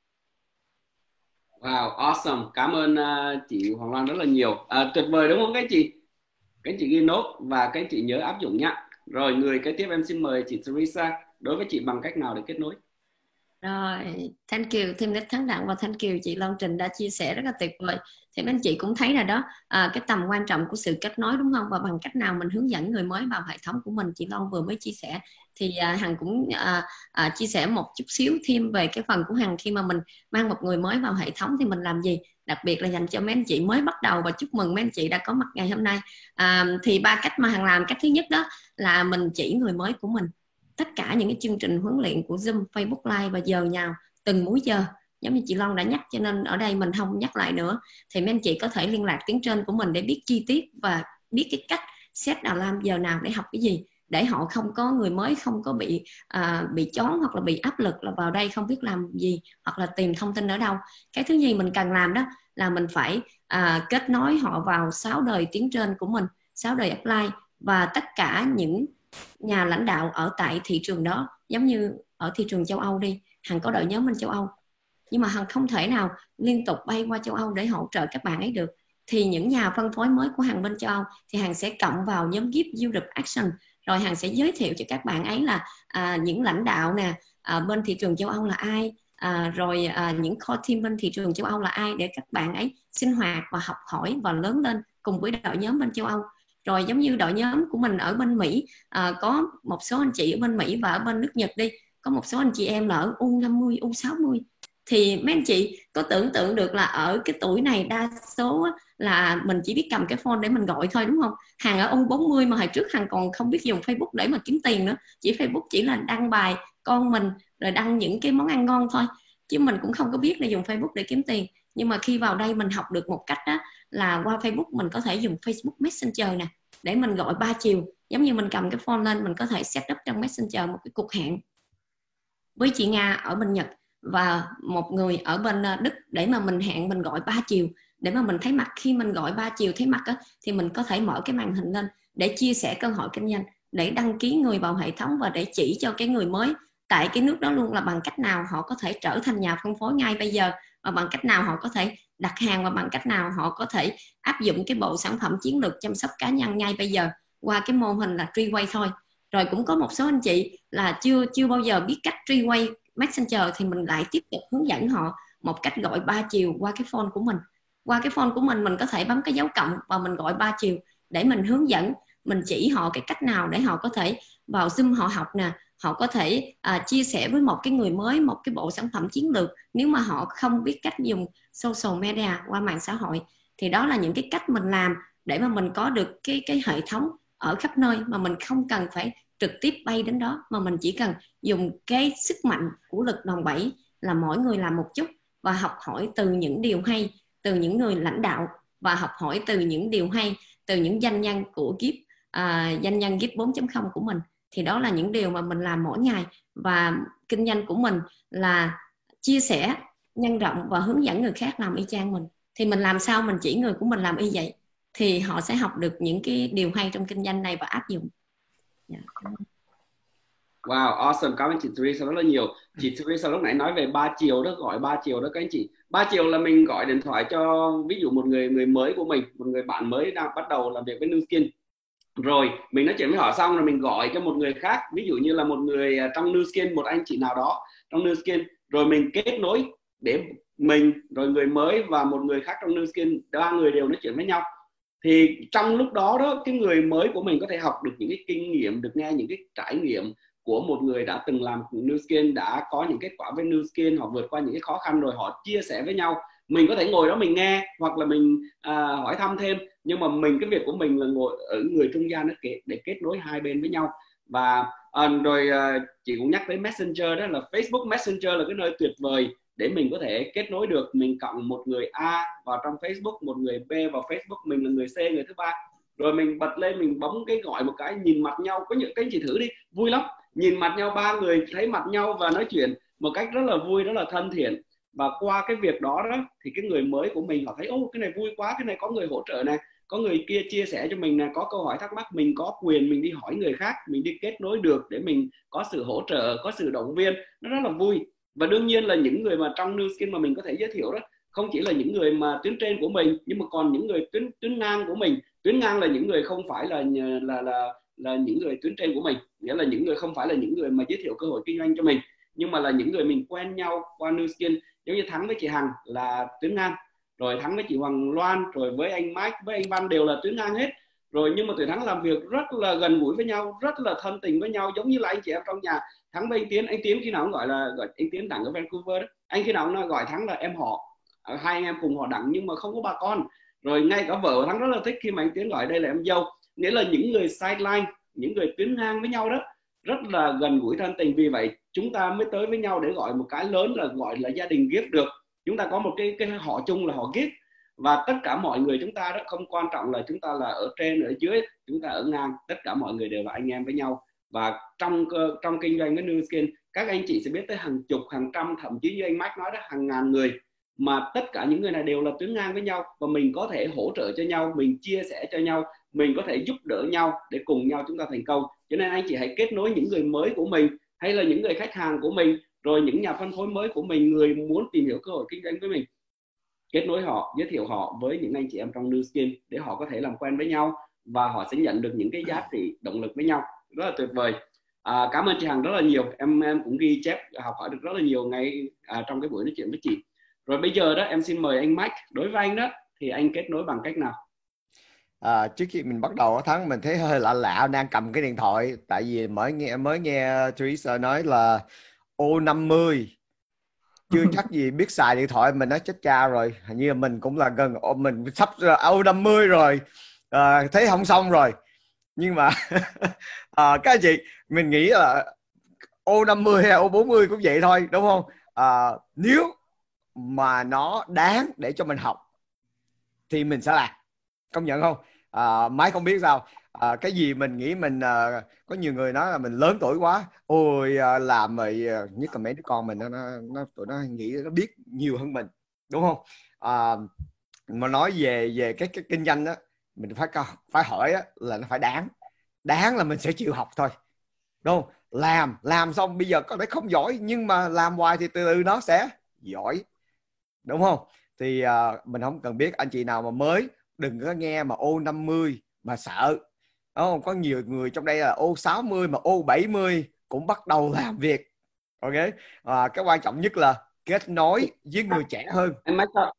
Wow, awesome. Cảm ơn uh, chị Hoàng Loan rất là nhiều. Uh, tuyệt vời đúng không các anh chị? Các anh chị ghi nốt và các anh chị nhớ áp dụng nhé. Rồi, người kế tiếp em xin mời chị Teresa. Đối với chị bằng cách nào để kết nối? Rồi, thank you Team Lead Thắng Đặng và thank you chị Loan Trình đã chia sẻ rất là tuyệt vời. Thì mấy anh chị cũng thấy rồi đó, à, cái tầm quan trọng của sự kết nối đúng không? Và bằng cách nào mình hướng dẫn người mới vào hệ thống của mình, chị Loan vừa mới chia sẻ. Thì à, Hằng cũng à, à, chia sẻ một chút xíu thêm về cái phần của Hằng. Khi mà mình mang một người mới vào hệ thống thì mình làm gì? Đặc biệt là dành cho mấy anh chị mới bắt đầu, và chúc mừng mấy anh chị đã có mặt ngày hôm nay. À, thì ba cách mà Hằng làm, cách thứ nhất đó là mình chỉ người mới của mình tất cả những cái chương trình huấn luyện của Zoom, Facebook Live và giờ nào từng múi giờ, giống như chị Long đã nhắc, cho nên ở đây mình không nhắc lại nữa. Thì mấy anh chị có thể liên lạc tuyến trên của mình để biết chi tiết và biết cái cách set alarm giờ nào để học cái gì, để họ không có, người mới không có bị à, bị chón hoặc là bị áp lực là vào đây không biết làm gì hoặc là tìm thông tin ở đâu. Cái thứ gì mình cần làm đó là mình phải à, kết nối họ vào sáu đời tuyến trên của mình, sáu đời upline và tất cả những nhà lãnh đạo ở tại thị trường đó. Giống như ở thị trường châu Âu đi, Hằng có đội nhóm bên châu Âu, nhưng mà Hằng không thể nào liên tục bay qua châu Âu để hỗ trợ các bạn ấy được. Thì những nhà phân phối mới của Hằng bên châu Âu thì Hằng sẽ cộng vào nhóm Gift Europe Action, rồi Hằng sẽ giới thiệu cho các bạn ấy là à, những lãnh đạo nè à, bên thị trường châu Âu là ai, à, rồi à, những core team bên thị trường châu Âu là ai, để các bạn ấy sinh hoạt và học hỏi và lớn lên cùng với đội nhóm bên châu Âu. Rồi giống như đội nhóm của mình ở bên Mỹ, à, có một số anh chị ở bên Mỹ và ở bên nước Nhật đi, có một số anh chị em là ở U năm mươi, U sáu mươi. Thì mấy anh chị có tưởng tượng được là ở cái tuổi này đa số là mình chỉ biết cầm cái phone để mình gọi thôi, đúng không? Hằng ở U bốn mươi mà hồi trước Hằng còn không biết dùng Facebook để mà kiếm tiền nữa. Chỉ Facebook chỉ là đăng bài con mình, rồi đăng những cái món ăn ngon thôi, chứ mình cũng không có biết là dùng Facebook để kiếm tiền. Nhưng mà khi vào đây mình học được một cách đó là qua Facebook mình có thể dùng Facebook Messenger nè, để mình gọi ba chiều. Giống như mình cầm cái phone lên, mình có thể set up trong Messenger một cái cuộc hẹn với chị Nga ở bên Nhật và một người ở bên Đức, để mà mình hẹn mình gọi ba chiều, để mà mình thấy mặt. Khi mình gọi ba chiều thấy mặt á, thì mình có thể mở cái màn hình lên để chia sẻ cơ hội kinh doanh, để đăng ký người vào hệ thống và để chỉ cho cái người mới tại cái nước đó luôn là bằng cách nào họ có thể trở thành nhà phân phối ngay bây giờ, và bằng cách nào họ có thể đặt hàng, và bằng cách nào họ có thể áp dụng cái bộ sản phẩm chiến lược chăm sóc cá nhân ngay bây giờ qua cái mô hình là Treeway thôi. Rồi cũng có một số anh chị là chưa chưa bao giờ biết cách Treeway Messenger, thì mình lại tiếp tục hướng dẫn họ một cách gọi ba chiều qua cái phone của mình. Qua cái phone của mình mình có thể bấm cái dấu cộng và mình gọi ba chiều để mình hướng dẫn, mình chỉ họ cái cách nào để họ có thể vào Zoom họ học nè, họ có thể à, chia sẻ với một cái người mới một cái bộ sản phẩm chiến lược nếu mà họ không biết cách dùng social media qua mạng xã hội. Thì đó là những cái cách mình làm để mà mình có được cái cái hệ thống ở khắp nơi, mà mình không cần phải trực tiếp bay đến đó, mà mình chỉ cần dùng cái sức mạnh của lực đòn bẩy là mỗi người làm một chút, và học hỏi từ những điều hay từ những người lãnh đạo, và học hỏi từ những điều hay từ những doanh nhân của Gift, à, doanh nhân Gift bốn chấm không của mình. Thì đó là những điều mà mình làm mỗi ngày, và kinh doanh của mình là chia sẻ, nhân rộng và hướng dẫn người khác làm y chang mình. Thì mình làm sao mình chỉ người của mình làm y vậy, thì họ sẽ học được những cái điều hay trong kinh doanh này và áp dụng. Yeah. Wow, awesome, cảm ơn chị Teresa rất là nhiều. Chị Teresa lúc nãy nói về ba chiều đó, gọi ba chiều đó các anh chị. Ba chiều là mình gọi điện thoại cho ví dụ một người người mới của mình, một người bạn mới đang bắt đầu làm việc với Nu Skin. Rồi mình nói chuyện với họ xong rồi mình gọi cho một người khác, ví dụ như là một người trong Nu Skin, một anh chị nào đó trong Nu Skin, rồi mình kết nối để mình, rồi người mới và một người khác trong Nu Skin, ba người đều nói chuyện với nhau. Thì trong lúc đó đó, cái người mới của mình có thể học được những cái kinh nghiệm, được nghe những cái trải nghiệm của một người đã từng làm Nu Skin, đã có những kết quả với Nu Skin, họ vượt qua những cái khó khăn rồi họ chia sẻ với nhau. Mình có thể ngồi đó mình nghe hoặc là mình à, hỏi thăm thêm, nhưng mà mình, cái việc của mình là ngồi ở người trung gian để, để kết nối hai bên với nhau. Và à, rồi à, chị cũng nhắc tới Messenger, đó là Facebook Messenger là cái nơi tuyệt vời để mình có thể kết nối được. Mình cộng một người A vào trong Facebook, một người B vào Facebook, mình là người C, người thứ ba, rồi mình bật lên, mình bấm cái gọi một cái, nhìn mặt nhau. Có những cái anh chị thử đi, vui lắm, nhìn mặt nhau, ba người thấy mặt nhau và nói chuyện một cách rất là vui, rất là thân thiện. Và qua cái việc đó đó thì cái người mới của mình họ thấy ô cái này vui quá, cái này có người hỗ trợ này, có người kia chia sẻ cho mình này, có câu hỏi thắc mắc mình có quyền mình đi hỏi người khác, mình đi kết nối được để mình có sự hỗ trợ, có sự động viên, nó rất là vui. Và đương nhiên là những người mà trong Nu Skin mà mình có thể giới thiệu đó không chỉ là những người mà tuyến trên của mình, nhưng mà còn những người tuyến tuyến ngang của mình. Tuyến ngang là những người không phải là là là là những người tuyến trên của mình, nghĩa là những người không phải là những người mà giới thiệu cơ hội kinh doanh cho mình, nhưng mà là những người mình quen nhau qua Nu Skin. Giống như Thắng với chị Hằng là tuyến ngang, rồi Thắng với chị Hoàng Loan, rồi với anh Mike, với anh Văn đều là tuyến ngang hết. Rồi nhưng mà tụi Thắng làm việc rất là gần gũi với nhau, rất là thân tình với nhau, giống như là anh chị em trong nhà. Thắng với anh Tiến, anh Tiến khi nào cũng gọi là gọi anh Tiến Đặng ở Vancouver đó, anh khi nào cũng nói gọi Thắng là em họ, hai anh em cùng họ Đặng nhưng mà không có bà con. Rồi ngay cả vợ Thắng rất là thích khi mà anh Tiến gọi đây là em dâu, nghĩa là những người sideline, những người tuyến ngang với nhau đó rất là gần gũi thân tình. Vì vậy chúng ta mới tới với nhau để gọi một cái lớn là gọi là gia đình gift được. Chúng ta có một cái cái họ chung là họ gift, và tất cả mọi người chúng ta đó, không quan trọng là chúng ta là ở trên ở dưới, chúng ta ở ngang, tất cả mọi người đều là anh em với nhau. Và trong trong kinh doanh với Nu Skin, các anh chị sẽ biết tới hàng chục, hàng trăm, thậm chí như anh Mike nói đó, hàng ngàn người, mà tất cả những người này đều là tuyến ngang với nhau, và mình có thể hỗ trợ cho nhau, mình chia sẻ cho nhau, mình có thể giúp đỡ nhau để cùng nhau chúng ta thành công. Cho nên anh chị hãy kết nối những người mới của mình, hay là những người khách hàng của mình, rồi những nhà phân phối mới của mình, người muốn tìm hiểu cơ hội kinh doanh với mình, kết nối họ, giới thiệu họ với những anh chị em trong Nu Skin để họ có thể làm quen với nhau, và họ sẽ nhận được những cái giá trị động lực với nhau. Rất là tuyệt vời. À, cảm ơn chị Hằng rất là nhiều. Em em cũng ghi chép, học hỏi được rất là nhiều ngay à, trong cái buổi nói chuyện với chị. Rồi bây giờ đó em xin mời anh Mike. Đối với anh đó thì anh kết nối bằng cách nào? À, trước khi mình bắt đầu Thắng, mình thấy hơi lạ lạ đang cầm cái điện thoại, tại vì mới nghe mới nghe Teresa nói là ô năm mươi, chưa chắc gì biết xài điện thoại. Mình nói chết cha rồi, hình như mình cũng là gần mình sắp ô năm mươi rồi, à, thấy không xong rồi. Nhưng mà à, các anh chị, mình nghĩ là ô năm mươi hay ô bốn mươi cũng vậy thôi, đúng không? À, nếu mà nó đáng để cho mình học thì mình sẽ làm, công nhận không? À, Mike không biết sao, à, cái gì mình nghĩ mình à, có nhiều người nói là mình lớn tuổi quá, ôi à, làm rồi, à, nhất là mấy đứa con mình nó, nó tụi nó nghĩ nó biết nhiều hơn mình, đúng không? À, mà nói về về cái, cái kinh doanh đó, mình phải phải hỏi đó, là nó phải đáng, đáng là mình sẽ chịu học thôi, đúng không? Làm làm xong bây giờ có thể không giỏi, nhưng mà làm hoài thì từ từ nó sẽ giỏi, đúng không? Thì uh, mình không cần biết. Anh chị nào mà mới, đừng có nghe mà ô năm mươi mà sợ, đúng không? Có nhiều người trong đây là ô sáu mươi mà ô bảy mươi cũng bắt đầu làm việc, ok? À, cái quan trọng nhất là kết nối với người trẻ hơn. Em Mike thôi.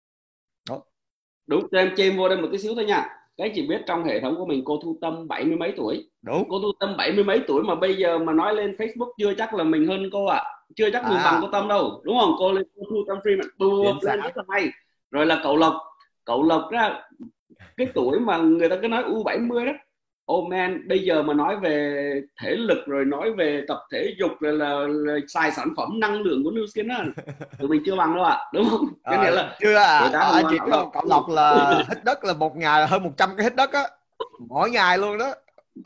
Đúng, cho em chêm vô đây một tí xíu thôi nha. Cái chị biết trong hệ thống của mình cô Thu Tâm bảy mươi mấy tuổi. Đúng. Cô Thu Tâm bảy mươi mấy tuổi mà bây giờ mà nói lên Facebook chưa chắc là mình hơn cô ạ. À. Chưa chắc mình à. bằng cô Tâm đâu, đúng không? Cô lên cô Thu Tâm Freeman bùm lên rất là hay. Rồi là cậu Lộc, cậu Lộc ra cái tuổi mà người ta cứ nói u bảy mươi đó. Oh man, bây giờ mà nói về thể lực, rồi nói về tập thể dục, rồi là, là xài sản phẩm năng lượng của Nu Skin á, tụi mình chưa bằng đâu ạ, à, đúng không? Cái à, là chưa à, à anh chị biết không, cậu Lộc là hít đất là một ngày là hơn một trăm cái hít đất á, mỗi ngày luôn đó.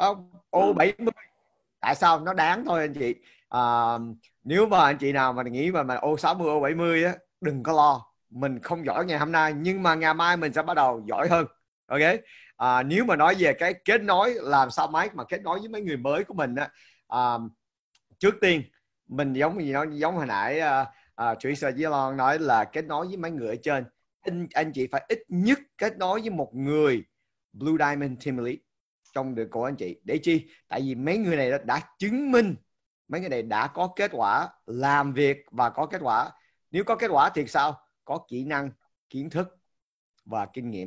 Ô bảy mươi, tại sao? Nó đáng thôi anh chị. À, nếu mà anh chị nào mà nghĩ mà mà ô sáu mươi, ô bảy mươi á, đừng có lo, mình không giỏi ngày hôm nay, nhưng mà ngày mai mình sẽ bắt đầu giỏi hơn, ok? À, nếu mà nói về cái kết nối, làm sao máy mà kết nối với mấy người mới của mình á, à, trước tiên mình giống như nó giống hồi nãy uh, uh, Teresa với Lon nói là kết nối với mấy người ở trên. anh, anh chị phải ít nhất kết nối với một người Blue Diamond Team Elite trong được của anh chị. Để chi? Tại vì mấy người này đã, đã chứng minh, mấy người này đã có kết quả làm việc và có kết quả. Nếu có kết quả thì sao? Có kỹ năng, kiến thức và kinh nghiệm.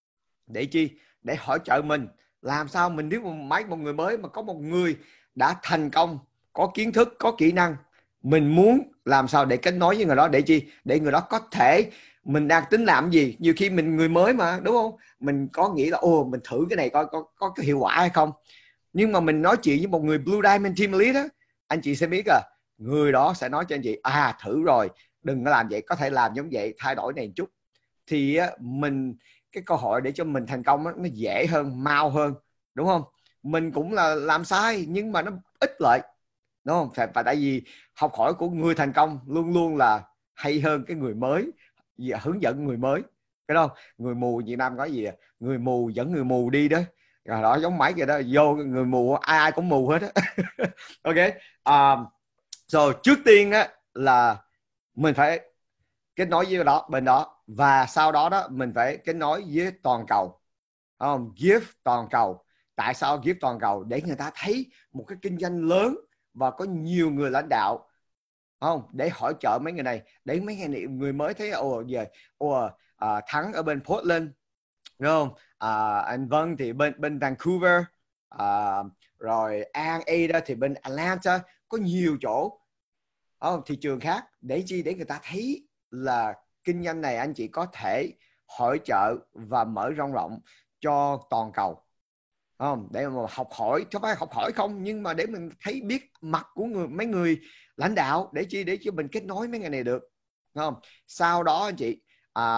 Để chi? Để hỗ trợ mình làm sao mình, nếu mà mấy một người mới mà có một người đã thành công, có kiến thức, có kỹ năng, mình muốn làm sao để kết nối với người đó. Để chi? Để người đó có thể, mình đang tính làm gì, nhiều khi mình người mới mà, đúng không? Mình có nghĩ là ồ mình thử cái này coi có, có cái hiệu quả hay không. Nhưng mà mình nói chuyện với một người Blue Diamond Team Elite đó, anh chị sẽ biết là người đó sẽ nói cho anh chị à thử rồi, đừng có làm vậy, có thể làm giống vậy, thay đổi này một chút. Thì mình cái cơ hội để cho mình thành công đó, nó dễ hơn, mau hơn, đúng không? Mình cũng là làm sai nhưng mà nó ít lợi, đúng không? Phải, tại vì học hỏi của người thành công luôn luôn là hay hơn cái người mới, hướng dẫn người mới, cái đó. Người mù Việt Nam có gì à? Người mù dẫn người mù đi đó, rồi đó giống máy vậy đó, vô người mù ai ai cũng mù hết á. Ok. Um, so trước tiên á là mình phải kết nối với đó bên đó, và sau đó đó mình phải kết nối với toàn cầu, không? Gift toàn cầu. Tại sao gift toàn cầu? Để người ta thấy một cái kinh doanh lớn và có nhiều người lãnh đạo, không? Để hỗ trợ mấy người này, để mấy người này, người mới thấy ồ giờ ồ à, Thắng ở bên Portland, đúng không? À, anh Vân thì bên bên Vancouver, à, rồi An Ada thì bên Atlanta, có nhiều chỗ, không? Thị trường khác. Để chi? Để người ta thấy là kinh doanh này anh chị có thể hỗ trợ và mở rộng rộng cho toàn cầu. không? Để mà học hỏi, không phải học hỏi không, nhưng mà để mình thấy biết mặt của người mấy người lãnh đạo, để chi để cho mình kết nối mấy người này được, không? Sau đó anh chị à,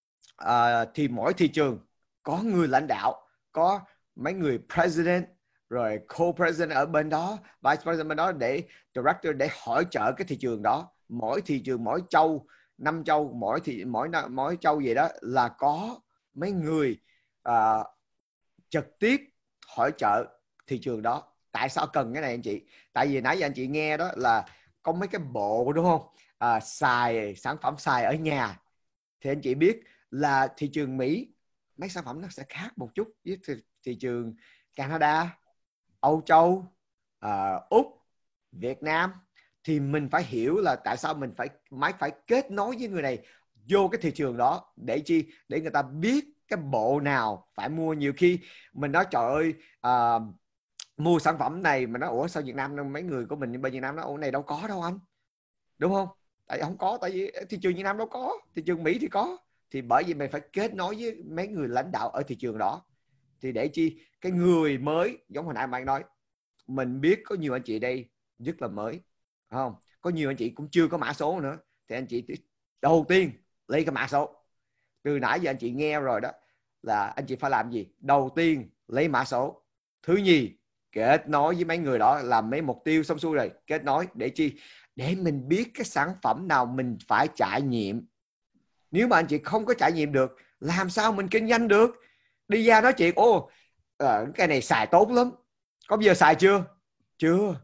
à, thì mỗi thị trường có người lãnh đạo, có mấy người president rồi co-president ở bên đó, vice president bên đó, để director để hỗ trợ cái thị trường đó. Mỗi thị trường, mỗi châu, năm châu, mỗi thị mỗi mỗi châu gì đó là có mấy người à, trực tiếp hỗ trợ thị trường đó. Tại sao cần cái này anh chị? Tại vì nãy giờ anh chị nghe đó là có mấy cái bộ, đúng không? À, xài sản phẩm xài ở nhà, thì anh chị biết là thị trường Mỹ mấy sản phẩm nó sẽ khác một chút với thị, thị trường Canada, Âu Châu, à, Úc, Việt Nam. Thì mình phải hiểu là tại sao mình phải máy phải kết nối với người này vô cái thị trường đó, để chi? Để người ta biết cái bộ nào phải mua. Nhiều khi mình nói trời ơi à, mua sản phẩm này mà nó ủa sao Việt Nam, mấy người của mình bên Việt Nam nó ủa này đâu có đâu anh, đúng không? Tại không có, tại vì thị trường Việt Nam đâu có, thị trường Mỹ thì có. Thì bởi vì mình phải kết nối với mấy người lãnh đạo ở thị trường đó. Thì để chi? Cái người mới, giống hồi nãy bạn nói, mình biết có nhiều anh chị đây rất là mới, không? Có nhiều anh chị cũng chưa có mã số nữa. Thì anh chị đầu tiên lấy cái mã số. Từ nãy giờ anh chị nghe rồi đó, là anh chị phải làm gì? Đầu tiên lấy mã số. Thứ nhì, kết nối với mấy người đó, làm mấy mục tiêu xong xuôi rồi, kết nối để chi? Để mình biết cái sản phẩm nào mình phải trải nghiệm. Nếu mà anh chị không có trải nghiệm được, làm sao mình kinh doanh được? Đi ra nói chuyện, ô à, cái này xài tốt lắm, có bao giờ xài chưa? Chưa.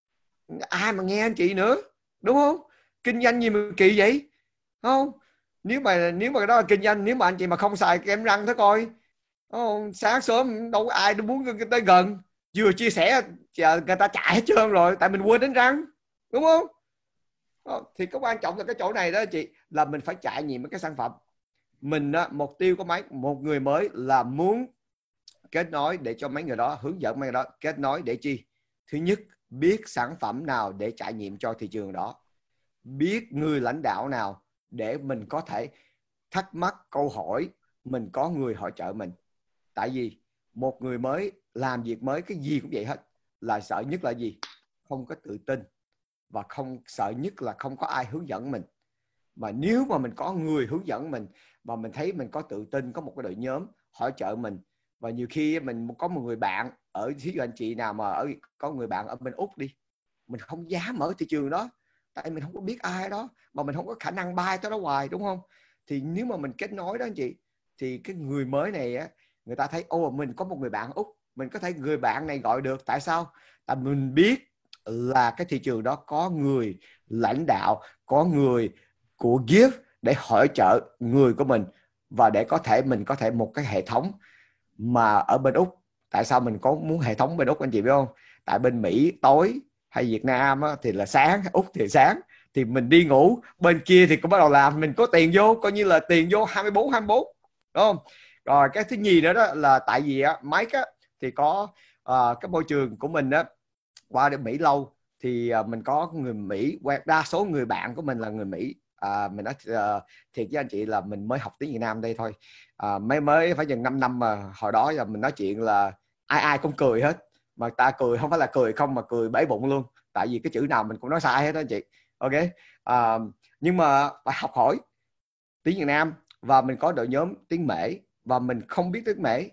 Ai mà nghe anh chị nữa, đúng không? Kinh doanh gì mà kỳ vậy, không? Nếu mà nếu mà đó là kinh doanh, nếu mà anh chị mà không xài kem răng thế coi, không? Sáng sớm đâu có ai muốn tới gần, vừa chia sẻ người ta chạy hết trơn rồi, tại mình quên đánh răng, đúng không? Thì cái quan trọng là cái chỗ này đó chị, là mình phải trải nghiệm cái sản phẩm. Mình á, mục tiêu của mấy một người mới là muốn kết nối để cho mấy người đó, hướng dẫn mấy người đó kết nối để chi? Thứ nhất, biết sản phẩm nào để trải nghiệm cho thị trường đó, biết người lãnh đạo nào để mình có thể thắc mắc câu hỏi, mình có người hỗ trợ mình. Tại vì một người mới làm việc mới cái gì cũng vậy hết, là sợ nhất là gì? Không có tự tin, và không sợ nhất là không có ai hướng dẫn mình. Mà nếu mà mình có người hướng dẫn mình, và mình thấy mình có tự tin, có một cái đội nhóm hỗ trợ mình, và nhiều khi mình có một người bạn ở, thí dụ anh chị nào mà ở có người bạn ở bên Úc đi, mình không dám mở thị trường đó, tại mình không có biết ai đó, mà mình không có khả năng bay tới đó hoài, đúng không? Thì nếu mà mình kết nối đó anh chị, thì cái người mới này á, người ta thấy ô mình có một người bạn Úc, mình có thể người bạn này gọi được. Tại sao? Tại mình biết là cái thị trường đó có người lãnh đạo, có người của giê i ép để hỗ trợ người của mình, và để có thể mình có thể một cái hệ thống mà ở bên Úc. Tại sao mình có muốn hệ thống bên Úc anh chị biết không? Tại bên Mỹ tối, hay Việt Nam á, thì là sáng, Úc thì sáng, thì mình đi ngủ, bên kia thì cũng bắt đầu làm, mình có tiền vô, coi như là tiền vô hai mươi bốn hai mươi bốn, đúng không? Rồi cái thứ nhì nữa đó là tại vì á, Mike á, thì có uh, cái môi trường của mình á, qua đến Mỹ lâu, thì uh, mình có người Mỹ, đa số người bạn của mình là người Mỹ. À, mình nói uh, thiệt với anh chị là mình mới học tiếng Việt Nam đây thôi, à, mới mới phải chừng năm năm mà hồi đó là mình nói chuyện là ai ai cũng cười hết, mà ta cười không phải là cười không, mà cười bể bụng luôn, tại vì cái chữ nào mình cũng nói sai hết đó anh chị. Ok, à, nhưng mà phải học hỏi tiếng Việt Nam, và mình có đội nhóm tiếng Mễ, và mình không biết tiếng Mễ.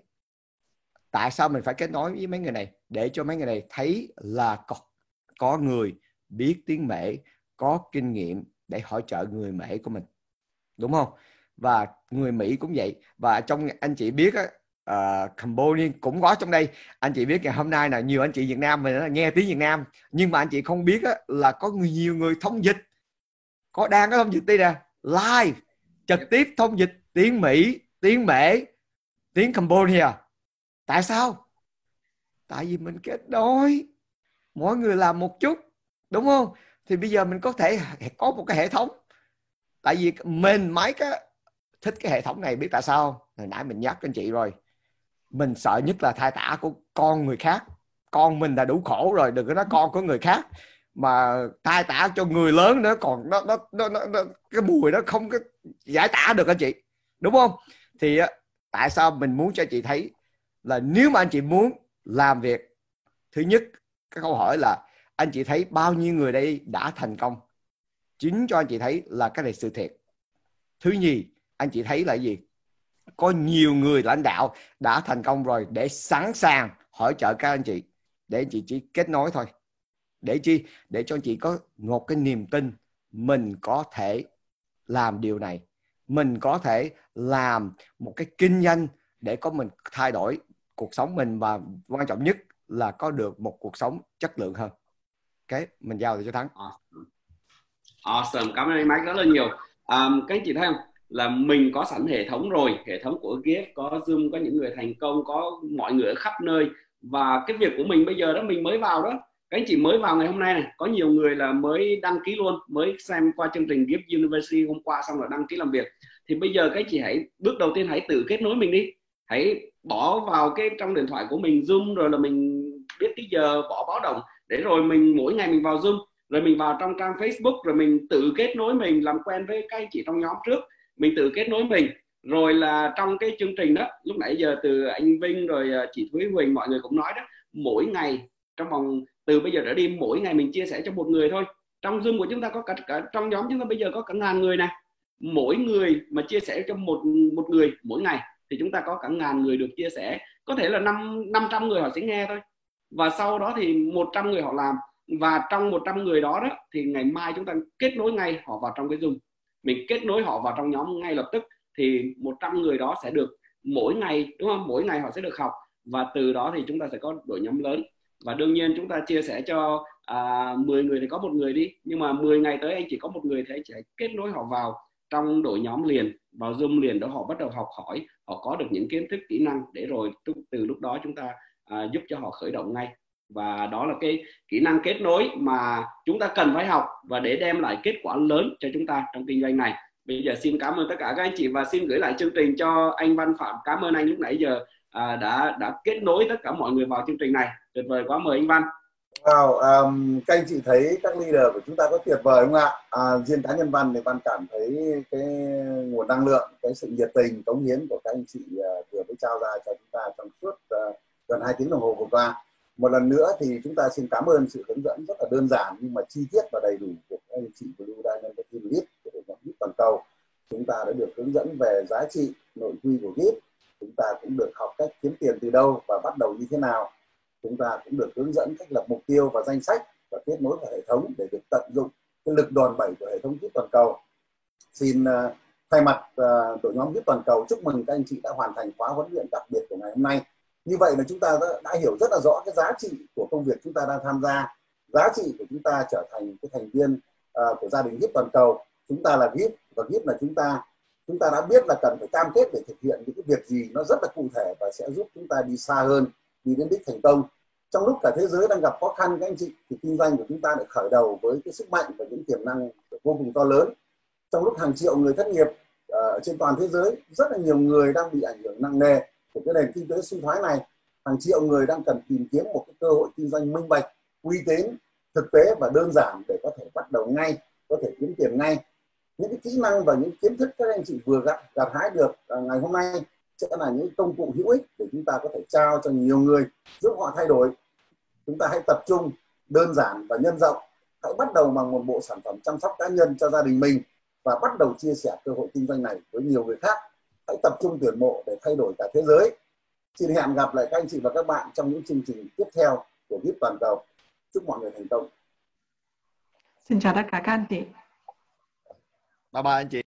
Tại sao mình phải kết nối với mấy người này? Để cho mấy người này thấy là có, có người biết tiếng Mễ, có kinh nghiệm để hỗ trợ người Mễ của mình, đúng không? Và người Mỹ cũng vậy. Và trong anh chị biết á, uh, Cambodia cũng có trong đây. Anh chị biết ngày hôm nay là nhiều anh chị Việt Nam mình nghe tiếng Việt Nam, nhưng mà anh chị không biết á, là có người, nhiều người thông dịch, có đang có thông dịch đây nè, live trực tiếp thông dịch tiếng Mỹ, tiếng Mễ, tiếng Cambodia. Tại sao? Tại vì mình kết nối, mỗi người làm một chút, đúng không? Thì bây giờ mình có thể có một cái hệ thống. Tại vì mình Mike á, thích cái hệ thống này, biết tại sao? Hồi nãy mình nhắc anh chị rồi, mình sợ nhất là thai tả của con người khác. Con mình đã đủ khổ rồi, đừng có nói con của người khác, mà thai tả cho người lớn nữa, còn nó, nó, nó, nó, nó cái mùi nó không có giải tả được anh chị, đúng không? Thì tại sao mình muốn cho chị thấy là nếu mà anh chị muốn làm việc. Thứ nhất, cái câu hỏi là anh chị thấy bao nhiêu người đây đã thành công? Chính cho anh chị thấy là cái này sự thiệt. Thứ nhì, anh chị thấy là gì? Có nhiều người lãnh đạo đã thành công rồi để sẵn sàng hỗ trợ các anh chị, để anh chị chỉ kết nối thôi. Để chi? Để cho anh chị có một cái niềm tin mình có thể làm điều này, mình có thể làm một cái kinh doanh để có mình thay đổi cuộc sống mình, và quan trọng nhất là có được một cuộc sống chất lượng hơn. Ok, mình giao thì cho Thắng. Awesome, cảm ơn anh Mike rất là nhiều. Um, các anh chị thấy không, là mình có sẵn hệ thống rồi, hệ thống của giê i ép, có Zoom, có những người thành công, có mọi người ở khắp nơi. Và cái việc của mình bây giờ đó, mình mới vào đó, các anh chị mới vào ngày hôm nay này, có nhiều người là mới đăng ký luôn, mới xem qua chương trình giê i ép University hôm qua xong rồi đăng ký làm việc. Thì bây giờ các anh chị hãy, bước đầu tiên hãy tự kết nối mình đi, hãy bỏ vào cái trong điện thoại của mình Zoom, rồi là mình biết cái giờ, bỏ báo động, để rồi mình mỗi ngày mình vào Zoom, rồi mình vào trong trang Facebook, rồi mình tự kết nối mình, làm quen với các anh chị trong nhóm trước, mình tự kết nối mình. Rồi là trong cái chương trình đó, lúc nãy giờ từ anh Vinh rồi chị Thúy Huỳnh, mọi người cũng nói đó, mỗi ngày trong vòng từ bây giờ trở đi, mỗi ngày mình chia sẻ cho một người thôi. Trong Zoom của chúng ta có cả, cả trong nhóm chúng ta bây giờ có cả ngàn người nè, mỗi người mà chia sẻ cho một một người mỗi ngày thì chúng ta có cả ngàn người được chia sẻ. Có thể là năm năm trăm người họ sẽ nghe thôi, và sau đó thì một trăm người họ làm, và trong một trăm người đó đó thì ngày mai chúng ta kết nối ngay họ vào trong cái Zoom, mình kết nối họ vào trong nhóm ngay lập tức, thì một trăm người đó sẽ được mỗi ngày, đúng không? Mỗi ngày họ sẽ được học, và từ đó thì chúng ta sẽ có đội nhóm lớn. Và đương nhiên chúng ta chia sẻ cho à, mười người thì có một người đi, nhưng mà mười ngày tới anh chỉ có một người thì anh chỉ kết nối họ vào trong đội nhóm liền, vào Zoom liền, để họ bắt đầu học hỏi, họ có được những kiến thức, kỹ năng, để rồi từ lúc đó chúng ta à, giúp cho họ khởi động ngay. Và đó là cái kỹ năng kết nối mà chúng ta cần phải học, và để đem lại kết quả lớn cho chúng ta trong kinh doanh này. Bây giờ xin cảm ơn tất cả các anh chị, và xin gửi lại chương trình cho anh Văn Phạm. Cảm ơn anh lúc nãy giờ à, đã đã kết nối tất cả mọi người vào chương trình này. Tuyệt vời quá, mời anh Văn. Wow, um, các anh chị thấy các leader của chúng ta có tuyệt vời không ạ? À, riêng cá nhân Văn thì Văn cảm thấy cái nguồn năng lượng, cái sự nhiệt tình, cống hiến của các anh chị uh, vừa mới trao ra cho chúng ta trong suốt uh, gần hai tiếng đồng hồ vừa qua. Một lần nữa thì chúng ta xin cảm ơn sự hướng dẫn rất là đơn giản nhưng mà chi tiết và đầy đủ của các anh chị Blue Diamond và Team Lead của đội nhóm giê i ép toàn cầu. Chúng ta đã được hướng dẫn về giá trị nội quy của giê i ép, chúng ta cũng được học cách kiếm tiền từ đâu và bắt đầu như thế nào. Chúng ta cũng được hướng dẫn cách lập mục tiêu và danh sách và kết nối vào hệ thống để được tận dụng cái lực đòn bẩy của hệ thống giê i ép toàn cầu. Xin uh, thay mặt uh, đội nhóm giê i ép toàn cầu chúc mừng các anh chị đã hoàn thành khóa huấn luyện đặc biệt của ngày hôm nay. Như vậy là chúng ta đã, đã hiểu rất là rõ cái giá trị của công việc chúng ta đang tham gia, giá trị của chúng ta trở thành cái thành viên uh, của gia đình giê i ép toàn cầu. Chúng ta là giê i ép và giê i ép là chúng ta. Chúng ta đã biết là cần phải cam kết để thực hiện những cái việc gì nó rất là cụ thể và sẽ giúp chúng ta đi xa hơn, đi đến đích thành công. Trong lúc cả thế giới đang gặp khó khăn các anh chị, thì kinh doanh của chúng ta lại khởi đầu với cái sức mạnh và những tiềm năng vô cùng to lớn. Trong lúc hàng triệu người thất nghiệp ở uh, trên toàn thế giới, rất là nhiều người đang bị ảnh hưởng nặng nề của cái nền kinh tế suy thoái này. Hàng triệu người đang cần tìm kiếm một cái cơ hội kinh doanh minh bạch, uy tín, thực tế và đơn giản để có thể bắt đầu ngay, có thể kiếm tiền ngay. Những cái kỹ năng và những kiến thức các anh chị vừa gặt gặt hái được uh, ngày hôm nay sẽ là những công cụ hữu ích để chúng ta có thể trao cho nhiều người, giúp họ thay đổi. Chúng ta hãy tập trung, đơn giản và nhân rộng. Hãy bắt đầu bằng một bộ sản phẩm chăm sóc cá nhân cho gia đình mình và bắt đầu chia sẻ cơ hội kinh doanh này với nhiều người khác. Hãy tập trung tuyển mộ để thay đổi cả thế giới. Xin hẹn gặp lại các anh chị và các bạn trong những chương trình tiếp theo của giê i ép toàn cầu. Chúc mọi người thành công. Xin chào tất cả các anh chị. Bye bye anh chị.